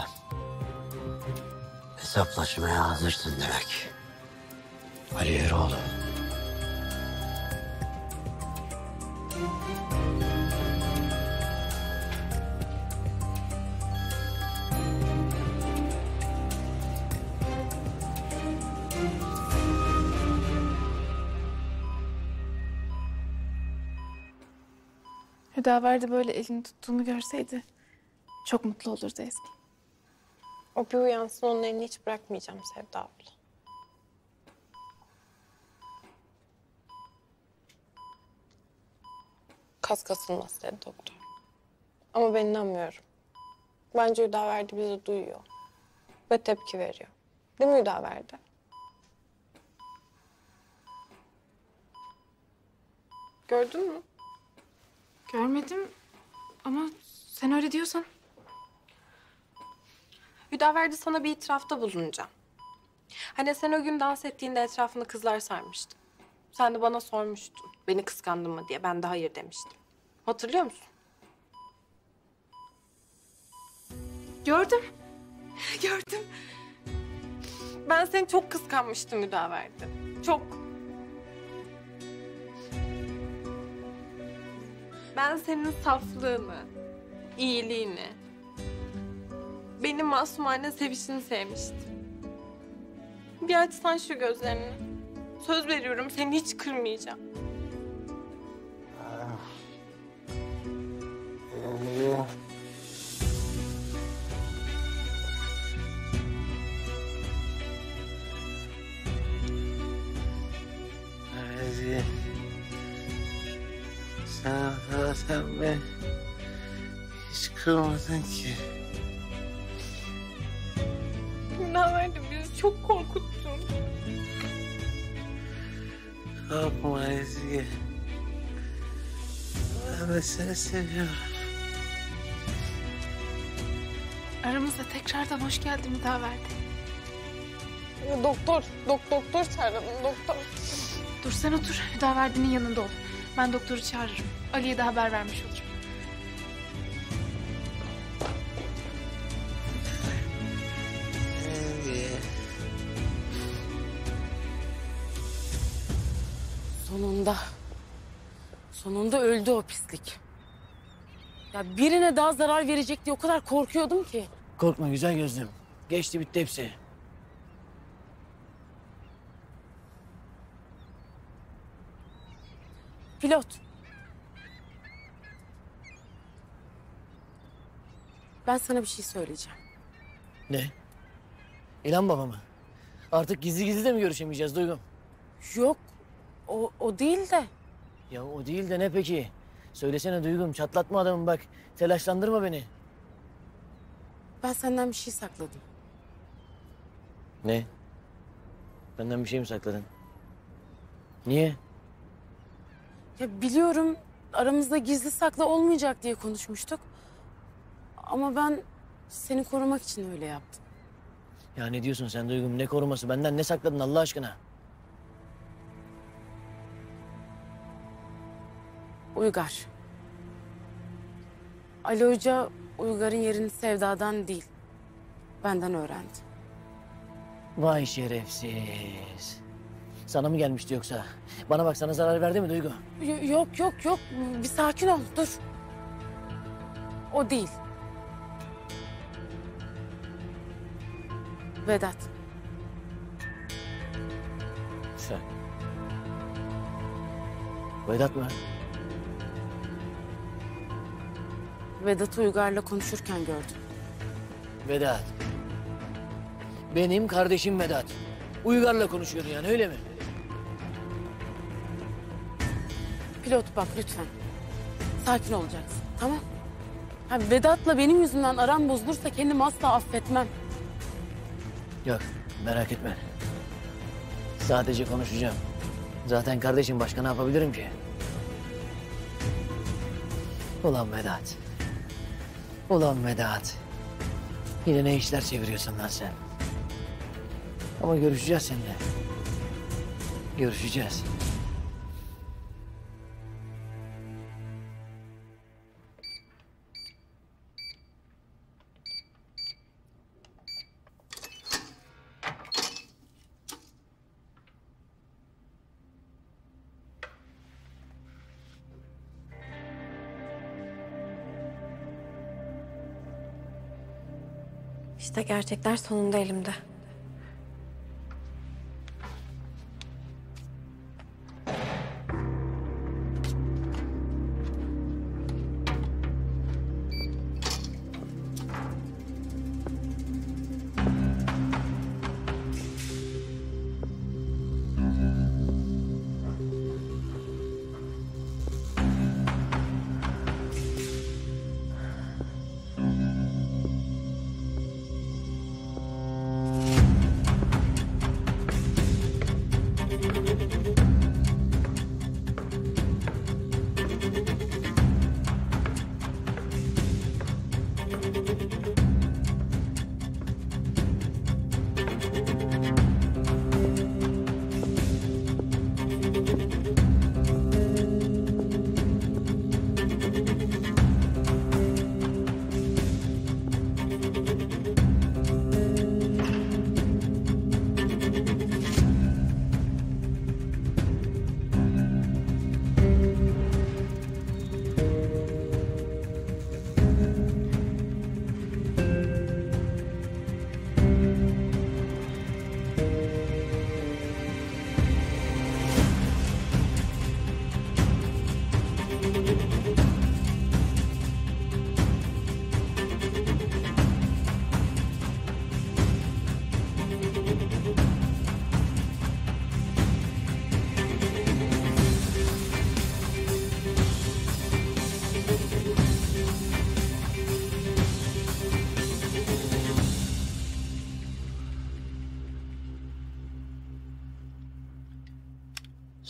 Speaker 15: hesaplaşmaya hazırsın demek. Ali Eroğlu.
Speaker 10: Hüdaverdi böyle elini tuttuğunu görseydi çok mutlu olurdu Ezgi.
Speaker 22: O bir uyansın, onun elini hiç bırakmayacağım Sevda abla. Kas kasılmaz dedi doktor. Ama ben inanmıyorum. Bence Hüdaverdi bizi duyuyor. Ve tepki veriyor. Değil mi Hüdaverdi? Gördün mü?
Speaker 10: Görmedim ama sen öyle diyorsan.
Speaker 22: Hüdaverdi sana bir itirafta bulunacağım. Hani sen o gün dans ettiğinde etrafını kızlar sarmıştı. Sen de bana sormuştun. Beni kıskandın mı diye. Ben de hayır demiştim. Hatırlıyor musun? Gördüm. Gördüm. Ben seni çok kıskanmıştım Hüdaverdi. Çok. Ben senin saflığını, iyiliğini, benim masumane sevişini sevmiştim. Bir açsan şu gözlerini. Söz veriyorum seni hiç kırmayacağım.
Speaker 4: Hadi. Sen zaten beni hiç
Speaker 1: kırmadın ki.
Speaker 22: Hüdaverdi bizi çok korkuttun.
Speaker 1: Yapma Ezgi. Ben de seni seviyorum.
Speaker 10: Aramıza tekrardan hoş geldin Hüdaverdi.
Speaker 22: Doktor çağıralım doktor.
Speaker 10: Dur sen otur, Hüdaverdi'nin yanında ol. Ben doktoru çağırırım. Ali'ye de haber vermiş olurum.
Speaker 16: Sonunda öldü o pislik. Ya birine daha zarar verecek diye o kadar korkuyordum ki.
Speaker 4: Korkma güzel gözlüm. Geçti bitti hepsi.
Speaker 16: Pilot. Ben sana bir şey söyleyeceğim.
Speaker 4: Ne? İlhan baba mı? Artık gizli gizli de mi görüşemeyeceğiz Duygum?
Speaker 16: Yok. O değil de.
Speaker 4: Ya o değil de ne peki? Söylesene Duygum, çatlatma adamı bak. Telaşlandırma beni.
Speaker 16: Ben senden bir şey sakladım.
Speaker 4: Ne? Benden bir şey mi sakladın? Niye?
Speaker 16: Ya biliyorum aramızda gizli saklı olmayacak diye konuşmuştuk. Ama ben seni korumak için öyle yaptım.
Speaker 4: Ya ne diyorsun sen Duygum? Ne koruması? Benden ne sakladın Allah aşkına?
Speaker 16: Uygar. Ali Hoca Uygar'ın yerini Sevda'dan değil, benden öğrendi.
Speaker 4: Vay şerefsiz. Sana mı gelmişti yoksa? Bana bak, sana zarar verdi mi Duygu?
Speaker 16: Yok. Bir sakin ol, dur. O değil. Vedat.
Speaker 4: Sen. Vedat mı?
Speaker 16: Vedat'ı Uygar'la konuşurken gördüm.
Speaker 4: Vedat. Benim kardeşim Vedat. Uygar'la konuşuyor yani, öyle mi?
Speaker 16: Pilot bak lütfen. Sakin olacaksın, tamam? Ha, Vedat'la benim yüzümden aram bozulursa kendimi asla affetmem.
Speaker 4: Yok, merak etme. Sadece konuşacağım. Zaten kardeşim, başka ne yapabilirim ki? Ulan Vedat. Ulan Vedat. Yine ne işler çeviriyorsun lan sen? Ama görüşeceğiz seninle. Görüşeceğiz.
Speaker 22: İşte gerçekler sonunda elimde.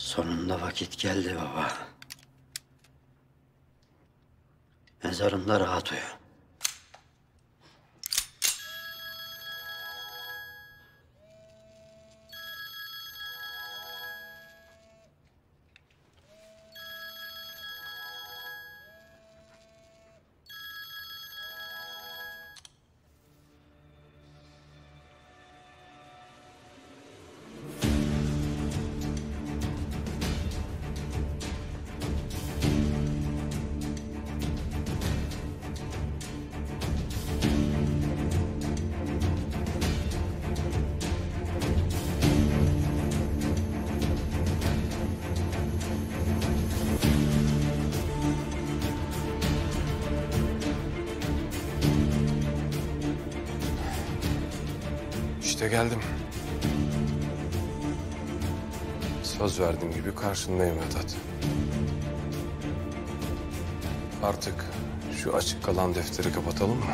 Speaker 15: Sonunda vakit geldi baba. Mezarında rahat uyu.
Speaker 2: İşte geldim. Söz verdiğim gibi karşındayım Vedat. Artık şu açık kalan defteri kapatalım mı?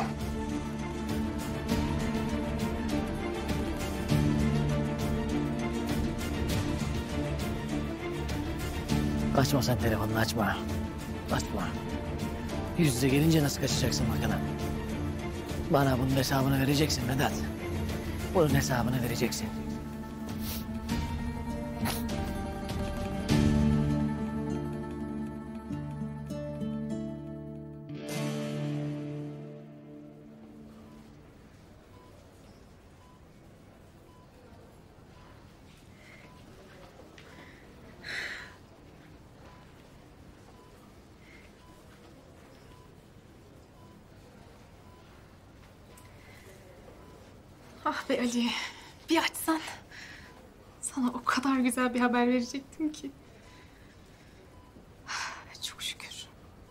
Speaker 4: Açma sen telefonunu, açma. Açma. Yüz yüze gelince nasıl kaçacaksın bakalım? Bana bunun hesabını vereceksin Vedat. Bunun hesabını vereceksin.
Speaker 18: Ah be Ali, bir açsan. Sana o kadar güzel bir haber verecektim ki. Çok şükür.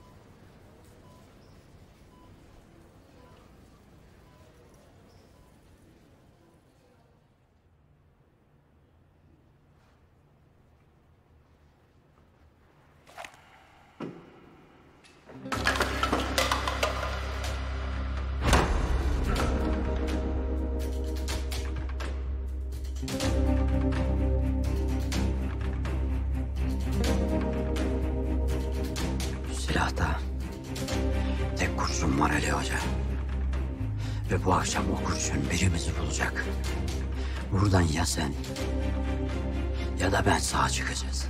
Speaker 15: Silahta tek kurşun var Ali Hoca. Ve bu akşam o kurşun birimizi bulacak. Buradan ya sen ya da ben sağ çıkacağız.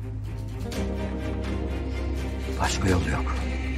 Speaker 15: Başka yol yok.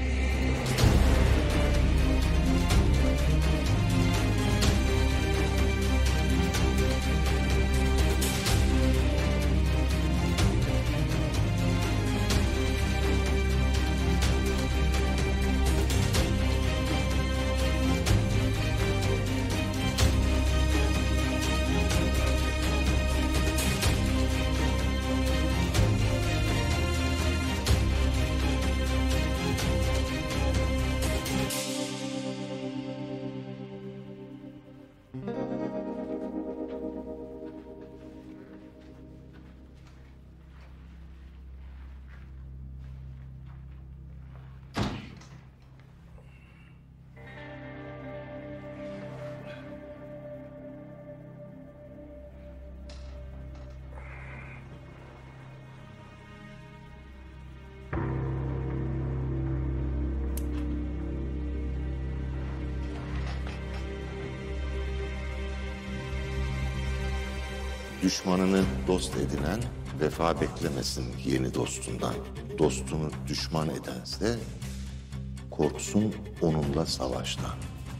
Speaker 14: Düşmanını dost edinen vefa beklemesin yeni dostundan. Dostunu düşman edense korksun onunla savaştan.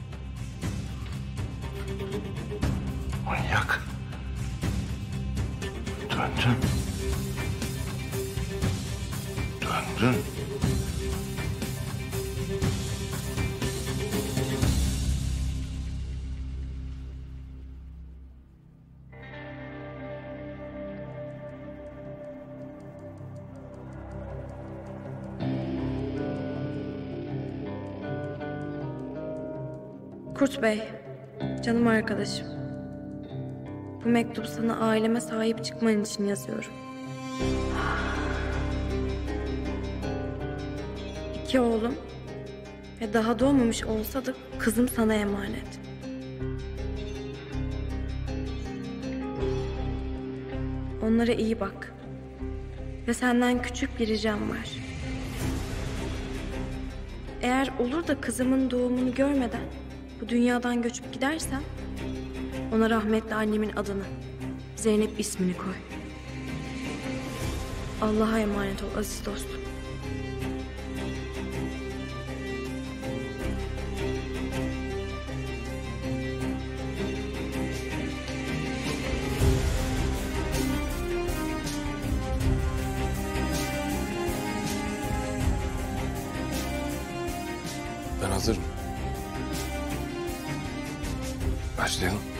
Speaker 13: Manyak. Döndün. Döndün.
Speaker 21: Kurt Bey, canım arkadaşım. Bu mektubu sana aileme sahip çıkman için yazıyorum. 2 oğlum ve daha doğmamış olsa da kızım sana emanet. Onlara iyi bak. Ve senden küçük bir ricam var. Eğer olur da kızımın doğumunu görmeden bu dünyadan göçüp gidersem ona rahmetli annemin adını, Zeynep ismini koy. Allah'a emanet ol aziz dostum.
Speaker 2: Ben hazırım. Başlayalım.